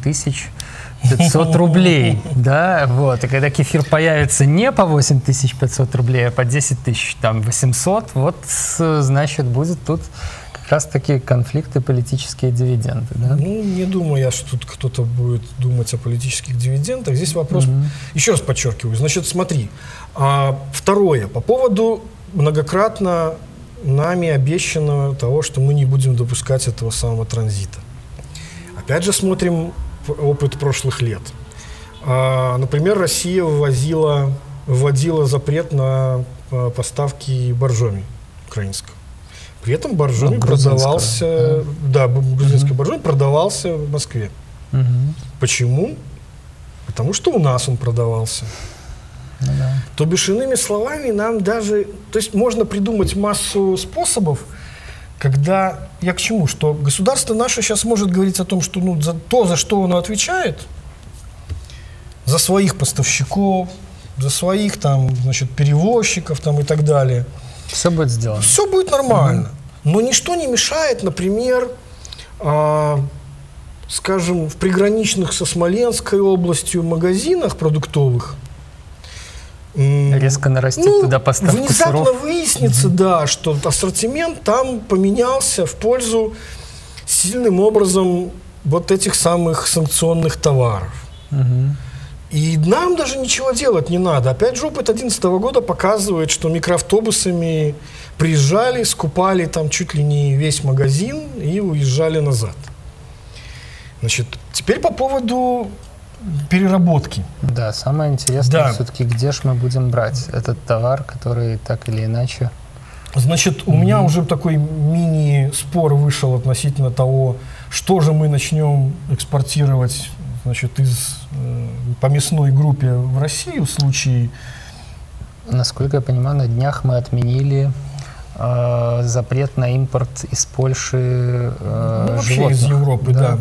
8500 рублей, да, вот, и когда кефир появится не по 8500 рублей, а по 10800, вот, значит, будет тут как раз-таки конфликты, политические дивиденды, да? Ну, не думаю я, что тут кто-то будет думать о политических дивидендах. Здесь вопрос, еще раз подчеркиваю, значит, смотри, второе, по поводу многократно нами обещанного того, что мы не будем допускать этого самого транзита. Опять же, смотрим опыт прошлых лет. Например, Россия вводила запрет на поставки боржоми украинского. При этом боржоми продавался, грузинский боржоми продавался в Москве. Почему? Потому что у нас он продавался. То бишь, иными словами, нам даже, то есть можно придумать массу способов, когда, я к чему, что государство наше сейчас может говорить о том, что за то, за что оно отвечает, за своих поставщиков, за своих там, значит, перевозчиков там и так далее. Все будет сделано. Все будет нормально. Но ничто не мешает, например, скажем, в приграничных со Смоленской областью магазинах продуктовых резко нарастить туда поставку внезапно сыров. Выяснится, да, что ассортимент там поменялся в пользу сильным образом вот этих самых санкционных товаров. И нам даже ничего делать не надо. Опять же, опыт 2011 года показывает, что микроавтобусами приезжали, скупали там чуть ли не весь магазин и уезжали назад. Значит, теперь по поводу переработки. Да, самое интересное все-таки, где же мы будем брать этот товар, который так или иначе... Значит, у меня уже такой мини-спор вышел относительно того, что же мы начнем экспортировать, значит, по мясной группе в Россию в случае... Насколько я понимаю, на днях мы отменили запрет на импорт из Польши вообще животных. Из Европы, да.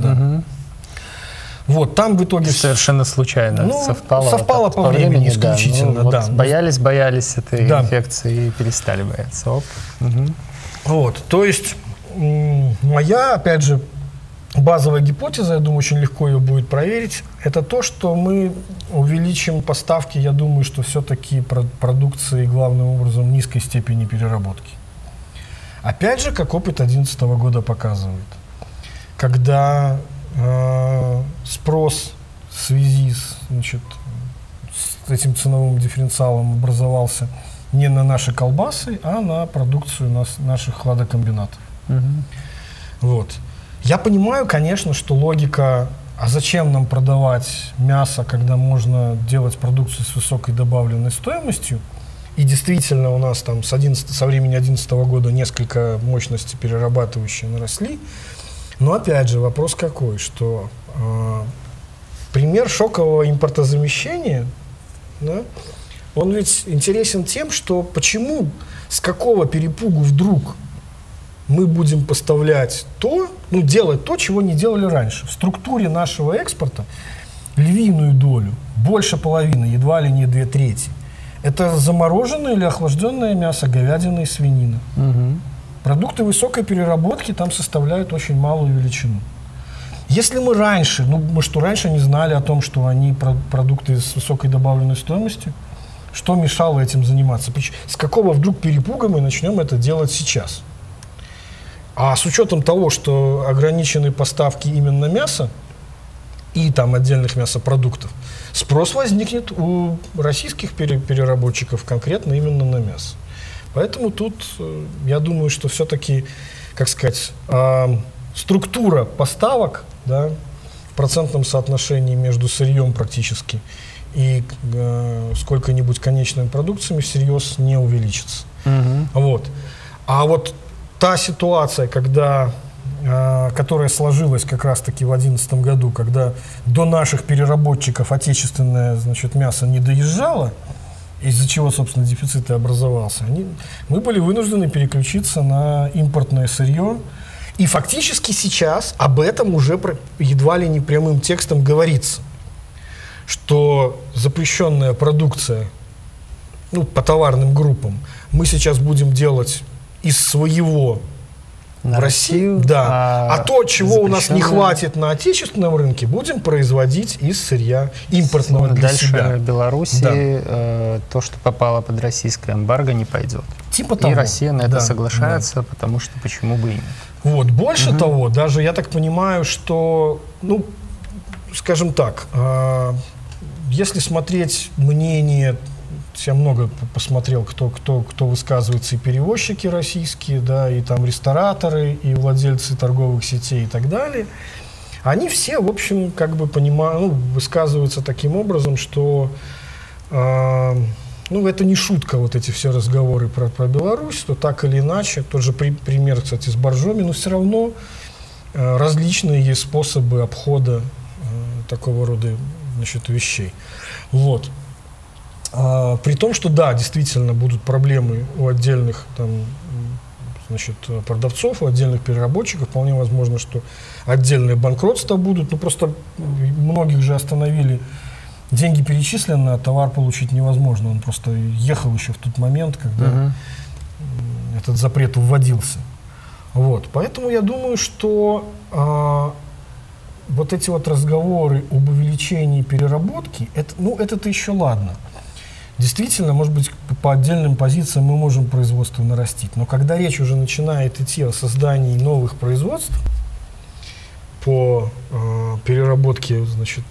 Вот, там в итоге... Совершенно случайно совпало по времени исключительно, да. Боялись этой инфекции и перестали бояться. Вот, то есть моя, опять же, базовая гипотеза, я думаю, очень легко ее будет проверить, это то, что мы увеличим поставки, я думаю, что все-таки продукции главным образом низкой степени переработки. Опять же, как опыт 2011 года показывает, когда спрос в связи с этим ценовым дифференциалом образовался не на наши колбасы, а на продукцию наших хладокомбинатов. Вот. Я понимаю, конечно, что логика, а зачем нам продавать мясо, когда можно делать продукцию с высокой добавленной стоимостью, и действительно у нас там со времени 2011 года несколько мощностей перерабатывающие наросли. Но опять же вопрос какой, что пример шокового импортозамещения, да, он ведь интересен тем, что почему, с какого перепугу вдруг мы будем поставлять делать то, чего не делали раньше. В структуре нашего экспорта львиную долю, больше половины, едва ли не 2/3, это замороженное или охлажденное мясо, говядина и свинина. Продукты высокой переработки там составляют очень малую величину. Если мы раньше, мы что, раньше не знали о том, что они продукты с высокой добавленной стоимостью, что мешало этим заниматься? С какого вдруг перепуга мы начнем это делать сейчас? А с учетом того, что ограничены поставки именно мяса и там отдельных мясопродуктов, спрос возникнет у российских переработчиков конкретно именно на мясо. Поэтому тут, я думаю, что все-таки как сказать, структура поставок, да, в процентном соотношении между сырьем практически и сколько-нибудь конечными продукциями всерьез не увеличится. Вот. А вот та ситуация, которая сложилась как раз-таки в 2011 году, когда до наших переработчиков отечественное, значит, мясо не доезжало, из-за чего, собственно, дефицит и образовался, мы были вынуждены переключиться на импортное сырье. И фактически сейчас об этом уже едва ли не прямым текстом говорится, что запрещенная продукция, ну, по товарным группам мы сейчас будем делать из своего в России, да. А то, чего у нас не хватит на отечественном рынке, будем производить из сырья импортного для дальше себя. Дальше в Беларуси то, что попало под российское эмбарго, не пойдет. Типа того. И Россия на это соглашается, потому что почему бы и нет. Вот. Больше того, даже я так понимаю, что, ну, скажем так, если смотреть мнение, я много посмотрел, кто высказывается, и перевозчики российские, да, и там рестораторы, и владельцы торговых сетей и так далее, они все, в общем, как бы понимают, ну, высказываются таким образом, что ну, это не шутка, вот эти все разговоры про Беларусь, что так или иначе, тот же пример, кстати, с боржоми, но все равно различные есть способы обхода такого рода, значит, вещей. Вот. При том, что да, действительно будут проблемы у отдельных там, значит, продавцов, у отдельных переработчиков, вполне возможно, что отдельные банкротства будут, но просто многих же остановили, деньги перечислены, а товар получить невозможно, он просто ехал еще в тот момент, когда этот запрет вводился. Вот. Поэтому я думаю, что вот эти вот разговоры об увеличении переработки, это-то еще ладно. Действительно, может быть, по отдельным позициям мы можем производство нарастить. Но когда речь уже начинает идти о создании новых производств по переработке, значит,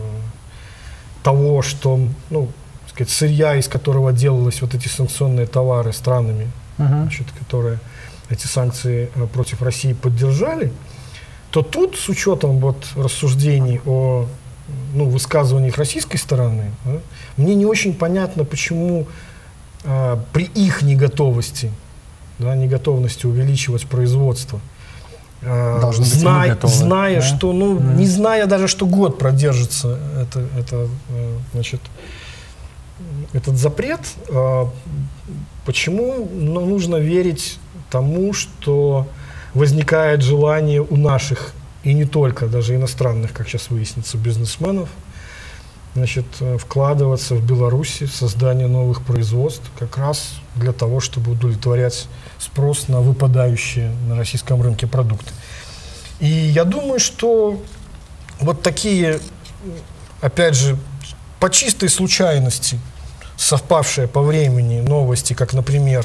того, что, ну, так сказать, сырья, из которого делались вот эти санкционные товары странами, значит, которые эти санкции против России поддержали, то тут, с учетом вот рассуждений о высказываниях российской стороны, да, мне не очень понятно, почему при их неготовности, да, неготовности увеличивать производство, зная, да? Что, не зная даже, что год продержится значит, этот запрет, почему нужно верить тому, что возникает желание у наших, и не только, даже иностранных, как сейчас выяснится, бизнесменов, значит, вкладываться в Беларуси в создание новых производств как раз для того, чтобы удовлетворять спрос на выпадающие на российском рынке продукты. И я думаю, что вот такие, опять же, по чистой случайности совпавшие по времени новости, как, например,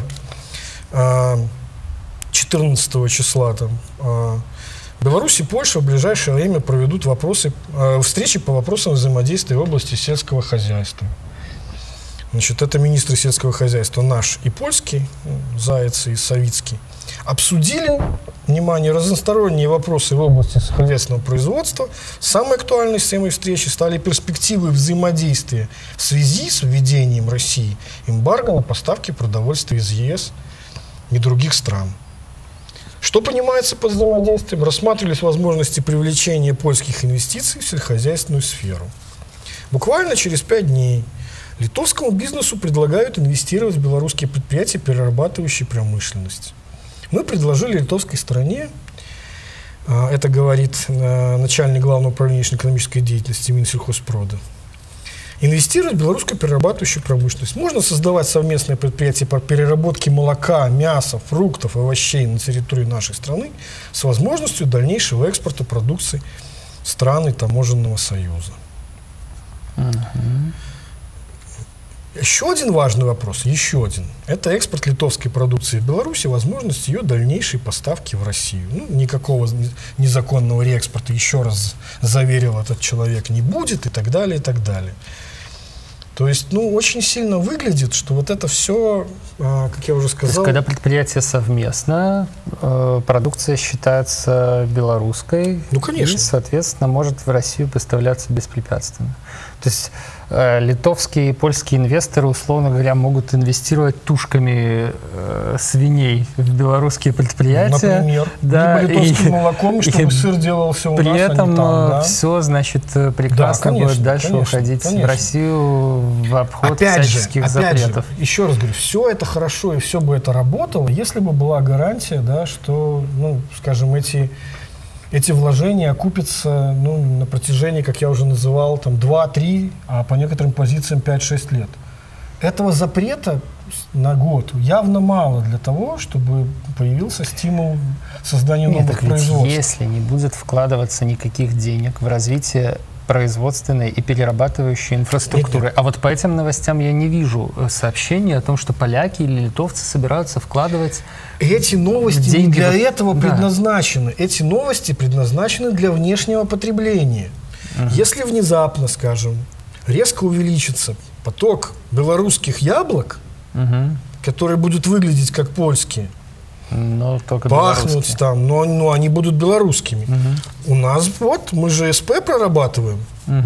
14 числа там, Беларусь и Польша в ближайшее время проведут встречи по вопросам взаимодействия в области сельского хозяйства. Значит, это министры сельского хозяйства наш и польский, Заяц и Савицкий, обсудили, внимание, разносторонние вопросы в области хозяйственного производства. Самой актуальной темой встречи стали перспективы взаимодействия в связи с введением России эмбарго на поставки продовольствия из ЕС и других стран. Что понимается под взаимодействием? Рассматривались возможности привлечения польских инвестиций в сельскохозяйственную сферу. Буквально через 5 дней литовскому бизнесу предлагают инвестировать в белорусские предприятия, перерабатывающие промышленность. Мы предложили литовской стороне, это говорит начальник Главного управления экономической деятельности Минсельхозпрода, инвестировать в белорусскую перерабатывающую промышленность. Можно создавать совместные предприятия по переработке молока, мяса, фруктов, овощей на территории нашей страны с возможностью дальнейшего экспорта продукции стран и таможенного союза. Еще один важный вопрос, это экспорт литовской продукции в Беларусь и возможность ее дальнейшей поставки в Россию. Никакого незаконного реэкспорта, еще раз заверил этот человек, не будет и так далее, и так далее. То есть, ну, очень сильно выглядит, что вот это все, как я уже сказал... То есть, когда предприятие совместно, продукция считается белорусской, ну, конечно. И, соответственно, может в Россию поставляться беспрепятственно. То есть литовские и польские инвесторы, условно говоря, могут инвестировать тушками свиней в белорусские предприятия. Например. Да, либо литовским молоком, чтобы сыр делался у нас, при этом там, да? все, значит, прекрасно да, конечно, будет дальше уходить в Россию в обход всяческих запретов. Еще раз говорю, все это хорошо и все бы это работало, если бы была гарантия, да, что, ну, скажем, эти вложения окупятся, ну, на протяжении, как я уже называл, там 2-3, а по некоторым позициям 5-6 лет. Этого запрета на год явно мало для того, чтобы появился стимул создания новых производств. Если не будет вкладываться никаких денег в развитие производственной и перерабатывающей инфраструктуры. А вот по этим новостям я не вижу сообщений о том, что поляки или литовцы собираются вкладывать эти новости деньги не для этого предназначены. Эти новости предназначены для внешнего потребления. Если внезапно, скажем, резко увеличится поток белорусских яблок, которые будут выглядеть как польские, но только пахнут там, но они будут белорусскими. У нас вот, мы же СП прорабатываем.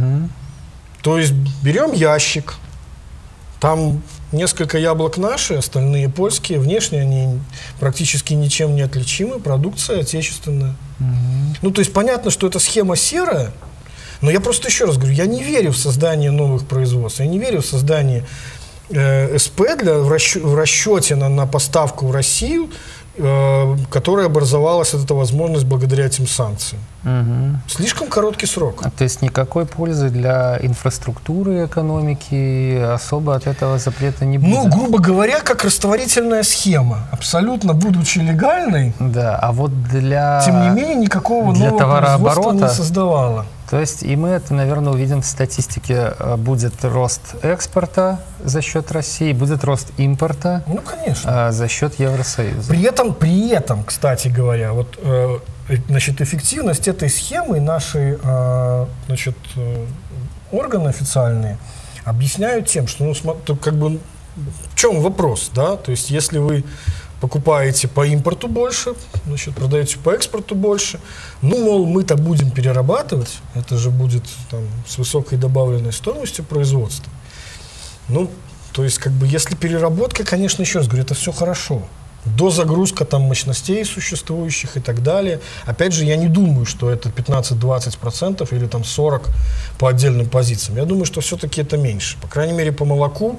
То есть берем ящик, там несколько яблок наши, остальные польские, внешне они практически ничем не отличимы, продукция отечественная. Ну, то есть понятно, что эта схема серая, но я просто еще раз говорю, я не верю в создание новых производств, я не верю в создание СП в расчете на поставку в Россию, которая образовалась, эта возможность благодаря этим санкциям. Слишком короткий срок. То есть никакой пользы для инфраструктуры экономики особо от этого запрета не будет? Ну, грубо говоря, как растворительная схема. Абсолютно будучи легальной, да, а вот тем не менее, никакого нового производства не создавала. То есть и мы это, наверное, увидим в статистике. Будет рост экспорта за счет России, будет рост импорта, ну, конечно, за счет Евросоюза. При этом, кстати говоря, вот, значит, эффективность этой схемы наши, значит, органы официальные объясняют тем, что, ну, как бы, в чем вопрос, да? То есть если вы покупаете по импорту больше, значит, продаете по экспорту больше. Ну, мол, мы-то будем перерабатывать, это же будет там с высокой добавленной стоимостью производства. Ну, то есть, как бы, если переработка, конечно, еще раз говорю, это все хорошо. Дозагрузка там мощностей существующих и так далее. Опять же, я не думаю, что это 15-20% или там 40% по отдельным позициям. Я думаю, что все-таки это меньше. По крайней мере, по молоку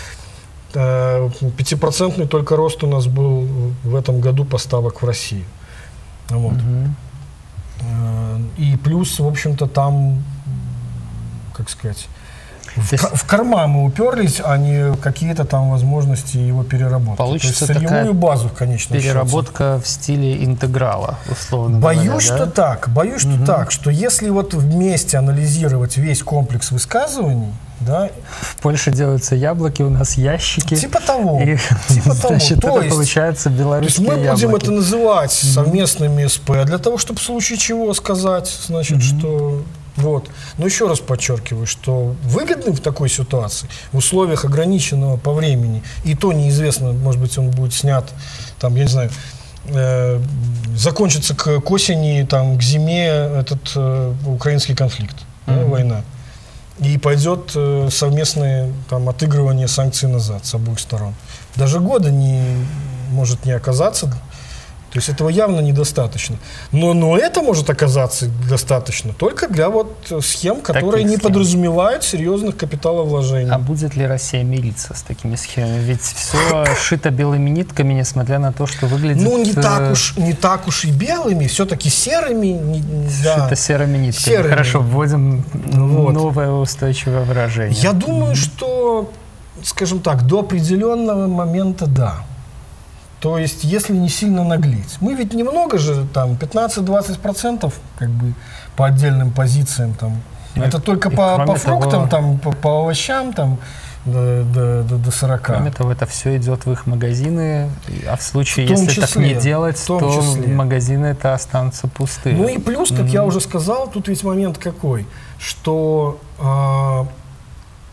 5% только рост у нас был в этом году поставок в Россию. Вот. И плюс, в общем-то, там, как сказать, в карман мы уперлись, а не какие-то там возможности его переработки. Получится то есть сырьевую базу, конечно, переработка в стиле интеграла, условно говоря. Боюсь, что так, что если вот вместе анализировать весь комплекс высказываний, да, в Польше делаются яблоки, у нас ящики. Типа того. Значит, это получается белорусские яблоки. Мы будем это называть совместными СП для того, чтобы в случае чего сказать, значит, что... Вот. Но еще раз подчеркиваю, что выгодным в такой ситуации, в условиях ограниченного по времени, и то неизвестно, может быть, он будет снят, там, я не знаю, закончится к осени, там, к зиме этот украинский конфликт, война. И пойдет совместное там, отыгрывание санкций назад с обоих сторон. Даже года может не оказаться. То есть этого явно недостаточно. Но это может оказаться достаточно только для вот схем, которые не подразумевают серьезных капиталовложений. А будет ли Россия мириться с такими схемами? Ведь все шито белыми нитками, несмотря на то, что выглядит... Ну, не так уж и белыми, все-таки серыми. Шито серыми нитками. Хорошо, вводим новое устойчивое выражение. Я думаю, что, скажем так, до определенного момента да. То есть, если не сильно наглеть. Мы ведь немного же, там, 15-20% как бы по отдельным позициям. Там. Это только по фруктам, там, по овощам там, до 40%. Кроме того, это все идет в их магазины, а в случае, если так не делать, то магазины это останутся пустые. Ну и плюс, как я уже сказал, тут ведь момент какой, что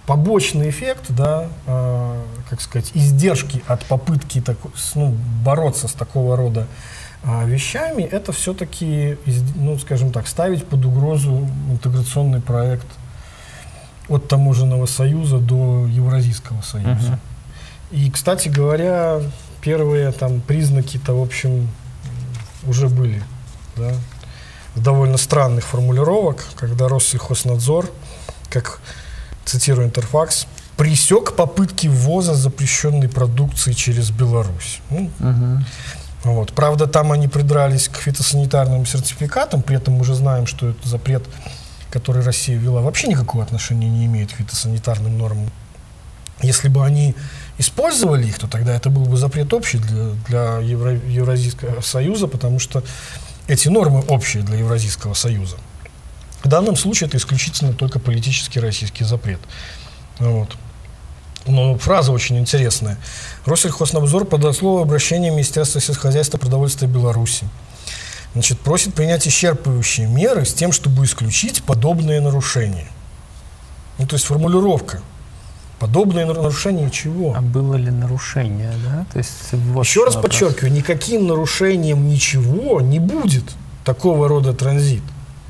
побочный эффект, да, как сказать, издержки от попытки бороться с такого рода вещами, это все-таки, ну, скажем так, ставить под угрозу интеграционный проект от таможенного союза до Евразийского союза. И, кстати говоря, первые там признаки-то, в общем, уже были, да, довольно странных формулировок, когда Россельхознадзор, как, цитирую Интерфакс, пресек попытки ввоза запрещенной продукции через Беларусь. Вот. Правда, там они придрались к фитосанитарным сертификатам, при этом мы уже знаем, что этот запрет, который Россия ввела, вообще никакого отношения не имеет к фитосанитарным нормам. Если бы они использовали их, то тогда это был бы запрет общий для Евразийского союза, потому что эти нормы общие для Евразийского союза. В данном случае это исключительно только политический российский запрет. Вот. Но фраза очень интересная. Россельхознадзор подослал обращение Министерства сельскохозяйства и продовольствия Беларуси. Значит, просит принять исчерпывающие меры с тем, чтобы исключить подобные нарушения. Ну, то есть формулировка. Подобные нарушения чего? А было ли нарушение, да? То есть, вот еще раз подчеркиваю, никаким нарушением ничего не будет такого рода транзит.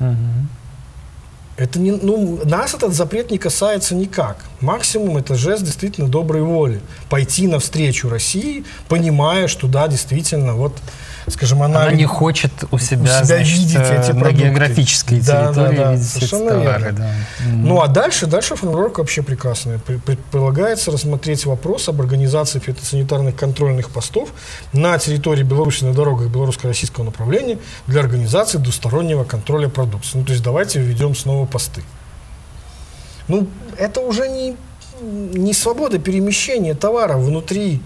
Это не, ну, нас этот запрет не касается никак. Максимум это жест действительно доброй воли. Пойти навстречу России, понимая, что да, действительно, вот, скажем, она не хочет у себя значит, видеть эти на географической территории видеть эти товары. Да. Ну а дальше формулировка вообще прекрасная. Предполагается рассмотреть вопрос об организации фитосанитарных контрольных постов на территории Беларуси на дорогах белорусско-российского направления для организации двустороннего контроля продукции. Ну, то есть давайте введем снова посты. Ну, это уже не свобода перемещения товаров внутри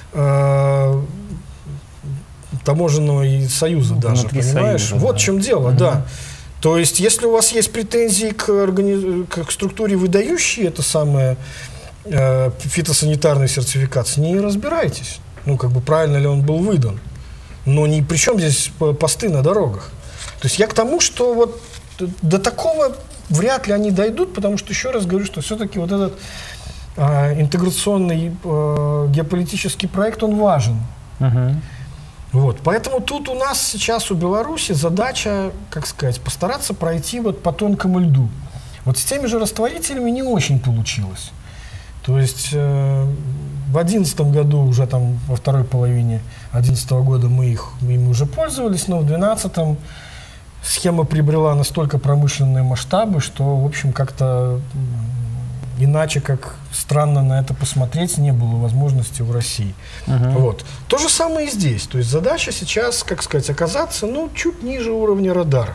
таможенного союза даже, понимаешь? Союза, вот в чем дело, да. То есть, если у вас есть претензии к структуре, выдающей это самое фитосанитарный сертификат, с ней разбирайтесь. Ну, как бы правильно ли он был выдан. Но ни при чем здесь посты на дорогах. То есть я к тому, что вот до такого вряд ли они дойдут, потому что, еще раз говорю, что все-таки вот этот интеграционный геополитический проект, он важен. Вот. Поэтому тут у нас сейчас у Беларуси задача, как сказать, постараться пройти вот по тонкому льду. Вот с теми же растворителями не очень получилось. То есть в 2011 году, уже там во второй половине 2011 года мы ими уже пользовались, но в 2012 схема приобрела настолько промышленные масштабы, что, в общем, как-то иначе, как странно на это посмотреть, не было возможности в России. Вот. То же самое и здесь. То есть задача сейчас, как сказать, оказаться, ну, чуть ниже уровня радаров.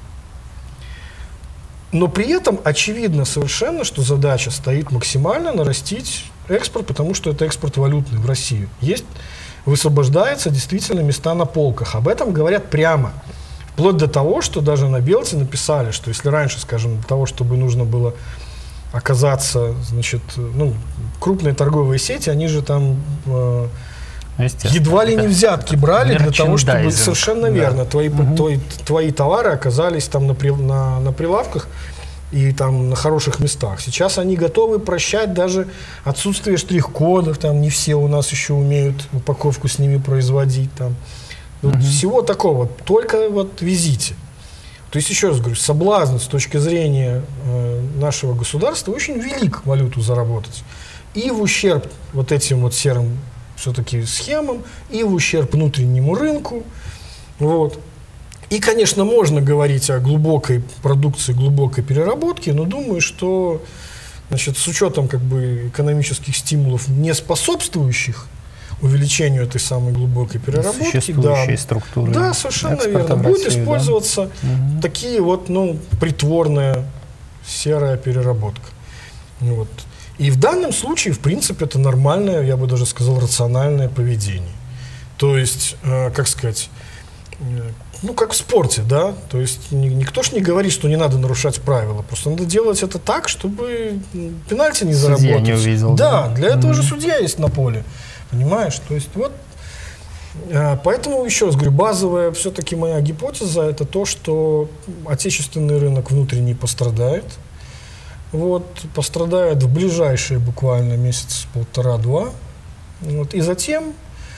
Но при этом очевидно совершенно, что задача стоит максимально нарастить экспорт, потому что это экспорт валютный в Россию. Высвобождаются действительно места на полках. Об этом говорят прямо. Вплоть до того, что даже на Белте написали, что если раньше, скажем, для того, чтобы нужно было оказаться, значит, ну, крупные торговые сети, они же там едва ли не взятки брали для того, чтобы, совершенно верно, твои товары оказались там на прилавках и там на хороших местах. Сейчас они готовы прощать даже отсутствие штрих-кодов, там не все у нас еще умеют упаковку с ними производить, там. Всего такого, только вот везите. То есть, еще раз говорю, соблазн с точки зрения нашего государства очень велик валюту заработать. И в ущерб вот этим вот серым все-таки схемам, и в ущерб внутреннему рынку. Вот. И, конечно, можно говорить о глубокой продукции, глубокой переработке, но думаю, что, значит, с учетом как бы экономических стимулов, не способствующих увеличению этой самой глубокой переработки, существующей структуры, да, совершенно верно, будет использоваться такие вот, ну, притворная серая переработка. Вот. И в данном случае, в принципе, это нормальное, я бы даже сказал, рациональное поведение. То есть, как сказать, ну, как в спорте, да, то есть никто ж не говорит, что не надо нарушать правила, просто надо делать это так, чтобы пенальти не заработать. Судья не увидел. Да, для этого же судья есть на поле. Понимаешь? То есть вот, поэтому, еще раз говорю, базовая все-таки моя гипотеза — это то, что отечественный рынок внутренний пострадает, вот, пострадает в ближайшие буквально месяц, полтора-два. Вот, и затем,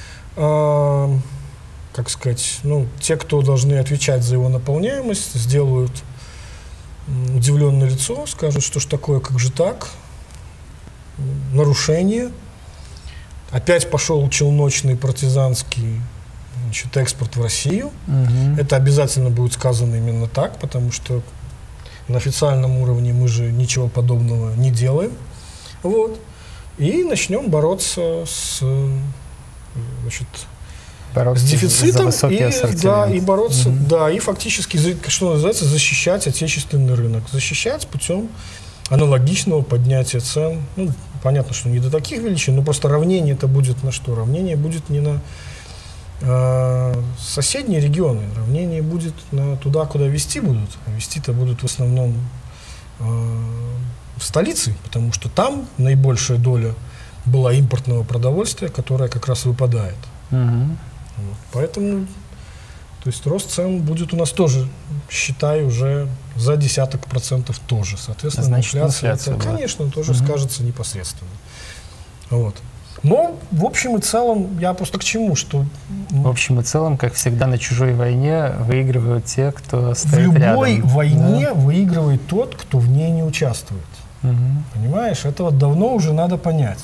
как сказать, ну, те, кто должны отвечать за его наполняемость, сделают удивленное лицо, скажут, что ж такое, как же так, нарушение. Опять пошел челночный партизанский, значит, экспорт в Россию. Это обязательно будет сказано именно так, потому что на официальном уровне мы же ничего подобного не делаем. Вот. И начнем бороться с, значит, с дефицитом и бороться, да, и фактически, что называется, защищать отечественный рынок. Защищать путем аналогичного поднятия цен. Ну, понятно, что не до таких величин, но просто равнение это будет на что? Равнение будет не на соседние регионы, равнение будет на туда, куда везти будут. А везти-то будут в основном в столице, потому что там наибольшая доля была импортного продовольствия, которое как раз выпадает. Вот. Поэтому, то есть рост цен будет у нас тоже, считай, уже за десяток процентов тоже. Соответственно, инфляция это, конечно, тоже скажется непосредственно. Вот. Но, в общем и целом, я просто к чему, что... В общем и целом, как всегда, на чужой войне выигрывают те, кто стоит рядом. В любой войне выигрывает тот, кто в ней не участвует. Понимаешь? Это вот давно уже надо понять.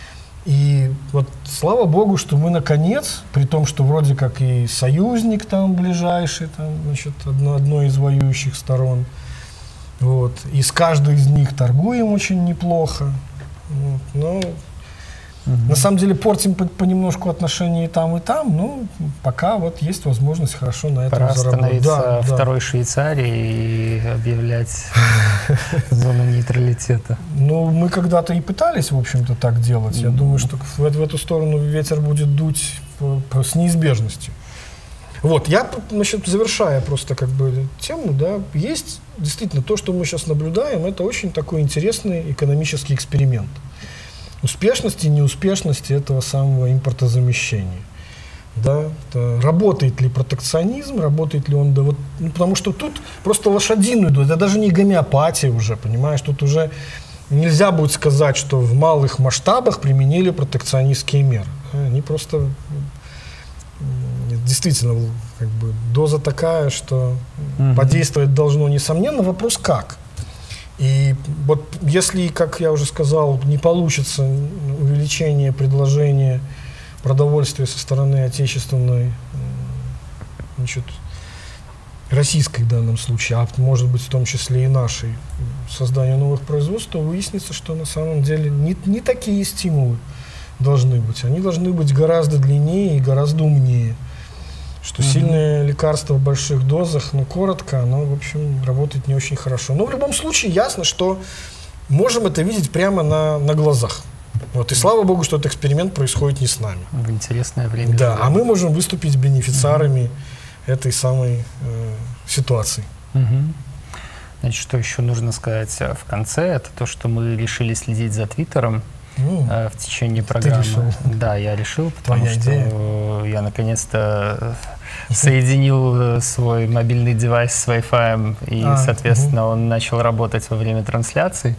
И вот слава богу, что мы наконец, при том, что вроде как и союзник там ближайший, там, значит, одной из воюющих сторон, вот, и с каждой из них торгуем очень неплохо, вот, но на самом деле портим понемножку отношения и там, но пока вот есть возможность хорошо на этом заработать. Пора становиться второй Швейцарией и объявлять зону нейтралитета. Ну, мы когда-то и пытались, в общем-то, так делать. Я думаю, что в эту сторону ветер будет дуть с неизбежностью. Вот, я, значит, завершая просто как бы тему, да, есть действительно то, что мы сейчас наблюдаем, это очень такой интересный экономический эксперимент. Успешности и неуспешности этого самого импортозамещения. Да? Работает ли протекционизм, работает ли он... Да, вот, ну, потому что тут просто лошадиную идут, это даже не гомеопатия уже, понимаешь, тут уже нельзя будет сказать, что в малых масштабах применили протекционистские меры. Они просто... Действительно, как бы, доза такая, что подействовать должно, несомненно. Вопрос как? И вот если, как я уже сказал, не получится увеличение предложения продовольствия со стороны отечественной, значит, российской в данном случае, а может быть в том числе и нашей, создания новых производств, то выяснится, что на самом деле не такие стимулы должны быть. Они должны быть гораздо длиннее и гораздо умнее. Что сильное лекарство в больших дозах, но коротко, оно, в общем, работает не очень хорошо. Но в любом случае ясно, что можем это видеть прямо на глазах. Вот, и слава богу, что этот эксперимент происходит не с нами. В интересное время. Да, а мы можем выступить бенефициарами этой самой ситуации. Значит, что еще нужно сказать в конце, это то, что мы решили следить за Твиттером в течение программы. Ты решил? Да, я решил, потому что я наконец-то соединил свой мобильный девайс с Wi-Fi, и, соответственно, он начал работать во время трансляции.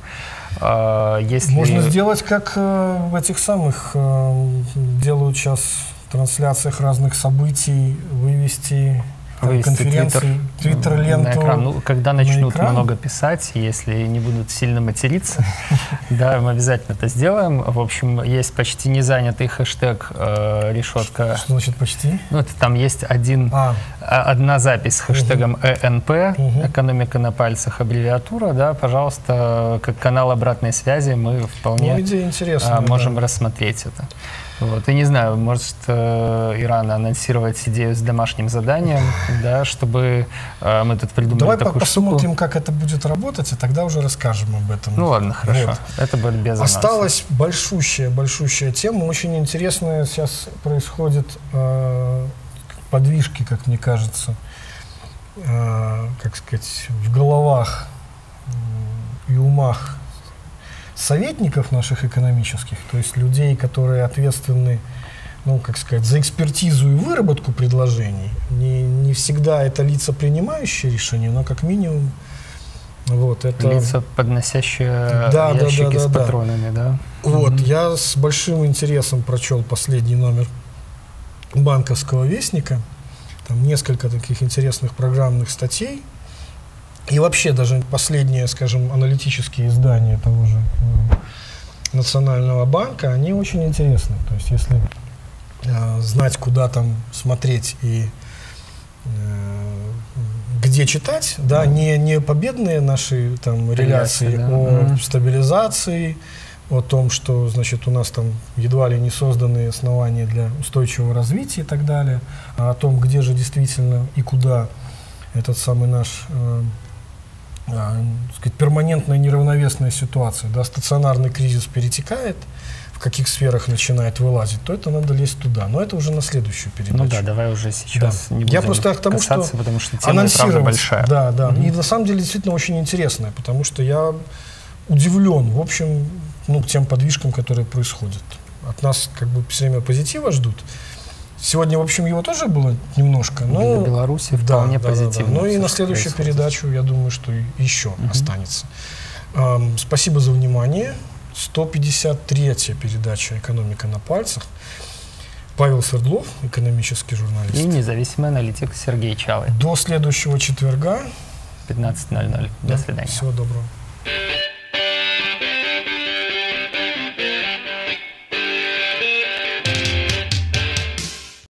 Можно сделать, как в этих самых делают сейчас в трансляциях разных событий, вывести конференции, твиттер-ленту ну, когда начнут много писать, если не будут сильно материться, да, мы обязательно это сделаем. В общем, есть почти незанятый хэштег решетка. Что значит почти? Ну, это там есть одна запись с хэштегом ЭНП, экономика на пальцах, аббревиатура, да, пожалуйста, как канал обратной связи мы вполне можем рассмотреть это. Вот. И не знаю, может Иран анонсировать идею с домашним заданием, да, чтобы мы тут придумали Давай такую посмотрим, штуку. как это будет работать, и тогда уже расскажем об этом. Ну ладно, хорошо. Вот. Это будет без анонса. Осталась большущая тема. Очень интересная сейчас происходит подвижки, как мне кажется, как сказать, в головах и умах советников наших экономических, то есть людей, которые ответственны, ну, как сказать, за экспертизу и выработку предложений. Не всегда это лица, принимающие решения, но как минимум Вот, это... Лица, подносящие ящики с патронами, да? Вот, я с большим интересом прочел последний номер «Банковского вестника». Там несколько таких интересных программных статей. И вообще даже последние, скажем, аналитические издания того же Национального банка, они очень интересны. То есть если знать, куда там смотреть и где читать, да, не победные наши там реляции о стабилизации, о том, что, значит, у нас там едва ли не созданы основания для устойчивого развития и так далее, а о том, где же действительно и куда этот самый наш сказать, перманентная неравновесная ситуация, да, стационарный кризис перетекает, в каких сферах начинает вылазить, то это надо лезть туда. Но это уже на следующую передачу. Ну да, давай уже сейчас не будем Я просто к тому, касаться, что потому что тема, правда, большая. Да, да. И на самом деле действительно очень интересная, потому что я удивлен, в общем, тем подвижкам, которые происходят. От нас как бы все время позитива ждут. Сегодня, в общем, его тоже было немножко, но... Для Беларуси вполне позитивно. Ну и на следующую передачу, я думаю, что еще останется. Спасибо за внимание. 153-я передача «Экономика на пальцах». Павел Свердлов, экономический журналист. И независимый аналитик Сергей Чалый. До следующего четверга. 15:00. До свидания. Всего доброго.